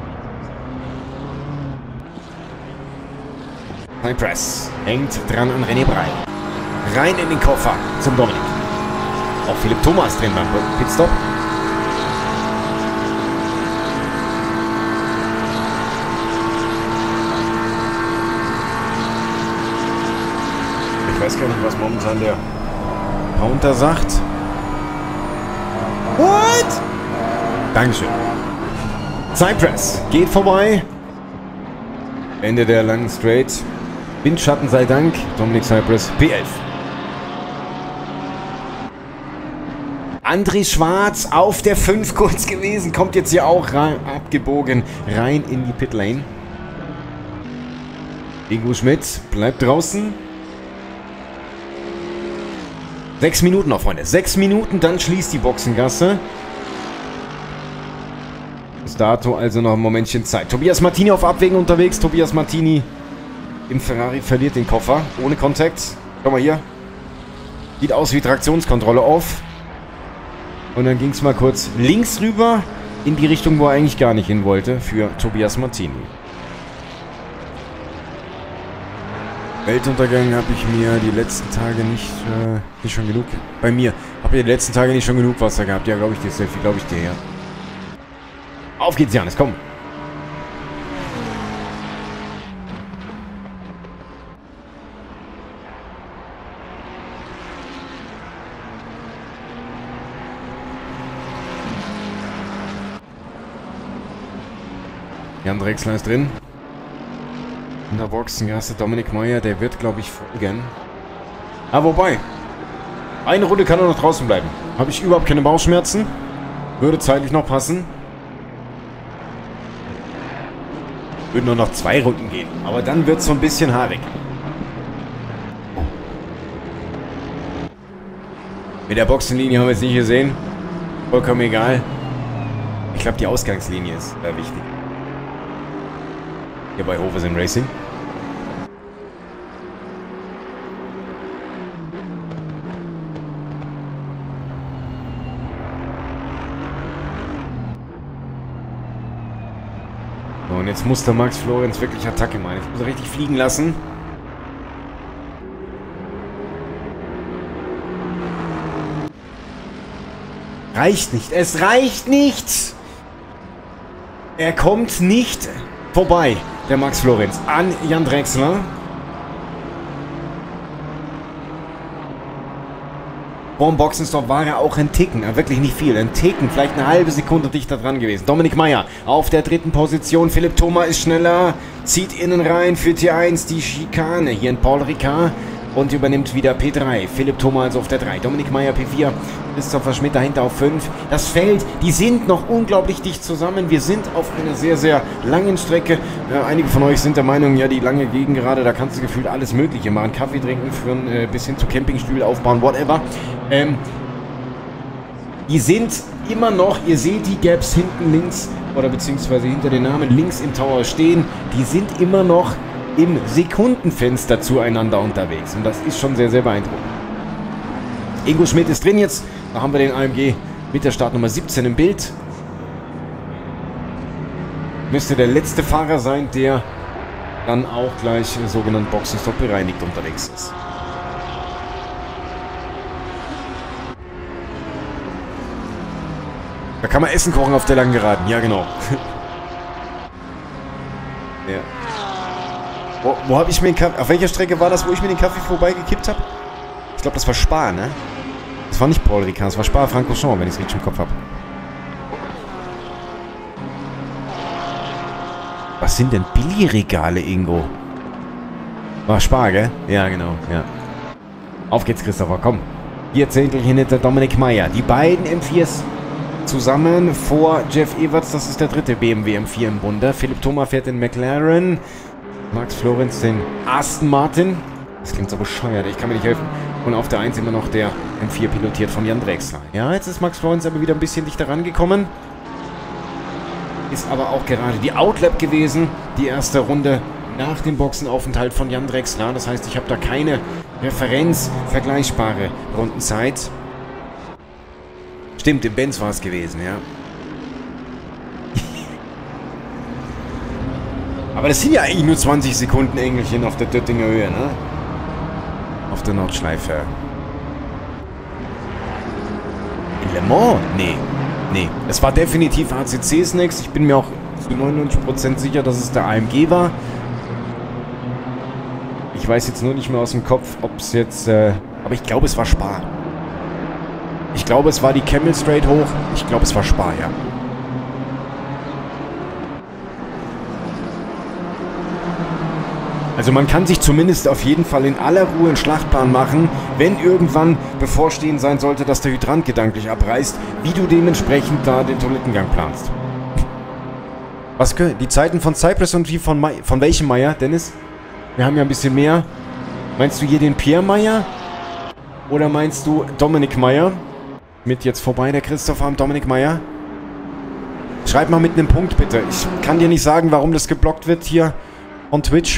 Cypress hängt dran an René Brey. Rein in den Koffer zum Dominik. Auch Philipp Thomas drin beim Pitstop. Ich weiß gar nicht, was momentan der Countersacht. What? Dankeschön. Cypress geht vorbei. Ende der langen Straight. Windschatten sei Dank. Dominic Cypress, P elf. André Schwarz auf der fünf kurz gewesen. Kommt jetzt hier auch rein, abgebogen rein in die Pitlane. Ingo Schmidt bleibt draußen. Sechs Minuten noch, Freunde. Sechs Minuten, dann schließt die Boxengasse. Bis dato also noch ein Momentchen Zeit. Tobias Martini auf Abwägen unterwegs. Tobias Martini im Ferrari verliert den Koffer. Ohne Kontakt. Schau mal hier. Sieht aus wie Traktionskontrolle off. Und dann ging es mal kurz links rüber in die Richtung, wo er eigentlich gar nicht hin wollte, für Tobias Martini. Weltuntergang habe ich mir die letzten Tage nicht, äh, nicht schon genug. Bei mir habe ich die letzten Tage nicht schon genug Wasser gehabt. Ja, glaube ich dir, Selfie, glaube ich dir, ja. Auf geht's, Janis, komm. Jan Drechsler ist drin. In der Boxengasse Dominik Meyer, der wird, glaube ich, folgen. Ah, wobei. Eine Runde kann er noch draußen bleiben. Habe ich überhaupt keine Bauchschmerzen. Würde zeitlich noch passen. Würden nur noch zwei Runden gehen. Aber dann wird es so ein bisschen haarig. Mit der Boxenlinie haben wir es nicht gesehen. Vollkommen egal. Ich glaube, die Ausgangslinie ist äh, wichtig. Hier bei Hoversen Racing. So, und jetzt muss der Max Florenz wirklich Attacke machen. Ich muss er richtig fliegen lassen. Reicht nicht. Es reicht nicht. Er kommt nicht vorbei. Der Max Florenz an Jan Drechsler. Vorm Boxenstopp war er auch ein Ticken, wirklich nicht viel, ein Ticken, vielleicht eine halbe Sekunde dichter dran gewesen. Dominik Meyer auf der dritten Position, Philipp Thoma ist schneller, zieht innen rein für T eins die Schikane, hier in Paul Ricard und übernimmt wieder P drei. Philipp Thoma also auf der drei, Dominik Meyer P vier, Christopher Schmidt dahinter auf fünf. Das Feld, die sind noch unglaublich dicht zusammen. Wir sind auf einer sehr, sehr langen Strecke. Ja, einige von euch sind der Meinung, ja, die lange Gegend gerade, da kannst du gefühlt alles Mögliche machen. Kaffee trinken, führen, äh, bis hin zu Campingstühle aufbauen, whatever. Ähm, die sind immer noch, ihr seht die Gaps hinten links, oder beziehungsweise hinter den Namen links im Tower stehen, die sind immer noch im Sekundenfenster zueinander unterwegs. Und das ist schon sehr, sehr beeindruckend. Ingo Schmidt ist drin jetzt. Da haben wir den A M G mit der Startnummer siebzehn im Bild. Müsste der letzte Fahrer sein, der dann auch gleich äh, sogenannt Boxenstopp bereinigt unterwegs ist. Da kann man Essen kochen auf der langen Geraden. Ja, genau. Ja. Wo, wo habe ich mir den Kaffee... Auf welcher Strecke war das, wo ich mir den Kaffee vorbeigekippt habe? Ich glaube, das war Spa, ne? Das war nicht Paul Ricard, das war Spa-Francorchamps, wenn ich es richtig im Kopf habe. Was sind denn Billigregale, Ingo? War Spa, gell? Ja, genau, ja. Auf geht's, Christopher, komm. Vier Zehntelchen hinter Dominik Meyer. Die beiden M viers zusammen vor Jeff Everts. Das ist der dritte B M W M vier im Bunde. Philipp Thoma fährt den McLaren. Max Florenz den Aston Martin. Das klingt so bescheuert, ich kann mir nicht helfen. Und auf der eins immer noch der M vier pilotiert von Jan Drechsler. Ja, jetzt ist Max Florenz aber wieder ein bisschen dichter rangekommen. Ist aber auch gerade die Outlap gewesen. Die erste Runde nach dem Boxenaufenthalt von Jan Drechsler. Das heißt, ich habe da keine Referenz, vergleichbare Rundenzeit. Stimmt, im Benz war es gewesen, ja. Aber das sind ja eigentlich nur zwanzig Sekunden Engelchen auf der Döttinger Höhe, ne? Auf der Nordschleife. In Le Mans? Nee. Nee. Es war definitiv A C C Snacks. Ich bin mir auch zu neunundneunzig Prozent sicher, dass es der A M G war. Ich weiß jetzt nur nicht mehr aus dem Kopf, ob es jetzt... Äh, aber ich glaube, es war Spa. Ich glaube, es war die Camel Straight hoch. Ich glaube, es war Spa, ja. Also man kann sich zumindest auf jeden Fall in aller Ruhe einen Schlachtplan machen, wenn irgendwann bevorstehen sein sollte, dass der Hydrant gedanklich abreißt, wie du dementsprechend da den Toilettengang planst. Was können die Zeiten von Cypress und wie von Mai, von welchem Meier, Dennis? Wir haben ja ein bisschen mehr. Meinst du hier den Pierre Meier? Oder meinst du Dominik Meier? Mit jetzt vorbei der Christopher am Dominik Meier? Schreib mal mit einem Punkt bitte. Ich kann dir nicht sagen, warum das geblockt wird hier on Twitch.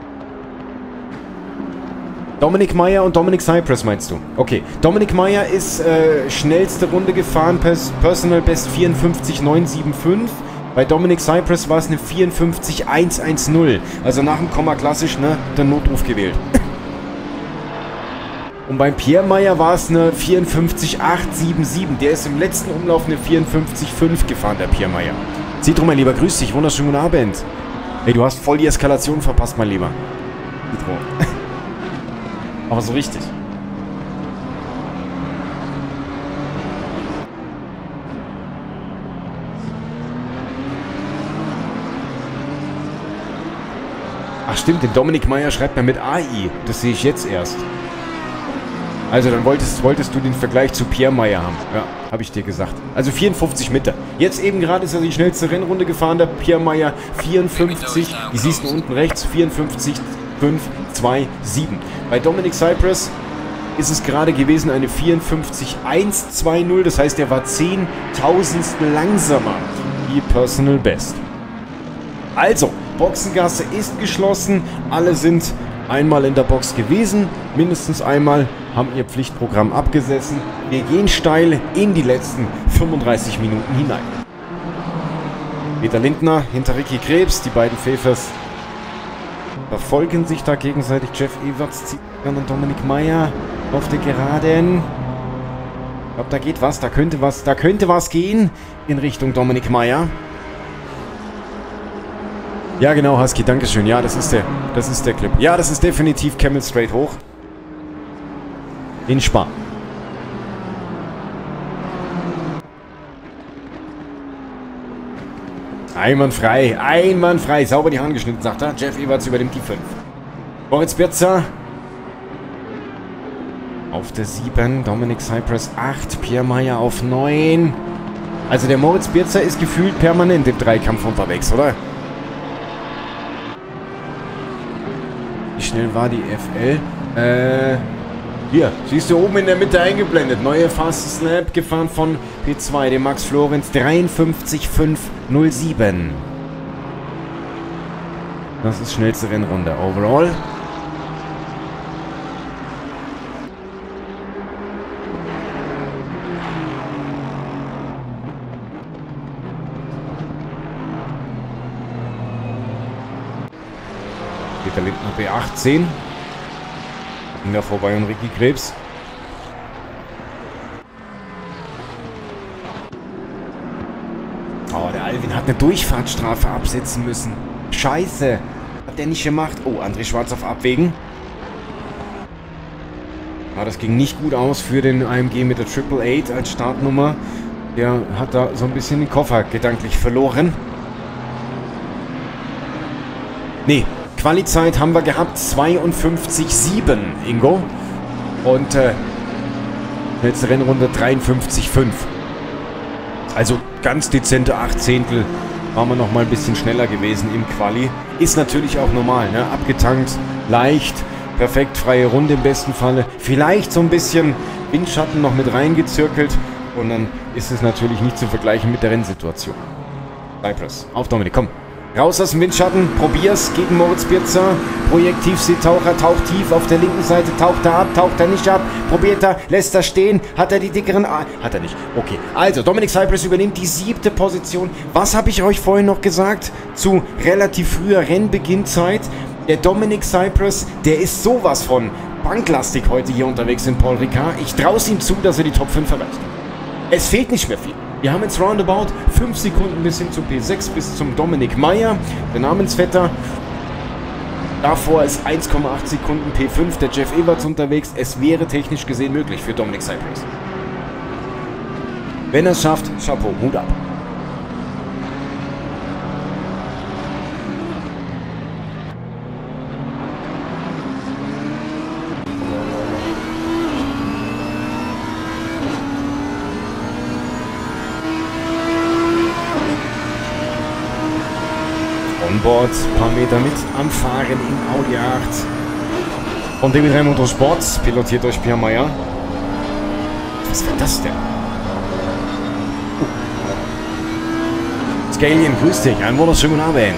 Dominik Meier und Dominic Cypress meinst du? Okay. Dominik Meier ist äh, schnellste Runde gefahren, Pers Personal Best vierundfünfzig neun sieben fünf. Bei Dominic Cypress war es eine vierundfünfzig eins eins null. Also nach dem Komma klassisch, ne, der Notruf gewählt. Und beim Pierre Meier war es eine vierundfünfzig acht sieben sieben. Der ist im letzten Umlauf eine vierundfünfzig fünf gefahren, der Pierre Meier. Citro, mein Lieber, grüß dich. Wunderschönen guten Abend. Hey, du hast voll die Eskalation verpasst, mein Lieber. Citro. Aber so richtig. Ach stimmt, den Dominik Meier schreibt man mit A I. Das sehe ich jetzt erst. Also dann wolltest, wolltest du den Vergleich zu Pierre Meier haben. Ja, habe ich dir gesagt. Also vierundfünfzig Mitte. Jetzt eben gerade ist er die schnellste Rennrunde gefahren, der Pierre Meier. vierundfünfzig, die siehst du unten rechts, vierundfünfzig fünf zwei sieben. Bei Dominic Cypress ist es gerade gewesen eine vierundfünfzig eins zwei null. Das heißt, er war zehntausendstel langsamer wie Personal Best. Also, Boxengasse ist geschlossen. Alle sind einmal in der Box gewesen. Mindestens einmal haben ihr Pflichtprogramm abgesessen. Wir gehen steil in die letzten fünfunddreißig Minuten hinein. Peter Lindner hinter Ricky Krebs. Die beiden Pfeffers verfolgen sich da gegenseitig. Jeff Everts zieht an Dominik Meier auf der Geraden. Ich glaube, da geht was. Da könnte was. Da könnte was gehen in Richtung Dominik Meier. Ja, genau, Husky, dankeschön. Ja, das ist der, das ist der Clip. Ja, das ist definitiv Camel Straight hoch. In Spa. Einwandfrei, einwandfrei. Sauber die Hand geschnitten, sagt er. Jeff Everts über dem T fünf. Moritz Birzer auf der sieben. Dominic Cypress acht. Pierre Meier auf neun. Also der Moritz Birzer ist gefühlt permanent im Dreikampf unterwegs, oder? Wie schnell war die F L? Äh, hier, siehst du oben in der Mitte eingeblendet. Neue Fast Snap gefahren von P zwei, dem Max Florenz, dreiundfünfzig fünf null sieben. Das ist schnellste Rennrunde overall. Peter Lindner B achtzehn. Ging da vorbei an Ricky Krebs. Oh, der Alvin hat eine Durchfahrtsstrafe absetzen müssen. Scheiße. Hat der nicht gemacht. Oh, André Schwarz auf Abwägen. Ja, das ging nicht gut aus für den A M G mit der Triple Eight als Startnummer. Der hat da so ein bisschen den Koffer gedanklich verloren. Nee. Quali-Zeit haben wir gehabt, zweiundfünfzig sieben, Ingo. Und äh, letzte Rennrunde dreiundfünfzig fünf. Also ganz dezente Achtzehntel waren wir noch mal ein bisschen schneller gewesen im Quali. Ist natürlich auch normal, ne? Abgetankt, leicht, perfekt, freie Runde im besten Falle. Vielleicht so ein bisschen Windschatten noch mit reingezirkelt. Und dann ist es natürlich nicht zu vergleichen mit der Rennsituation. Cypress, auf Dominik, komm. Raus aus dem Windschatten, probier's gegen Moritz Birzer. Projektivseetaucher, taucht tief auf der linken Seite, taucht er ab, taucht er nicht ab, probiert er, lässt er stehen, hat er die dickeren A... Hat er nicht, okay. Also, Dominic Cypress übernimmt die siebte Position. Was habe ich euch vorhin noch gesagt zu relativ früher Rennbeginnzeit? Der Dominic Cypress, der ist sowas von banklastig heute hier unterwegs in Paul Ricard. Ich traue es ihm zu, dass er die Top fünf erreicht. Es fehlt nicht mehr viel. Wir haben jetzt roundabout fünf Sekunden bis hin zu P sechs, bis zum Dominik Meier, der Namensvetter. Davor ist eins Komma acht Sekunden P fünf, der Jeff Everts unterwegs. Es wäre technisch gesehen möglich für Dominic Cypress. Wenn er es schafft, Chapeau, Hut ab. Onboard, paar Meter mit am Fahren im Audi acht. Von D B drei Motorsports, pilotiert durch Pierre Meyer. Was war das denn? Uh. Scalien, grüß dich, einen wunderschönen Abend.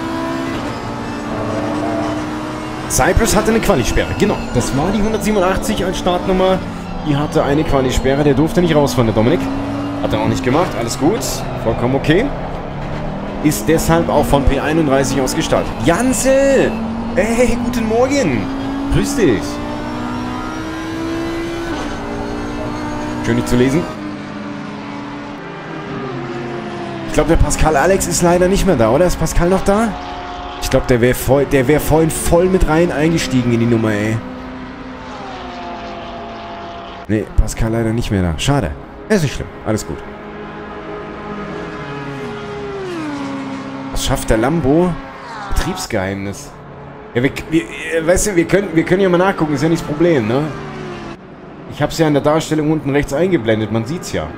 Cypress hatte eine Quali-Sperre, genau. Das war die hundertsiebenundachtzig als Startnummer. Die hatte eine Quali-Sperre, der durfte nicht rausfahren, der Dominik. Hat er auch nicht gemacht, alles gut, vollkommen okay. Ist deshalb auch von P einunddreißig aus gestartet. Jansel! Hey, guten Morgen! Grüß dich! Schön, dich zu lesen. Ich glaube, der Pascal Alex ist leider nicht mehr da, oder? Ist Pascal noch da? Ich glaube, der wäre voll, der wäre vorhin voll mit rein eingestiegen in die Nummer, ey. Nee, Pascal leider nicht mehr da. Schade. Ist nicht schlimm. Alles gut. Was schafft der Lambo? Betriebsgeheimnis. Ja, wir, wir, weißt du, wir können, wir können ja mal nachgucken, ist ja nicht das Problem, ne? Ich habe es ja in der Darstellung unten rechts eingeblendet, man sieht's ja.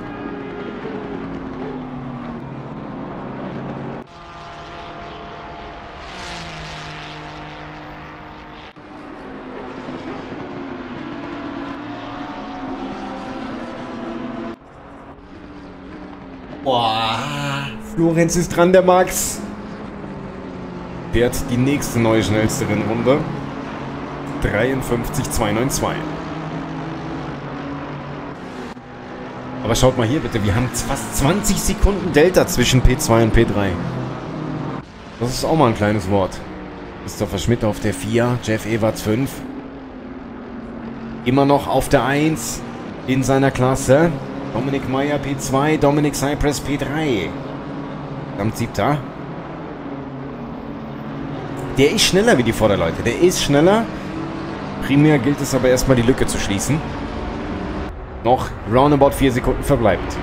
Boah, Florenz ist dran, der Max. Fährt die nächste neue schnellste Rennrunde. dreiundfünfzig Komma zweihundertzweiundneunzig. Aber schaut mal hier bitte, wir haben fast zwanzig Sekunden Delta zwischen P zwei und P drei. Das ist auch mal ein kleines Wort. Christopher Schmidt auf der vier, Jeff Ewarts fünf. Immer noch auf der eins in seiner Klasse. Dominik Meyer P zwei, Dominic Cypress P drei. Am siebter. Der ist schneller wie die Vorderleute. Der ist schneller. Primär gilt es aber erstmal die Lücke zu schließen. Noch roundabout vier Sekunden verbleibend.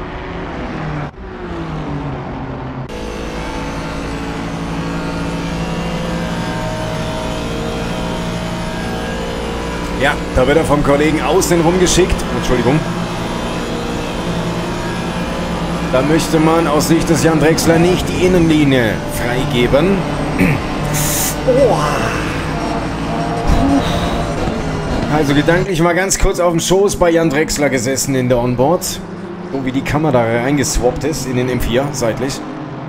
Ja, da wird er vom Kollegen außen rumgeschickt. Entschuldigung. Da möchte man aus Sicht des Jan Drechsler nicht die Innenlinie freigeben. Oh. Also gedanklich mal ganz kurz auf dem Schoß bei Jan Drechsler gesessen in der Onboard. So wie die Kamera reingeswappt ist in den M vier, seitlich.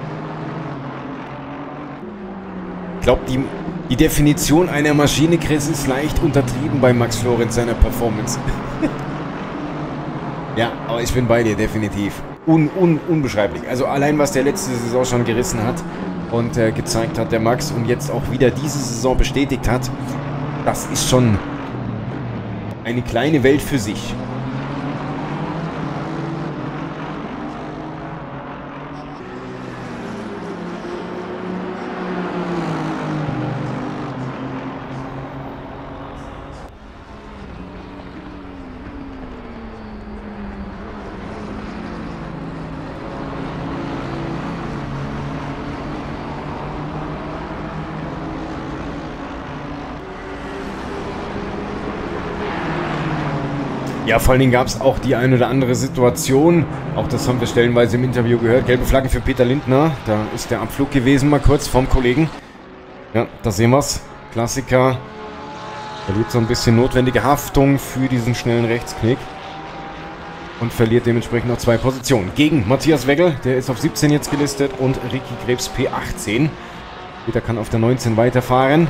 Ich glaube, die, die Definition einer Maschine, Chris, ist leicht untertrieben bei Max Florenz seiner Performance. Ja, aber ich bin bei dir, definitiv. Un, un, unbeschreiblich. Also allein, was der letzte Saison schon gerissen hat und äh, gezeigt hat, der Max, und jetzt auch wieder diese Saison bestätigt hat, das ist schon eine kleine Welt für sich. Ja, vor allen Dingen gab es auch die ein oder andere Situation, auch das haben wir stellenweise im Interview gehört, gelbe Flagge für Peter Lindner, da ist der Abflug gewesen, mal kurz vom Kollegen. Ja, da sehen wir es, Klassiker, verliert so ein bisschen notwendige Haftung für diesen schnellen Rechtsknick und verliert dementsprechend noch zwei Positionen. Gegen Matthias Weggel, der ist auf siebzehn jetzt gelistet, und Ricky Krebs P achtzehn. Peter kann auf der neunzehn weiterfahren.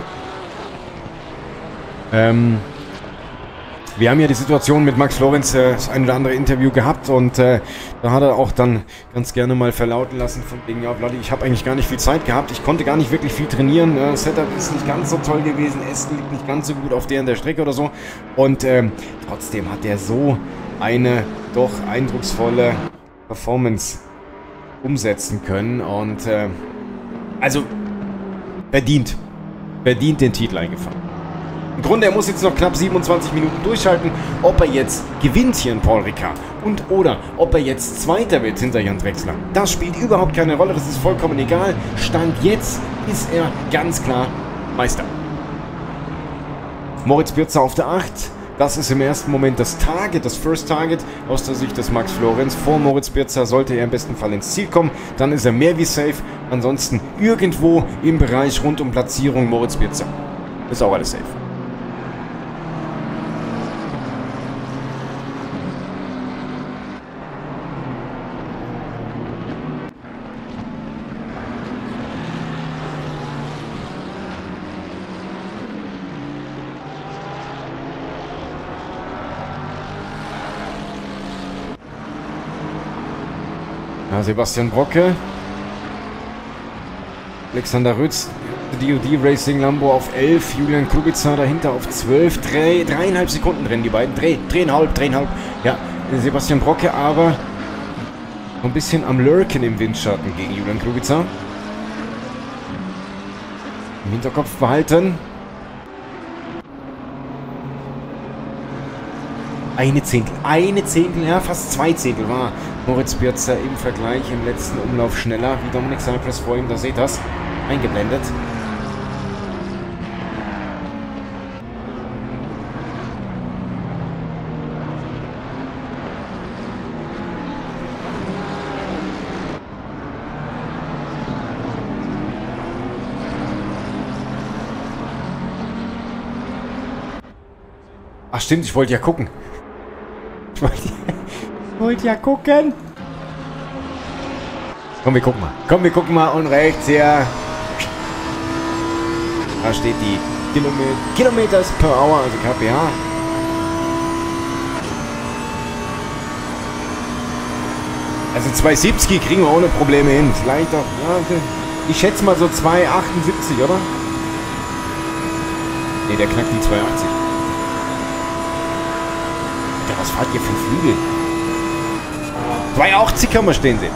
Ähm... Wir haben ja die Situation mit Max Florenz, äh, das ein oder andere Interview gehabt, und äh, da hat er auch dann ganz gerne mal verlauten lassen von wegen, ja Vladi, ich habe eigentlich gar nicht viel Zeit gehabt, ich konnte gar nicht wirklich viel trainieren, äh, Setup ist nicht ganz so toll gewesen, Essen liegt nicht ganz so gut auf der in der Strecke oder so, und ähm, trotzdem hat er so eine doch eindrucksvolle Performance umsetzen können, und äh, also verdient, verdient den Titel eingefahren. Im Grunde, er muss jetzt noch knapp siebenundzwanzig Minuten durchhalten. Ob er jetzt gewinnt hier in Paul Ricard und oder ob er jetzt Zweiter wird hinter Jan Drechsler, das spielt überhaupt keine Rolle. Das ist vollkommen egal. Stand jetzt ist er ganz klar Meister. Moritz Bürzer auf der acht. Das ist im ersten Moment das Target, das First Target aus der Sicht des Max Florenz. Vor Moritz Bürzer sollte er im besten Fall ins Ziel kommen. Dann ist er mehr wie safe. Ansonsten irgendwo im Bereich rund um Platzierung Moritz Bürzer. Ist auch alles safe. Ja, Sebastian Brocke, Alexander Rütz, D O D Racing Lambo auf elf, Julian Kubica dahinter auf zwölf, drei, dreieinhalb Sekunden drin, die beiden, drei, dreieinhalb, dreieinhalb, ja, Sebastian Brocke aber so ein bisschen am Lurken im Windschatten gegen Julian Kubica. Im Hinterkopf behalten. Eine Zehntel, eine Zehntel, ja, fast zwei Zehntel war Moritz Bürzer im Vergleich im letzten Umlauf schneller wie Dominic Cypress vor ihm. Da seht ihr das, eingeblendet. Ach stimmt, ich wollte ja gucken. Ich wollte ja, wollt ja gucken. Komm, wir gucken mal. Komm, wir gucken mal. Und rechts hier. Da steht die Kilometer, Kilometers per Hour, also K P H. Also zwei siebzig kriegen wir ohne Probleme hin. Vielleicht auch, ja, ich schätze mal so zwei achtundsiebzig, oder? Ne, der knackt die zwei achtzig. Was fahrt ihr für Flügel? zwei achtzig kann man stehen sehen.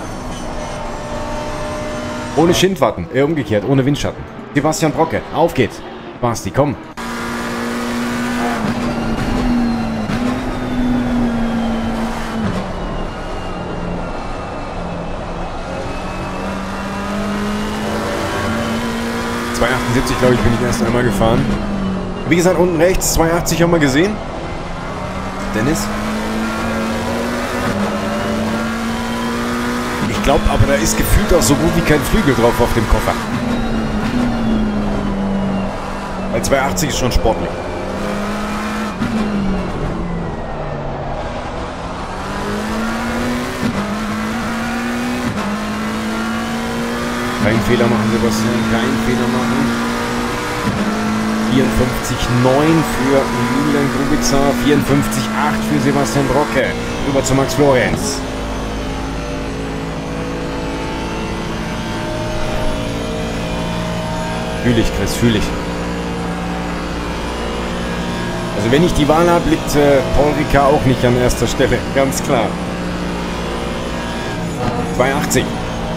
Ohne Schindwatten, äh, umgekehrt, ohne Windschatten. Sebastian Brocke, auf geht's. Basti, komm. zwei achtundsiebzig, glaube ich, bin ich erst einmal gefahren. Wie gesagt, unten rechts, zwei achtzig haben wir gesehen. Dennis. Ich glaube aber, da ist gefühlt auch so gut wie kein Flügel drauf auf dem Koffer. Weil zwei achtzig ist schon sportlich. Kein Fehler machen, Sebastian. Kein Fehler machen. vierundfünfzig neun für Julian Kubica, vierundfünfzig acht für Sebastian Brocke. Rüber zu Max Florenz. Fühl ich, Chris, fühl ich. Also wenn ich die Wahl habe, liegt äh, Paul Ricard auch nicht an erster Stelle, ganz klar. zwei achtzig.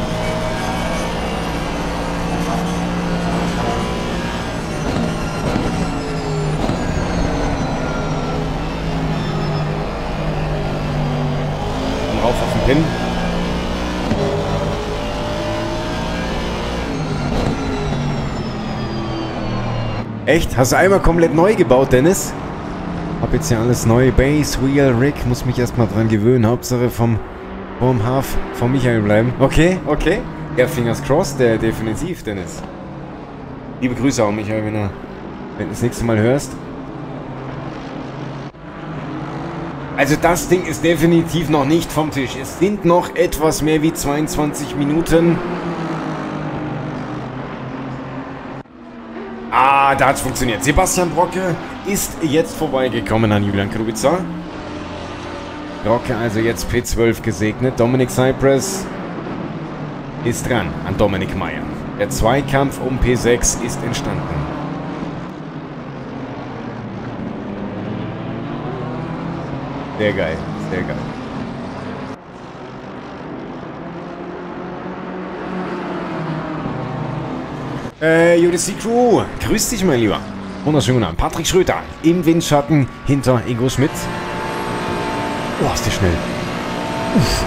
Auf den Pin. Echt? Hast du einmal komplett neu gebaut, Dennis? Hab jetzt ja alles neu. Base, Wheel, Rig. Muss mich erstmal dran gewöhnen. Hauptsache vom, vom Half von Michael bleiben. Okay, okay. Ja, fingers crossed, der definitiv, Dennis. Liebe Grüße auch, Michael, wenn du, wenn du das nächste Mal hörst. Also das Ding ist definitiv noch nicht vom Tisch. Es sind noch etwas mehr wie zweiundzwanzig Minuten. Ah, da hat es funktioniert. Sebastian Brocke ist jetzt vorbeigekommen an Julian Kubica. Brocke also jetzt P zwölf gesegnet. Dominic Cypress ist dran an Dominik Meyer. Der Zweikampf um P sechs ist entstanden. Sehr geil, sehr geil. Äh, U D C Crew, grüß dich, mein Lieber. Wunderschönen guten Abend. Patrick Schröter im Windschatten hinter Ingo Schmidt. Oh, ist der schnell. Uff.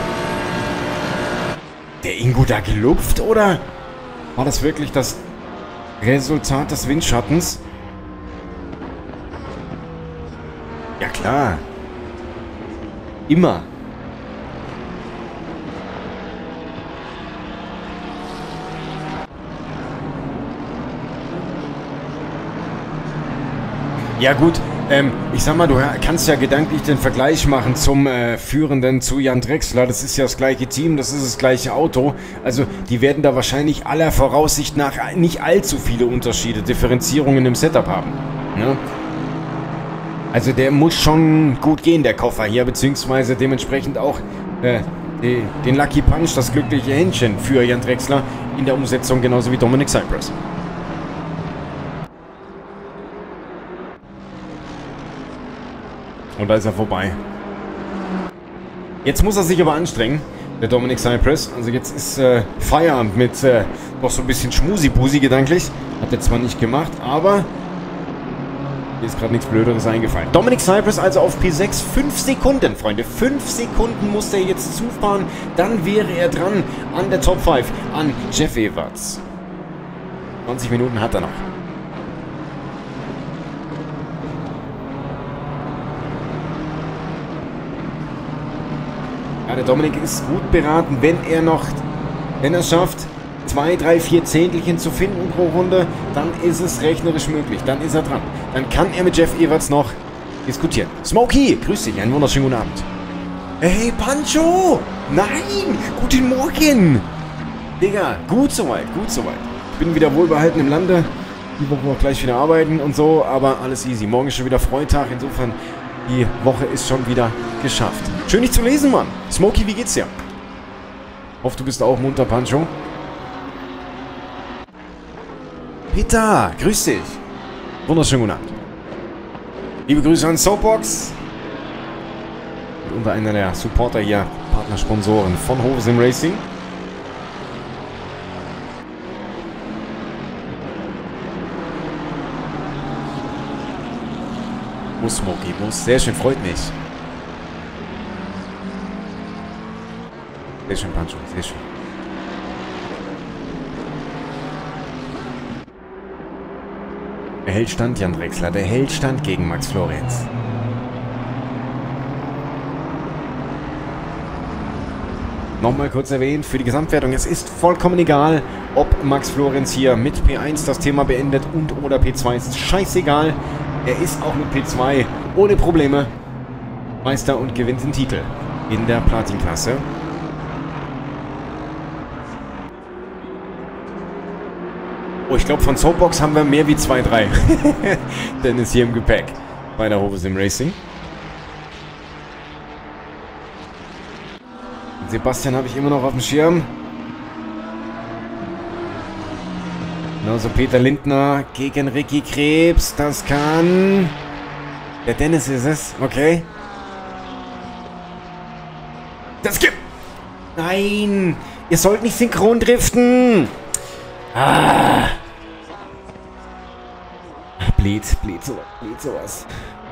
Der Ingo da gelupft, oder war das wirklich das Resultat des Windschattens? Ja klar. Immer. Ja gut, ähm, ich sag mal, du kannst ja gedanklich den Vergleich machen zum äh, Führenden zu Jan Drexler. Das ist ja das gleiche Team, das ist das gleiche Auto. Also die werden da wahrscheinlich aller Voraussicht nach nicht allzu viele Unterschiede, Differenzierungen im Setup haben. Ne? Also der muss schon gut gehen, der Koffer hier, beziehungsweise dementsprechend auch äh, die, den Lucky Punch, das glückliche Händchen für Jan Drexler in der Umsetzung, genauso wie Dominic Cypress. Und da ist er vorbei. Jetzt muss er sich aber anstrengen, der Dominic Cypress. Also jetzt ist äh, Feierabend mit äh, noch so ein bisschen Schmusi-Busi gedanklich. Hat er zwar nicht gemacht, aber hier ist gerade nichts Blöderes eingefallen. Dominic Cypress also auf P sechs. Fünf Sekunden, Freunde. Fünf Sekunden muss er jetzt zufahren. Dann wäre er dran an der Top fünf, an Jeff Edwards. zwanzig Minuten hat er noch. Ja, der Dominik ist gut beraten, wenn er noch, wenn er es schafft, zwei, drei, vier Zehntelchen zu finden pro Runde, dann ist es rechnerisch möglich. Dann ist er dran. Dann kann er mit Jeff Edwards noch diskutieren. Smokey, grüß dich, einen wunderschönen guten Abend. Hey, Pancho! Nein! Guten Morgen! Digga, gut soweit, gut soweit. Ich bin wieder wohlbehalten im Lande. Die Woche auch gleich wieder arbeiten und so, aber alles easy. Morgen ist schon wieder Freitag, insofern die Woche ist schon wieder geschafft. Schön, dich zu lesen, Mann. Smokey, wie geht's dir? Hoffe, du bist auch munter, Pancho. Peter, grüß dich. Wunderschönen guten Abend. Liebe Grüße an Soapbox. Und unter einer der Supporter hier, Partnersponsoren von Hove Sim Racing. Muss, Smokey, muss. Sehr schön, freut mich. Sehr schön, Pancho, sehr schön. Der hält stand, Jan Drexler. Der hält stand gegen Max Florenz. Nochmal kurz erwähnt, für die Gesamtwertung, es ist vollkommen egal, ob Max Florenz hier mit P eins das Thema beendet und oder P zwei. Es ist scheißegal. Er ist auch mit P zwei ohne Probleme Meister und gewinnt den Titel in der Platin-Klasse. Oh, ich glaube, von Soapbox haben wir mehr wie zwei, drei. Dennis hier im Gepäck bei der Hove Sim Racing. Und Sebastian habe ich immer noch auf dem Schirm. Genauso Peter Lindner gegen Ricky Krebs. Das kann... Der Dennis ist es. Okay. Das gibt... Nein! Ihr sollt nicht synchron driften! Ah! Blöd, blöd, so, blöd sowas.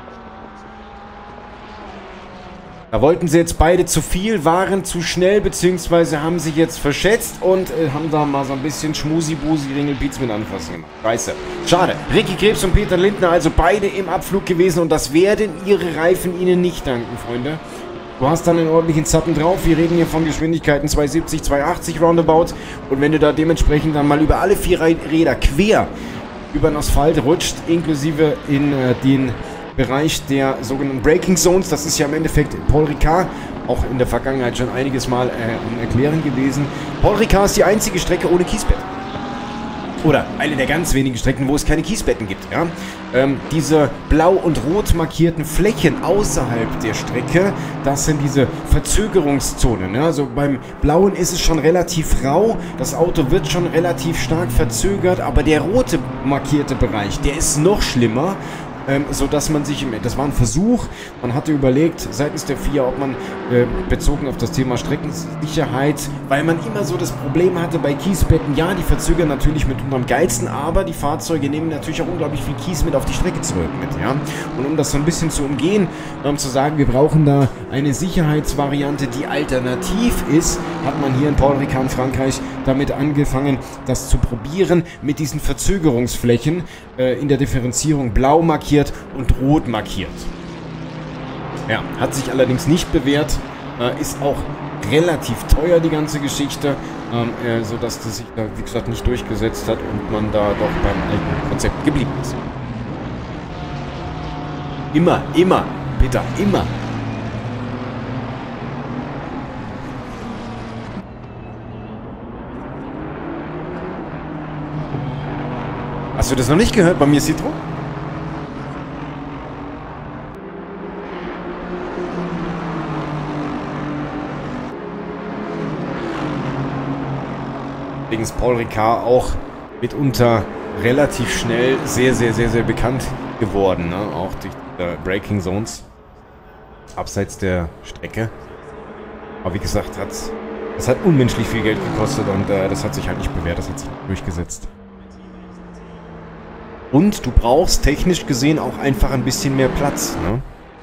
Da wollten sie jetzt beide zu viel, waren zu schnell, beziehungsweise haben sich jetzt verschätzt und äh, haben da mal so ein bisschen Schmusi-Busi Ringelpiez mit anfassen gemacht. Scheiße. Schade. Ricky Krebs und Peter Lindner also beide im Abflug gewesen und das werden ihre Reifen ihnen nicht danken, Freunde. Du hast dann einen ordentlichen Zappen drauf. Wir reden hier von Geschwindigkeiten zweihundertsiebzig, zweihundertachtzig roundabout. Und wenn du da dementsprechend dann mal über alle vier Räder quer über den Asphalt rutscht, inklusive in äh, den Bereich der sogenannten Braking Zones, das ist ja im Endeffekt Paul Ricard, auch in der Vergangenheit schon einiges Mal äh, erklären gewesen. Paul Ricard ist die einzige Strecke ohne Kiesbett. Oder eine der ganz wenigen Strecken, wo es keine Kiesbetten gibt. Ja? Ähm, diese blau und rot markierten Flächen außerhalb der Strecke, das sind diese Verzögerungszonen. Ja? Also beim blauen ist es schon relativ rau, das Auto wird schon relativ stark verzögert, aber der rote markierte Bereich, der ist noch schlimmer. ähm, sodass man sich, das war ein Versuch, man hatte überlegt seitens der F I A, ob man äh, bezogen auf das Thema Streckensicherheit, weil man immer so das Problem hatte bei Kiesbetten, ja, die verzögern natürlich mit am geilsten, aber die Fahrzeuge nehmen natürlich auch unglaublich viel Kies mit auf die Strecke zurück mit, ja. Und um das so ein bisschen zu umgehen, um zu sagen, wir brauchen da eine Sicherheitsvariante, die alternativ ist, hat man hier in Paul Ricard in Frankreich damit angefangen, das zu probieren mit diesen Verzögerungsflächen äh, in der Differenzierung blau markiert und rot markiert. Ja, hat sich allerdings nicht bewährt, äh, ist auch relativ teuer die ganze Geschichte, ähm, äh, sodass das sich da, wie gesagt, nicht durchgesetzt hat und man da doch beim alten Konzept geblieben ist. Immer, immer, Peter, immer. Hast du das noch nicht gehört bei mir, Citro? Übrigens Paul Ricard auch mitunter relativ schnell sehr, sehr, sehr, sehr bekannt geworden, ne? Auch durch die Braking Zones abseits der Strecke. Aber wie gesagt, hat's, das hat unmenschlich viel Geld gekostet und äh, das hat sich halt nicht bewährt, das hat sich durchgesetzt. Und du brauchst technisch gesehen auch einfach ein bisschen mehr Platz, ne?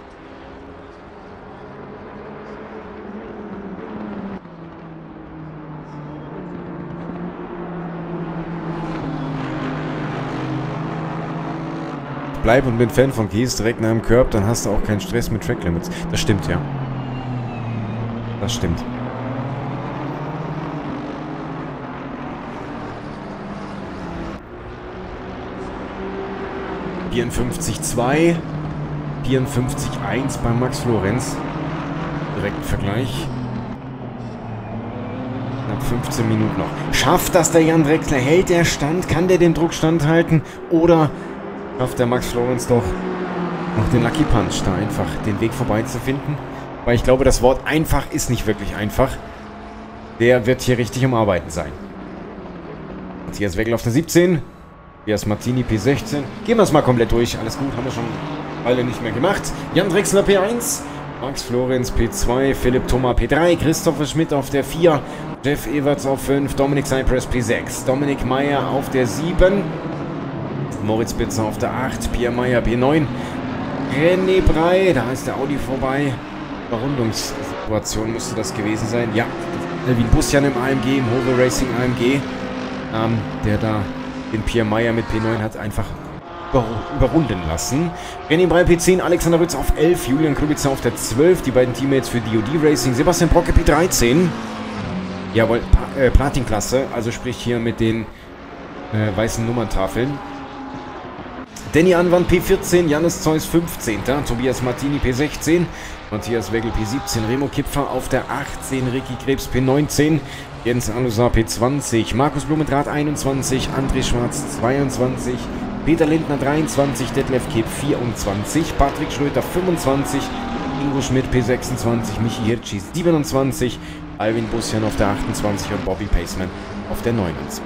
Bleib und bin Fan von Kies direkt nach dem Curb, dann hast du auch keinen Stress mit Track Limits. Das stimmt, ja. Das stimmt. vierundfünfzig zwei, vierundfünfzig eins bei Max Florenz. Direkten Vergleich. Knapp fünfzehn Minuten noch. Schafft das der Jan Drexler? Hält der Stand? Kann der den Druck standhalten? Oder schafft der Max Florenz doch noch den Lucky Punch, da einfach den Weg vorbei zu finden? Weil ich glaube, das Wort einfach ist nicht wirklich einfach. Der wird hier richtig am Arbeiten sein. Matthias Wegel auf der siebzehn. Matthias Martini P sechzehn. Gehen wir es mal komplett durch. Alles gut, haben wir schon alle nicht mehr gemacht. Jan Drexler P eins. Max Florenz P zwei. Philipp Thoma P drei. Christopher Schmidt auf der vier. Jeff Everts auf fünf. Dominik Cypress P sechs. Dominik Meyer auf der sieben. Moritz Bitzer auf der acht. Pierre Meyer P neun. René Brey. Da ist der Audi vorbei. Überrundungssituation müsste das gewesen sein. Ja. Elvin Busjan im A M G. Im Hove Racing A M G. Ähm, der da den Pierre Meyer mit P neun hat einfach über, überrunden lassen. René Brey P zehn, Alexander Rütz auf elf, Julian Krubitzer auf der zwölf, die beiden Teammates für D O D Racing, Sebastian Brocke P dreizehn. Jawohl, pa äh, Platin-Klasse, also sprich hier mit den äh, weißen Nummerntafeln. Danny Anwand P vierzehn, Jannis Zeus fünfzehn, Tobias Martini P sechzehn, Matthias Wegel P siebzehn, Remo Kipfer auf der achtzehn, Ricky Krebs P neunzehn, Jens Alusar P zwanzig, Markus Blumendraht einundzwanzig, André Schwarz zweiundzwanzig, Peter Lindner dreiundzwanzig, Detlef Keb vierundzwanzig, Patrick Schröter fünfundzwanzig, Ingo Schmidt P sechsundzwanzig, Michi Hirschi siebenundzwanzig, Alvin Busjan auf der achtundzwanzig und Bobby Paceman auf der neunundzwanzig.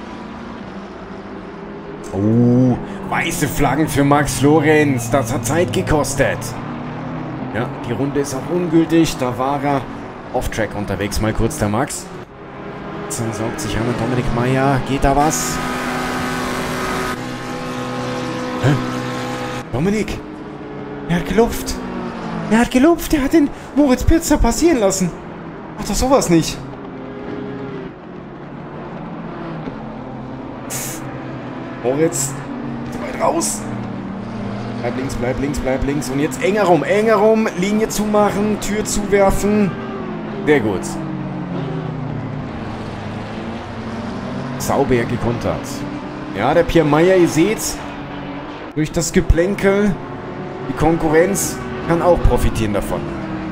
Oh, weiße Flaggen für Max Florenz, das hat Zeit gekostet. Ja, die Runde ist auch ungültig, da war er off-track unterwegs, mal kurz der Max. Dann saugt sich an Dominik Meyer. Geht da was? Hä? Dominik? Er hat gelupft. Er hat gelupft. Er hat den Moritz Bitzer passieren lassen. Macht doch sowas nicht. Moritz, zu weit raus. Bleib links, bleib links, bleib links. Und jetzt enger rum, enger rum. Linie zumachen, Tür zuwerfen. Sehr gut. Sauber gekontert. Ja, der Pierre Meyer, ihr seht's, durch das Geplänkel, die Konkurrenz kann auch profitieren davon.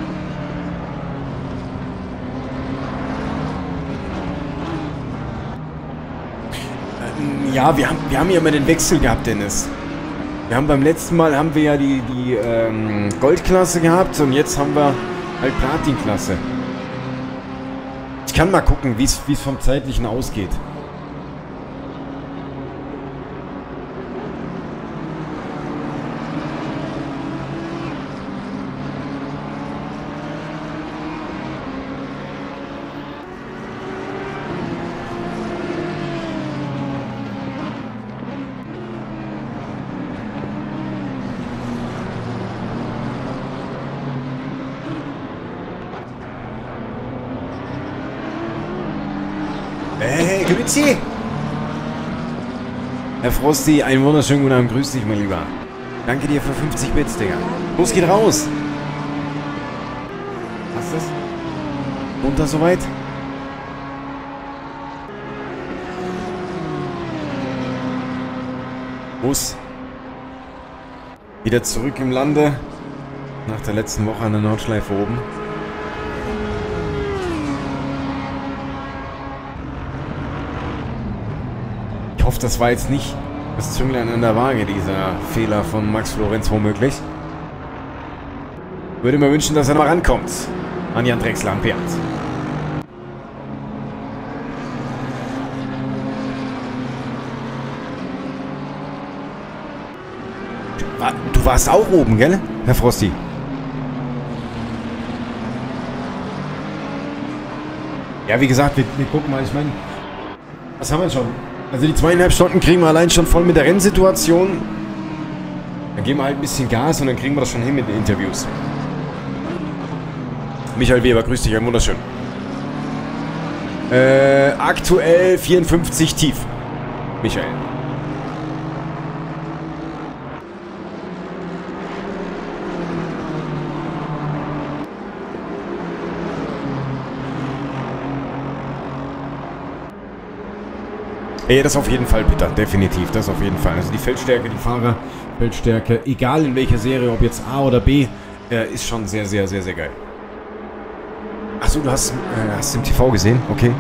Ähm, ja, wir haben, wir haben ja immer den Wechsel gehabt, Dennis. Wir haben beim letzten Mal haben wir ja die, die ähm, Goldklasse gehabt und jetzt haben wir halt Platinklasse. Ich kann mal gucken, wie es vom Zeitlichen ausgeht. Grüezi. Herr Frosty, einen wunderschönen guten Abend. Grüß dich, mein Lieber. Danke dir für fünfzig Bits, Digga. Los, geht raus. Was ist das? Runter soweit? Bus. Wieder zurück im Lande. Nach der letzten Woche an der Nordschleife oben. Ich hoffe, das war jetzt nicht das Zünglein an der Waage, dieser Fehler von Max Florenz womöglich. Würde mir wünschen, dass er noch rankommt. An Jan Drechsler am Pferd. Du warst auch oben, gell, Herr Frosty? Ja, wie gesagt, wir, wir gucken mal, ich meine, was haben wir schon? Also die zweieinhalb Stunden kriegen wir allein schon voll mit der Rennsituation. Dann geben wir halt ein bisschen Gas und dann kriegen wir das schon hin mit den Interviews. Michael Weber, grüß dich, ein wunderschön. Äh, aktuell vierundfünfzig tief. Michael. Ja, das auf jeden Fall, Peter. Definitiv. Das auf jeden Fall. Also die Feldstärke, die Fahrerfeldstärke, egal in welcher Serie, ob jetzt A oder B, äh, ist schon sehr, sehr, sehr, sehr geil. Achso, du hast, äh, hast im T V gesehen? Okay.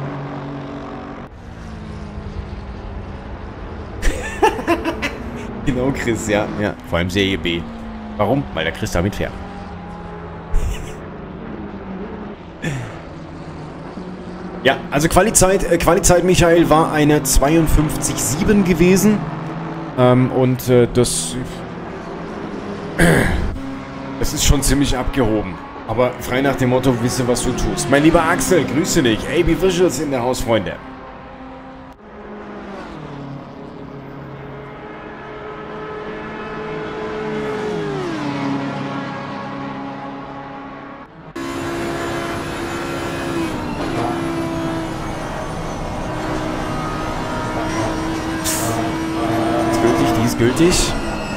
Genau, Chris, ja. ja. Vor allem Serie B. Warum? Weil der Chris damit fährt. Ja, also Qualizeit, äh, Qualizeit, Michael, war eine zweiundfünfzig Komma sieben gewesen. Ähm, und äh, das... Das ist schon ziemlich abgehoben. Aber frei nach dem Motto, wisse, was du tust. Mein lieber Axel, grüße dich. A B Visuals in der Haus, Freunde. Gültig.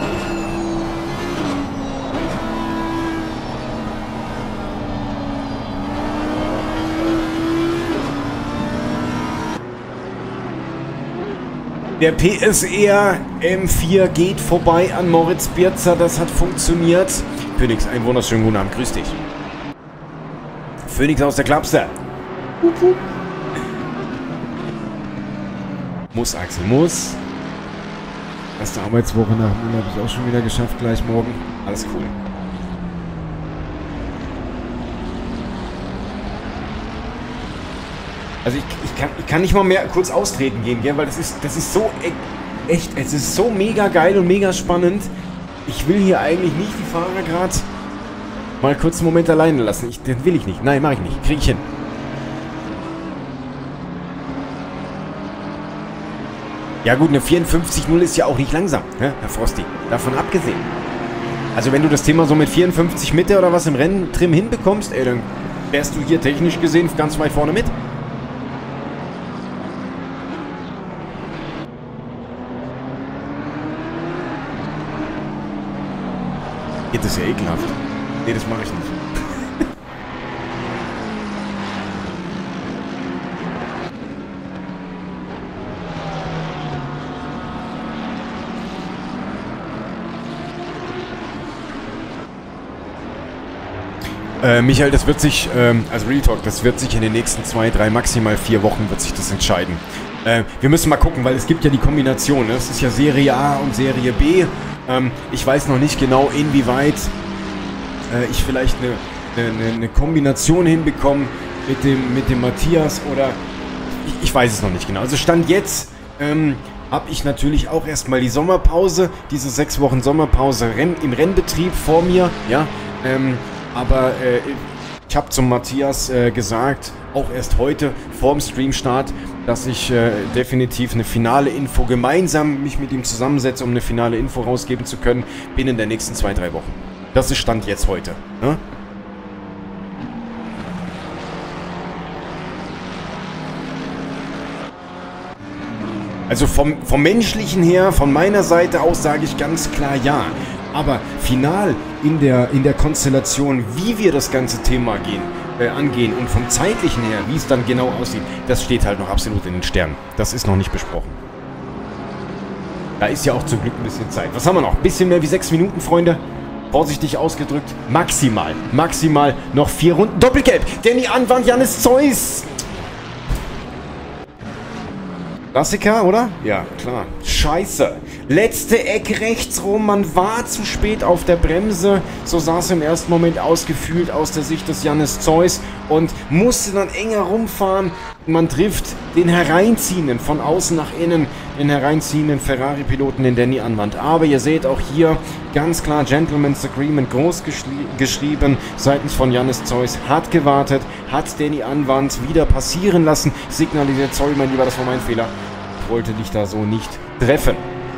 Der P S R M vier geht vorbei an Moritz Bierzer. Das hat funktioniert. Phoenix, einen wunderschönen guten Abend. Grüß dich. Phoenix aus der Klapse. Muss, Axel, muss. Erste Arbeitswoche nach dem Urlaub ist auch schon wieder geschafft, gleich morgen. Alles cool. Also ich, ich, kann, ich kann nicht mal mehr kurz austreten gehen, gell? Weil das ist, das ist so e echt, es ist so mega geil und mega spannend. Ich will hier eigentlich nicht die Fahrer gerade mal kurz einen Moment alleine lassen. Ich, den will ich nicht. Nein, mache ich nicht. Krieg ich hin. Ja gut, eine vierundfünfzig null ist ja auch nicht langsam, ne, Herr Frosty. Davon abgesehen. Also wenn du das Thema so mit vierundfünfzig Mitte oder was im Renntrim hinbekommst, ey, dann wärst du hier technisch gesehen ganz weit vorne mit. Geht das ja ekelhaft. Nee, das mache ich nicht. Äh, Michael, das wird sich, ähm, also Real Talk, das wird sich in den nächsten zwei, drei, maximal vier Wochen wird sich das entscheiden. Äh, wir müssen mal gucken, weil es gibt ja die Kombination, ne? Es ist ja Serie A und Serie B. Ähm, ich weiß noch nicht genau, inwieweit äh, ich vielleicht eine, eine, eine Kombination hinbekomme mit dem, mit dem Matthias oder ich, ich weiß es noch nicht genau. Also Stand jetzt ähm, habe ich natürlich auch erstmal die Sommerpause, diese sechs Wochen Sommerpause Renn, im Rennbetrieb vor mir, ja, ähm, aber äh, ich habe zum Matthias äh, gesagt, auch erst heute vorm Streamstart, dass ich äh, definitiv eine finale Info gemeinsam mich mit ihm zusammensetze, um eine finale Info rausgeben zu können, binnen der nächsten zwei, drei Wochen. Das ist Stand jetzt heute. Ne? Also vom, vom Menschlichen her, von meiner Seite aus sage ich ganz klar ja. Aber final in der, in der Konstellation, wie wir das ganze Thema gehen, äh, angehen und vom Zeitlichen her, wie es dann genau aussieht, das steht halt noch absolut in den Sternen. Das ist noch nicht besprochen. Da ist ja auch zum Glück ein bisschen Zeit. Was haben wir noch? Ein bisschen mehr wie sechs Minuten, Freunde. Vorsichtig ausgedrückt. Maximal, maximal noch vier Runden. Doppelgelb. Danny Anwand, Jannis Zeus. Klassiker, oder? Ja, klar. Scheiße. Letzte Ecke rechts rum. Man war zu spät auf der Bremse. So sah es im ersten Moment ausgefühlt aus der Sicht des Jannis Zeus. Und musste dann enger rumfahren. Man trifft den hereinziehenden, von außen nach innen, den hereinziehenden Ferrari-Piloten, den Danny Anwand. Aber ihr seht auch hier ganz klar Gentleman's Agreement groß geschrieben. Seitens von Jannis Zeus hat gewartet, hat Danny Anwand wieder passieren lassen. Signalisiert, sorry mein Lieber, das war mein Fehler. Ich wollte dich da so nicht treffen.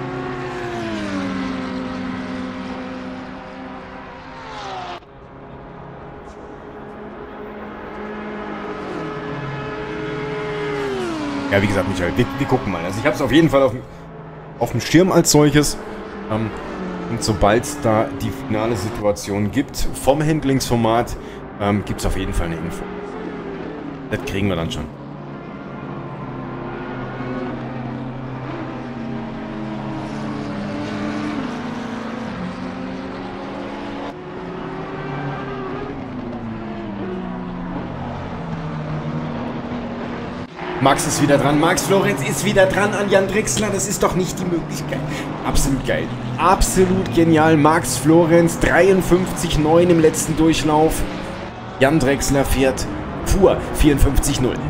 Ja, wie gesagt, Michael, wir, wir gucken mal. Also ich habe es auf jeden Fall auf, auf dem Schirm als solches. Ähm, und sobald es da die finale Situation gibt, vom Handlingsformat, ähm, gibt es auf jeden Fall eine Info. Das kriegen wir dann schon. Max ist wieder dran. Max Florenz ist wieder dran an Jan Drechsler. Das ist doch nicht die Möglichkeit. Absolut geil. Absolut genial. Max Florenz dreiundfünfzig neun im letzten Durchlauf. Jan Drechsler fährt pur vierundfünfzig null.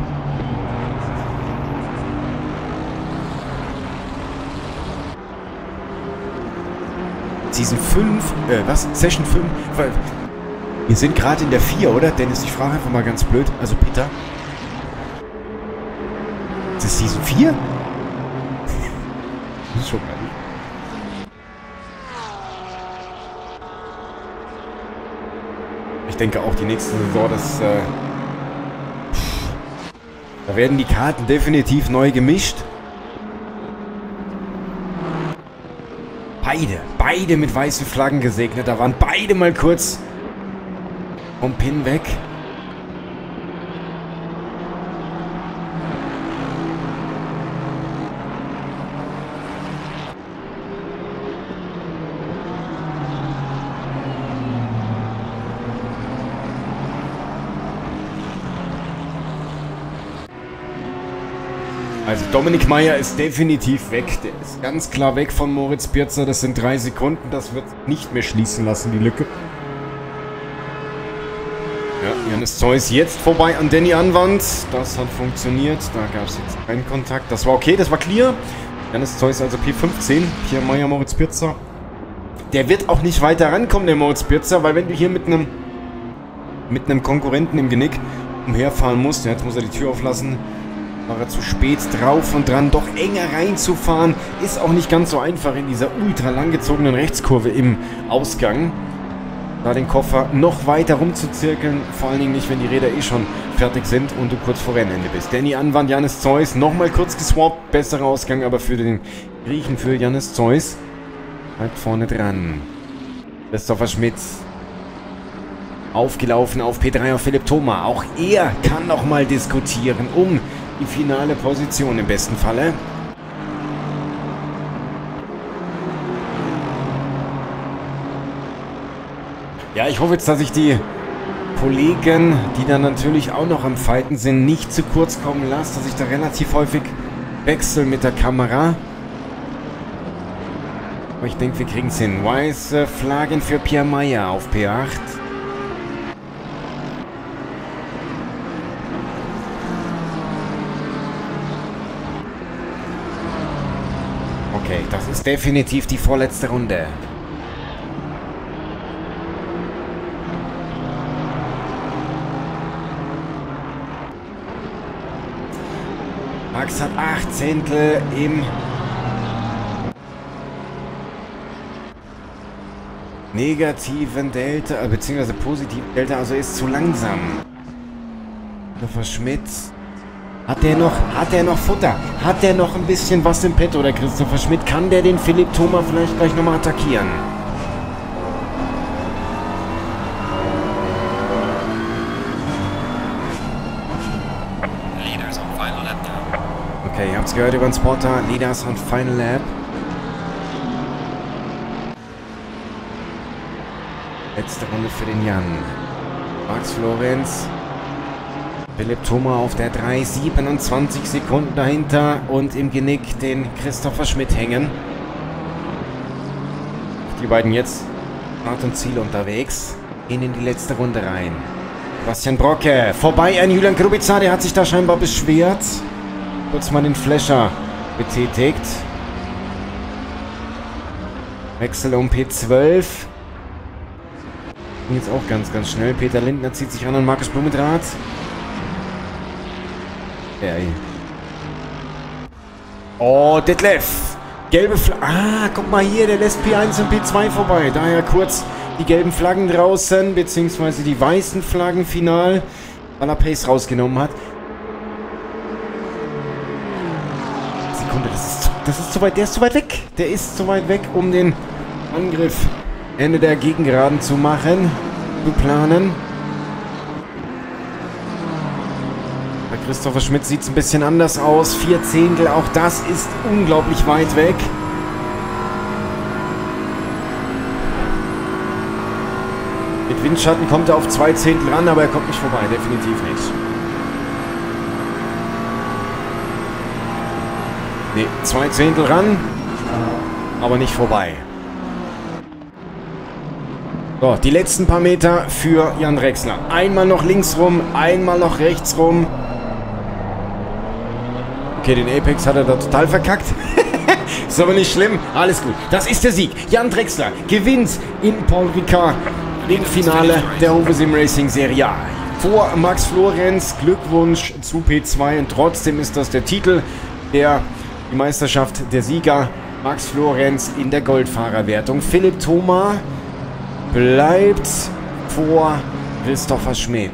Season fünf, äh, was? Session fünf? Wir sind gerade in der vier, oder? Dennis, ich frage einfach mal ganz blöd. Also Peter. Ist das Season vier? Das ist schon geil. Ich denke auch die nächste Saison, das, äh, da werden die Karten definitiv neu gemischt. Beide, beide mit weißen Flaggen gesegnet. Da waren beide mal kurz vom Pin weg. Also Dominik Meier ist definitiv weg. Der ist ganz klar weg von Moritz Pirzer. Das sind drei Sekunden. Das wird nicht mehr schließen lassen, die Lücke. Ja, Jannis Zeus jetzt vorbei an Danny Anwand. Das hat funktioniert. Da gab es jetzt keinen Kontakt. Das war okay, das war clear. Jannis Zeus also P fünfzehn. Pierre Meier, Moritz Pirzer. Der wird auch nicht weiter rankommen, der Moritz Pirzer, weil wenn du hier mit einem mit einem Konkurrenten im Genick umherfahren musst, ja, jetzt muss er die Tür auflassen, war er zu spät drauf und dran, doch enger reinzufahren, ist auch nicht ganz so einfach in dieser ultra langgezogenen Rechtskurve im Ausgang. Da den Koffer noch weiter rumzuzirkeln, vor allen Dingen nicht, wenn die Räder eh schon fertig sind und du kurz vor Rennende bist. Danny Anwand, Jannis Zeus, nochmal kurz geswappt, besserer Ausgang, aber für den Griechen, für Jannis Zeus, bleibt vorne dran. Christopher Schmidt aufgelaufen auf P drei auf Philipp Thoma. Auch er kann nochmal diskutieren um die finale Position im besten Falle. Ja, ich hoffe jetzt, dass ich die Kollegen, die dann natürlich auch noch am Fighten sind, nicht zu kurz kommen lasse, dass ich da relativ häufig wechsle mit der Kamera. Aber ich denke, wir kriegen es hin. Weiße Flaggen für Pierre Meier auf P acht. Okay, das ist definitiv die vorletzte Runde. Max hat acht Zehntel im negativen Delta, beziehungsweise positiven Delta, also ist zu langsam. Christopher Schmidt Hat der noch, hat der noch Futter? Hat der noch ein bisschen was im Petto, der Christopher Schmidt? Kann der den Philipp Thoma vielleicht gleich nochmal attackieren? Leaders on final lap now. Okay, ihr habt's gehört über den Spotter. Leaders on final lap. Letzte Runde für den Jan. Max Florenz. Philipp Thoma auf der drei, siebenundzwanzig Sekunden dahinter und im Genick den Christopher Schmidt hängen. Die beiden jetzt Start und Ziel unterwegs. Gehen in die letzte Runde rein. Sebastian Brocke vorbei an Julian Kubica, der hat sich da scheinbar beschwert. Kurz mal den Flasher betätigt. Wechsel um P zwölf. Jetzt auch ganz, ganz schnell. Peter Lindner zieht sich an an Markus Blumendrath. Ey. Oh, Detlef. Gelbe Flagge. Ah, guck mal hier, der lässt P eins und P zwei vorbei. Daher kurz die gelben Flaggen draußen, beziehungsweise die weißen Flaggen final, weil er Pace rausgenommen hat. Sekunde, das ist, das ist zu weit, der ist zu weit weg. Der ist zu weit weg, um den Angriff Ende der Gegengeraden zu machen, zu planen. Bei Christopher Schmidt sieht es ein bisschen anders aus. Vier Zehntel, auch das ist unglaublich weit weg. Mit Windschatten kommt er auf zwei Zehntel ran, aber er kommt nicht vorbei, definitiv nicht. Ne, zwei Zehntel ran, aber nicht vorbei. So, die letzten paar Meter für Jan Drechsler. Einmal noch links rum, einmal noch rechts rum. Okay, den Apex hat er da total verkackt. Ist aber nicht schlimm. Alles gut. Das ist der Sieg. Jan Drechsler gewinnt in Paul Ricard im Finale der Hove Sim Racing Serie A. Vor Max Florenz. Glückwunsch zu P zwei. Und trotzdem ist das der Titel, der die Meisterschaft der Sieger. Max Florenz in der Goldfahrerwertung. Philipp Thoma bleibt vor Christopher Schmidt.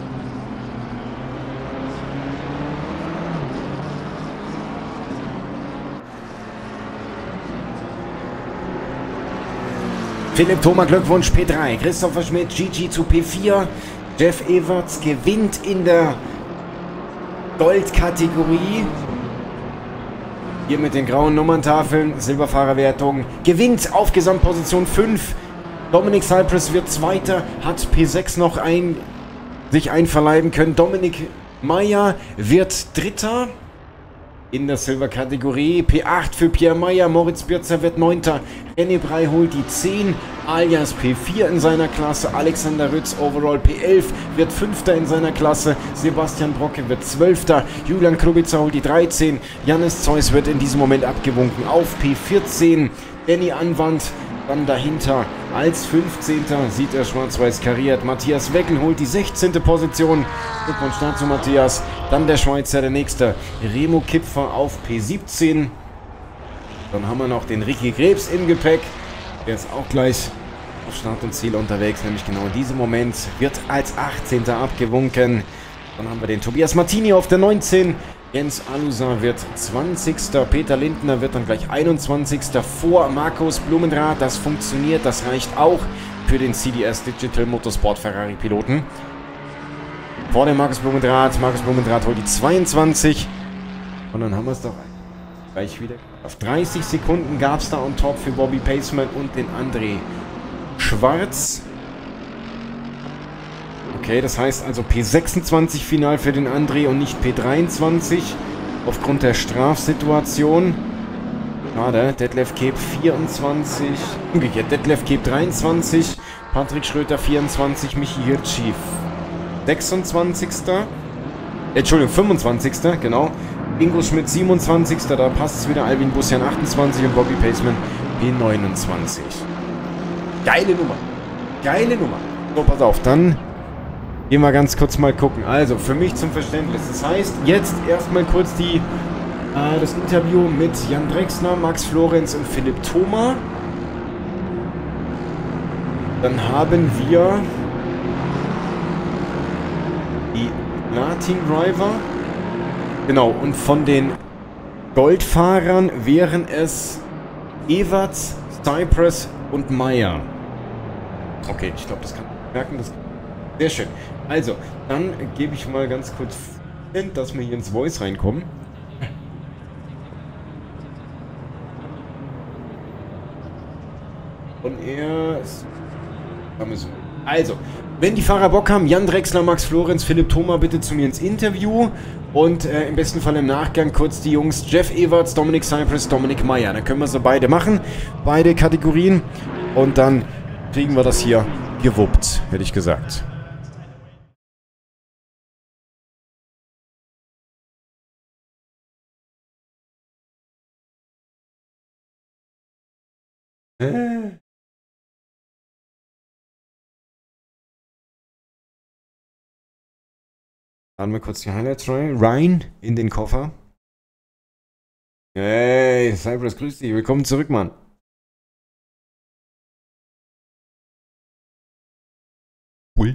Philipp Thoma, Glückwunsch P drei. Christopher Schmidt, G G zu P vier. Jeff Everts gewinnt in der Goldkategorie. Hier mit den grauen Nummerntafeln, Silberfahrerwertung. Gewinnt auf Gesamtposition fünf. Dominic Cypress wird Zweiter, hat P sechs noch ein, sich einverleiben können. Dominik Meyer wird Dritter in der Silberkategorie. P acht für Pierre Meyer, Moritz Birzer wird Neunter. René Brey holt die zehn, alias P vier in seiner Klasse. Alexander Rütz, Overall P elf, wird Fünfter in seiner Klasse. Sebastian Brocke wird Zwölfter. Julian Kubica holt die dreizehn. Jannis Zeus wird in diesem Moment abgewunken auf P vierzehn. Danny Anwand dann dahinter als fünfzehnter sieht er schwarz-weiß kariert. Matthias Weckel holt die sechzehnte Position. Glückwunsch dazu, Matthias. Dann der Schweizer, der nächste. Remo Kipfer auf P siebzehn. Dann haben wir noch den Ricky Krebs im Gepäck. Der ist auch gleich auf Start und Ziel unterwegs. Nämlich genau in diesem Moment wird als achtzehnter abgewunken. Dann haben wir den Tobias Martini auf der neunzehn. Jens Alusa wird zwanzigster. Peter Lindner wird dann gleich einundzwanzigster vor Markus Blumendrath. Das funktioniert, das reicht auch für den C D S Digital Motorsport Ferrari Piloten. Vor dem Markus Blumendrath. Markus Blumendrath holt die zweiundzwanzig. Und dann haben wir es doch gleich wieder. Auf dreißig Sekunden gab es da on top für Bobby Paceman und den André Schwarz. Okay, das heißt also P sechsundzwanzig final für den André und nicht P dreiundzwanzig aufgrund der Strafsituation. Schade, Detlef Keb vierundzwanzig, umgekehrt, Detlef Keb dreiundzwanzig, Patrick Schröter vierundzwanzig, Michi Hirschi sechsundzwanzigster. Entschuldigung, fünfundzwanzigster, genau. Ingo Schmidt siebenundzwanzigster, da passt es wieder, Alvin Bussian achtundzwanzig und Bobby Paceman P neunundzwanzig. Geile Nummer, geile Nummer. So, pass auf, dann gehen wir ganz kurz mal gucken. Also, für mich zum Verständnis. Das heißt, jetzt erstmal kurz die, äh, das Interview mit Jan Drechsler, Max Florenz und Philipp Thoma. Dann haben wir die Latin Driver Genau, und von den Goldfahrern wären es Everts, Cypress und Meyer. Okay, ich glaube, das kann ich merken. Das sehr schön. Also, dann gebe ich mal ganz kurz, dass wir hier ins Voice reinkommen. Und er... Also, wenn die Fahrer Bock haben, Jan Drechsler, Max Florenz, Philipp Thoma bitte zu mir ins Interview. Und äh, im besten Fall im Nachgang kurz die Jungs Jeff Everts, Dominic Cypress, Dominic Meyer. Dann können wir sie beide machen, beide Kategorien. Und dann kriegen wir das hier gewuppt, hätte ich gesagt. Äh. Laden wir kurz die Highlights rein in den Koffer. Hey, Cypress, grüß dich. Willkommen zurück, Mann. Cool.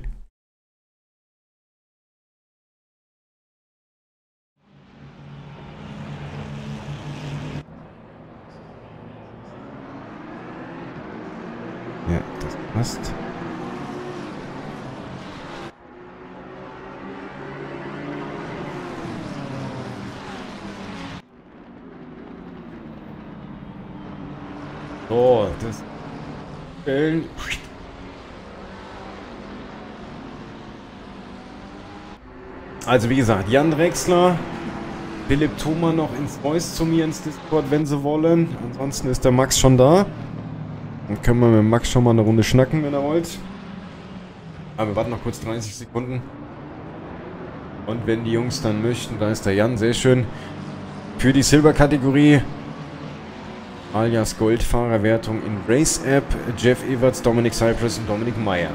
Ja, das passt. So, das stellen. Also wie gesagt, Jan Drechsler, Philipp Thoma noch ins Voice zu mir ins Discord, wenn sie wollen. Ansonsten ist der Max schon da. Dann können wir mit Max schon mal eine Runde schnacken, wenn ihr wollt. Aber wir warten noch kurz dreißig Sekunden. Und wenn die Jungs dann möchten, da ist der Jan, sehr schön. Für die Silber-Kategorie alias Goldfahrerwertung in Race App, Jeff Everts, Dominic Cypress und Dominic Meyer.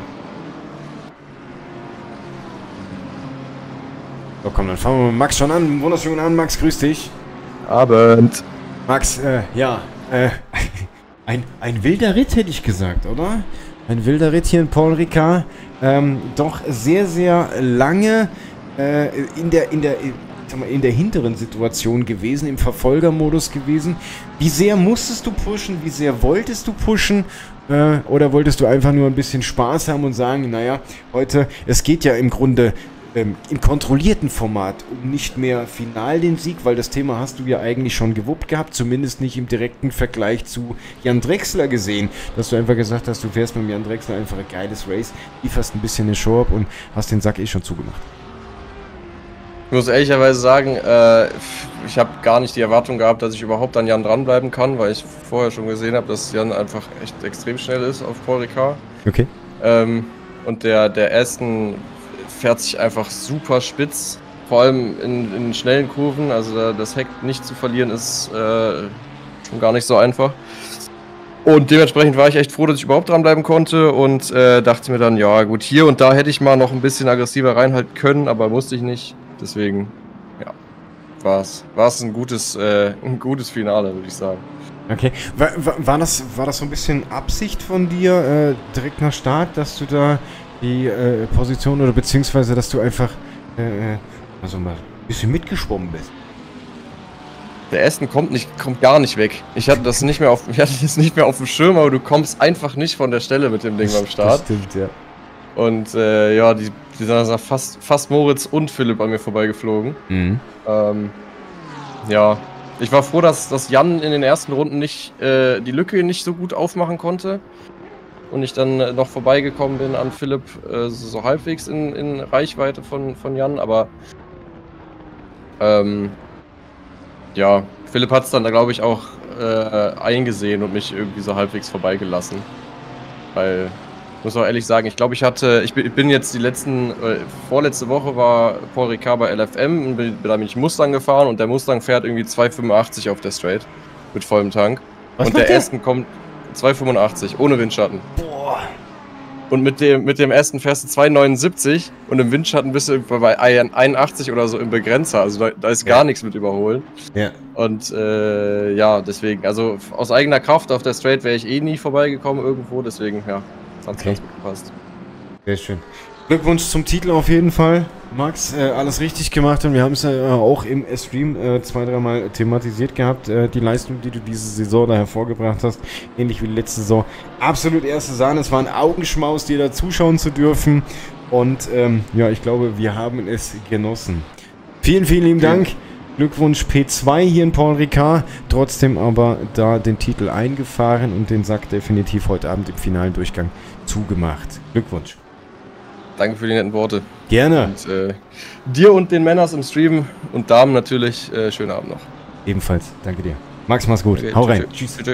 So, komm, dann fangen wir mit Max schon an. Wunderschönen Abend, Max, grüß dich. Abend. Max, äh, ja, äh, ein, ein wilder Ritt, hätte ich gesagt, oder? Ein wilder Ritt hier in Paul Ricard. Ähm, doch sehr, sehr lange äh, in der, in der, in der hinteren Situation gewesen, im Verfolgermodus gewesen. Wie sehr musstest du pushen? Wie sehr wolltest du pushen? Äh, oder wolltest du einfach nur ein bisschen Spaß haben und sagen, naja, heute, es geht ja im Grunde ähm, im kontrollierten Format um nicht mehr final den Sieg, weil das Thema hast du ja eigentlich schon gewuppt gehabt, zumindest nicht im direkten Vergleich zu Jan Drechsler gesehen, dass du einfach gesagt hast, du fährst mit Jan Drechsler einfach ein geiles Race, lieferst ein bisschen den Show ab und hast den Sack eh schon zugemacht. Ich muss ehrlicherweise sagen, äh, ich habe gar nicht die Erwartung gehabt, dass ich überhaupt an Jan dranbleiben kann, weil ich vorher schon gesehen habe, dass Jan einfach echt extrem schnell ist auf Paul Ricard. Okay. Ähm, und der, der Aston fährt sich einfach super spitz, vor allem in, in schnellen Kurven, also da, das Heck nicht zu verlieren ist äh, schon gar nicht so einfach. Und dementsprechend war ich echt froh, dass ich überhaupt dranbleiben konnte und äh, dachte mir dann, ja gut, hier und da hätte ich mal noch ein bisschen aggressiver reinhalten können, aber musste ich nicht. Deswegen, ja, war es war's ein gutes, äh, ein gutes Finale, würde ich sagen. Okay, war, war, war, das, war das so ein bisschen Absicht von dir, äh, direkt nach Start, dass du da die äh, Position oder beziehungsweise, dass du einfach äh, also mal ein bisschen mitgeschwommen bist? Der Aston kommt nicht, kommt gar nicht weg. Ich hatte das nicht mehr auf, ich hatte das nicht mehr auf dem Schirm, aber du kommst einfach nicht von der Stelle mit dem Ding beim Start. Das stimmt, ja. Und äh, ja, die, die sind fast, fast Moritz und Philipp an mir vorbeigeflogen. Mhm. Ähm, ja, ich war froh, dass, dass Jan in den ersten Runden nicht äh, die Lücke nicht so gut aufmachen konnte. Und ich dann äh, noch vorbeigekommen bin an Philipp, äh, so, so halbwegs in, in Reichweite von, von Jan. Aber ähm, ja, Philipp hat es dann, glaube ich, auch äh, eingesehen und mich irgendwie so halbwegs vorbeigelassen. Weil... Ich muss auch ehrlich sagen, ich glaube, ich hatte, ich bin jetzt die letzten, äh, vorletzte Woche war Paul Ricard bei L F M und bin, bin da mit Mustang gefahren und der Mustang fährt irgendwie zwei fünfundachtzig auf der Straight mit vollem Tank. Was und der der? Aston kommt zwei fünfundachtzig, ohne Windschatten. Boah. Und mit dem, mit dem Aston fährst du zwei neunundsiebzig und im Windschatten bist du bei einundachtzig oder so im Begrenzer, also da, da ist gar ja. nichts mit überholen. Ja. Und äh, ja, deswegen, also aus eigener Kraft auf der Straight wäre ich eh nie vorbeigekommen irgendwo, deswegen, ja. Hat's Okay. ganz gut gepasst. Sehr schön. Glückwunsch zum Titel auf jeden Fall. Max, äh, alles richtig gemacht und wir haben es äh, auch im Stream äh, zwei, dreimal thematisiert gehabt. Äh, die Leistung, die du diese Saison da hervorgebracht hast, ähnlich wie die letzte Saison. Absolut erste Sahne. Es war ein Augenschmaus, dir da zuschauen zu dürfen. Und ähm, ja, ich glaube, wir haben es genossen. Vielen, vielen lieben Dank. Glückwunsch P zwei hier in Paul Ricard. Trotzdem aber da den Titel eingefahren und den Sack definitiv heute Abend im finalen Durchgang zugemacht. Glückwunsch. Danke für die netten Worte. Gerne. Und äh, dir und den Männers im Stream und Damen natürlich, äh, schönen Abend noch. Ebenfalls, danke dir. Max, mach's gut. Okay, Hau tschüss, rein. Tschüss. Tschüss.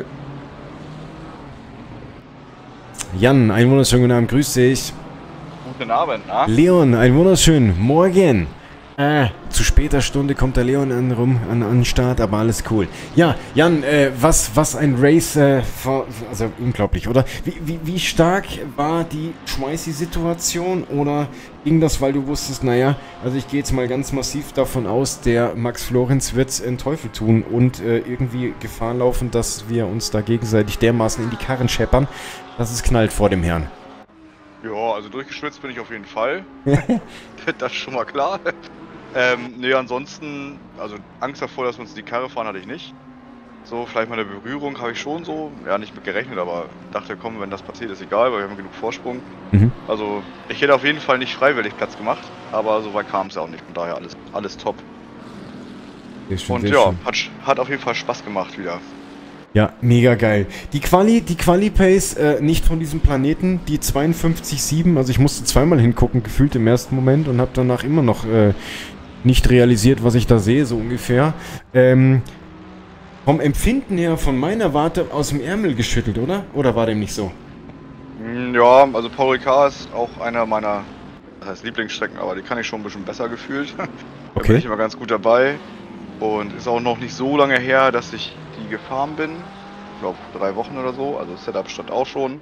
Jan, einen wunderschönen guten Abend, grüß dich. Guten Abend, na? Leon, einen wunderschönen Morgen. Äh, zu später Stunde kommt der Leon an, rum, an, an den Start, aber alles cool. Ja, Jan, äh, was, was ein Race, äh, vor, also unglaublich, oder? Wie, wie, wie stark war die Schmeißi-Situation oder ging das, weil du wusstest, naja, also ich gehe jetzt mal ganz massiv davon aus, der Max Florenz wird einen Teufel tun und äh, irgendwie Gefahr laufen, dass wir uns da gegenseitig dermaßen in die Karren scheppern, dass es knallt vor dem Herrn. Ja, also durchgeschwitzt bin ich auf jeden Fall. Das ist schon mal klar. Ähm, nee, ansonsten, also Angst davor, dass wir uns in die Karre fahren, hatte ich nicht. So, vielleicht mal eine Berührung habe ich schon so, ja, nicht mit gerechnet, aber dachte, komm, wenn das passiert, ist egal, weil wir haben genug Vorsprung. Mhm. Also, ich hätte auf jeden Fall nicht freiwillig Platz gemacht, aber so weit kam es ja auch nicht, von daher alles, alles top. Sehr schön, und sehr ja, schön. Hat, hat auf jeden Fall Spaß gemacht wieder. Ja, mega geil. Die Quali, die Quali-Pace, äh, nicht von diesem Planeten, die zweiundfünfzig Komma sieben, also ich musste zweimal hingucken, gefühlt im ersten Moment und habe danach immer noch äh, nicht realisiert, was ich da sehe, so ungefähr. Ähm, vom Empfinden her, von meiner Warte aus dem Ärmel geschüttelt, oder? Oder war dem nicht so? Ja, also Paul Ricard ist auch einer meiner, das heißt Lieblingsstrecken, aber die kann ich schon ein bisschen besser gefühlt. Da Okay. bin ich immer ganz gut dabei. Und ist auch noch nicht so lange her, dass ich die gefahren bin. Ich glaube drei Wochen oder so, also Setup stand auch schon.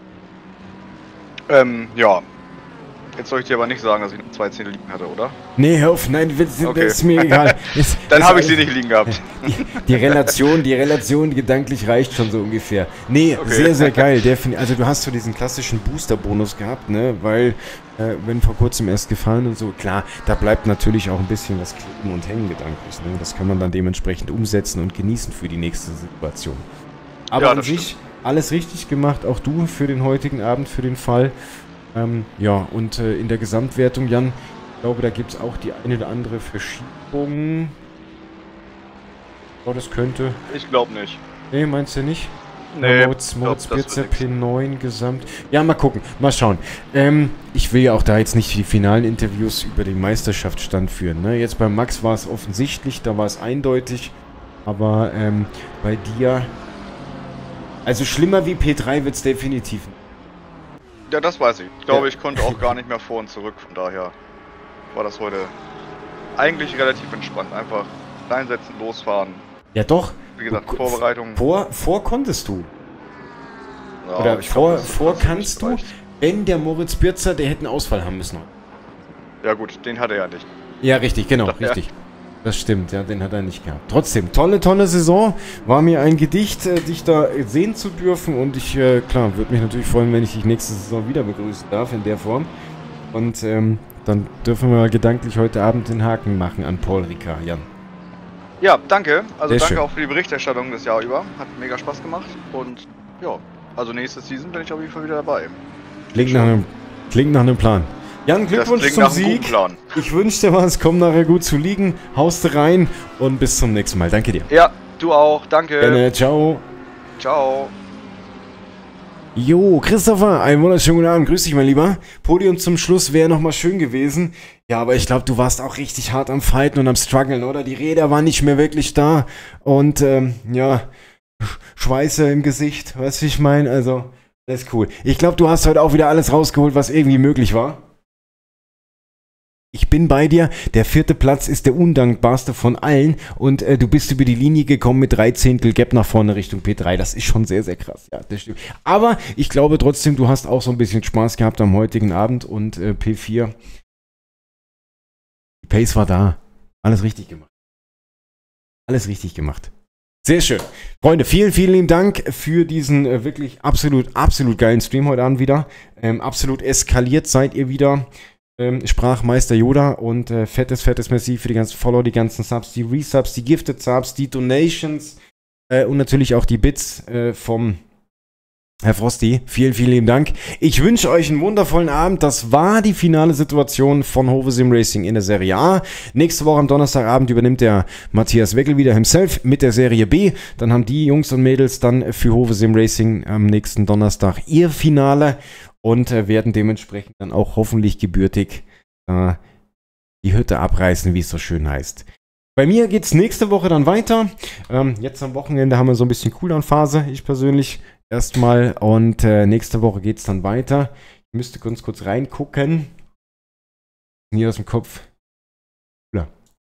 Ähm, ja. Jetzt soll ich dir aber nicht sagen, dass ich noch zwei Zehntel liegen hatte, oder? Nee, hör auf, nein, das Okay. ist mir egal. Ist, Dann ist habe ich sie alles- nicht liegen gehabt. Die, die Relation, die Relation gedanklich reicht schon so ungefähr. Nee, Okay. sehr, sehr geil. Defin- also du hast so diesen klassischen Booster-Bonus gehabt, ne? Weil, äh, wenn vor kurzem erst gefahren und so, klar, da bleibt natürlich auch ein bisschen was kleben und hängen gedanklich. Ne? Das kann man dann dementsprechend umsetzen und genießen für die nächste Situation. Aber Ja, an das sich stimmt. alles richtig gemacht, auch du für den heutigen Abend, für den Fall. Ähm, ja, und äh, in der Gesamtwertung, Jan, ich glaube, da gibt es auch die eine oder andere Verschiebung. Oh, das könnte. Ich glaube nicht. Nee, meinst du nicht? Nee, Moritz, ich glaub, Moritz das wird Birzer nix. P neun Gesamt. Ja, mal gucken, mal schauen. Ähm, ich will ja auch da jetzt nicht die finalen Interviews über den Meisterschaftsstand führen. Ne? Jetzt bei Max war es offensichtlich, da war es eindeutig. Aber ähm, bei dir. Also schlimmer wie P drei wird es definitiv nicht. Ja, das weiß ich. Ich glaube, Ja. ich konnte auch gar nicht mehr vor und zurück, von daher war das heute eigentlich relativ entspannt. Einfach reinsetzen, losfahren. Ja, doch. Wie gesagt, Du- Vorbereitung. Vor, vor konntest du. Ja, Oder ich vor, glaub, das- vor das kannst du, reicht. wenn der Moritz Birzer, der hätte einen Ausfall haben müssen. Ja gut, den hat er ja nicht. Ja, richtig, genau, Ja. richtig. Das stimmt, ja, den hat er nicht gehabt. Trotzdem, tolle, tolle Saison. War mir ein Gedicht, äh, dich da sehen zu dürfen. Und ich, äh, klar, würde mich natürlich freuen, wenn ich dich nächste Saison wieder begrüßen darf in der Form. Und ähm, dann dürfen wir gedanklich heute Abend den Haken machen an Paul Ricard, Jan. Ja, danke. Also Sehr danke schön. auch für die Berichterstattung das Jahr über. Hat mega Spaß gemacht. Und ja, also nächste Season bin ich auf jeden Fall wieder dabei. Klingt nach einem, klingt nach einem Plan. Jan, Glückwunsch das klingt zum nach einem guten Sieg. Plan. Ich wünsche dir was, komm nachher gut zu liegen, haust rein und bis zum nächsten Mal. Danke dir. Ja, du auch. Danke. Gerne, ciao. Ciao. Jo, Christopher, einen wunderschönen guten Abend. Grüß dich, mein Lieber. Podium zum Schluss wäre nochmal schön gewesen. Ja, aber ich glaube, du warst auch richtig hart am Fighten und am Struggeln, oder? Die Räder waren nicht mehr wirklich da. Und, ähm, ja, Sch- Schweiße im Gesicht, weißt du, wie ich meine? Also, das ist cool. Ich glaube, du hast heute auch wieder alles rausgeholt, was irgendwie möglich war. Ich bin bei dir. Der vierte Platz ist der undankbarste von allen. Und äh, du bist über die Linie gekommen mit drei Zehntel Gap nach vorne Richtung P drei. Das ist schon sehr, sehr krass. Ja, das stimmt. Aber ich glaube trotzdem, du hast auch so ein bisschen Spaß gehabt am heutigen Abend. Und äh, P vier. Die Pace war da. Alles richtig gemacht. Alles richtig gemacht. Sehr schön. Freunde, vielen, vielen lieben Dank für diesen äh, wirklich absolut, absolut geilen Stream heute Abend wieder. Ähm, absolut eskaliert seid ihr wieder. ähm, sprach Meister Yoda und äh, fettes, fettes Merci für die ganzen Follower, die ganzen Subs, die Resubs, die Gifted Subs, die Donations äh, und natürlich auch die Bits äh, vom Herr Frosty. Vielen, vielen lieben Dank. Ich wünsche euch einen wundervollen Abend. Das war die finale Situation von Hove Sim Racing in der Serie A. Nächste Woche am Donnerstagabend übernimmt der Matthias Weckel wieder himself mit der Serie B. Dann haben die Jungs und Mädels dann für Hove Sim Racing am nächsten Donnerstag ihr Finale und äh, werden dementsprechend dann auch hoffentlich gebürtig äh, die Hütte abreißen, wie es so schön heißt. Bei mir geht es nächste Woche dann weiter. Ähm, jetzt am Wochenende haben wir so ein bisschen Cooldown-Phase, ich persönlich erstmal. Und äh, nächste Woche geht es dann weiter. Ich müsste ganz kurz reingucken. Nie aus dem Kopf. Ja.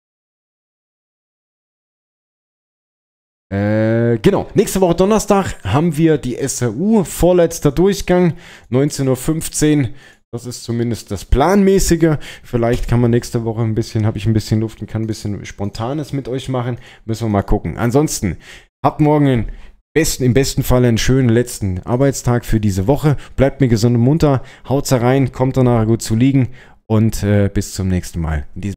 Äh, genau, nächste Woche Donnerstag haben wir die S R U, vorletzter Durchgang, neunzehn Uhr fünfzehn. Das ist zumindest das Planmäßige. Vielleicht kann man nächste Woche ein bisschen, habe ich ein bisschen Luft und kann ein bisschen Spontanes mit euch machen. Müssen wir mal gucken. Ansonsten, habt morgen einen besten, im besten Fall einen schönen letzten Arbeitstag für diese Woche. Bleibt mir gesund und munter. Haut's rein, kommt danach gut zu liegen und äh, bis zum nächsten Mal. In diesem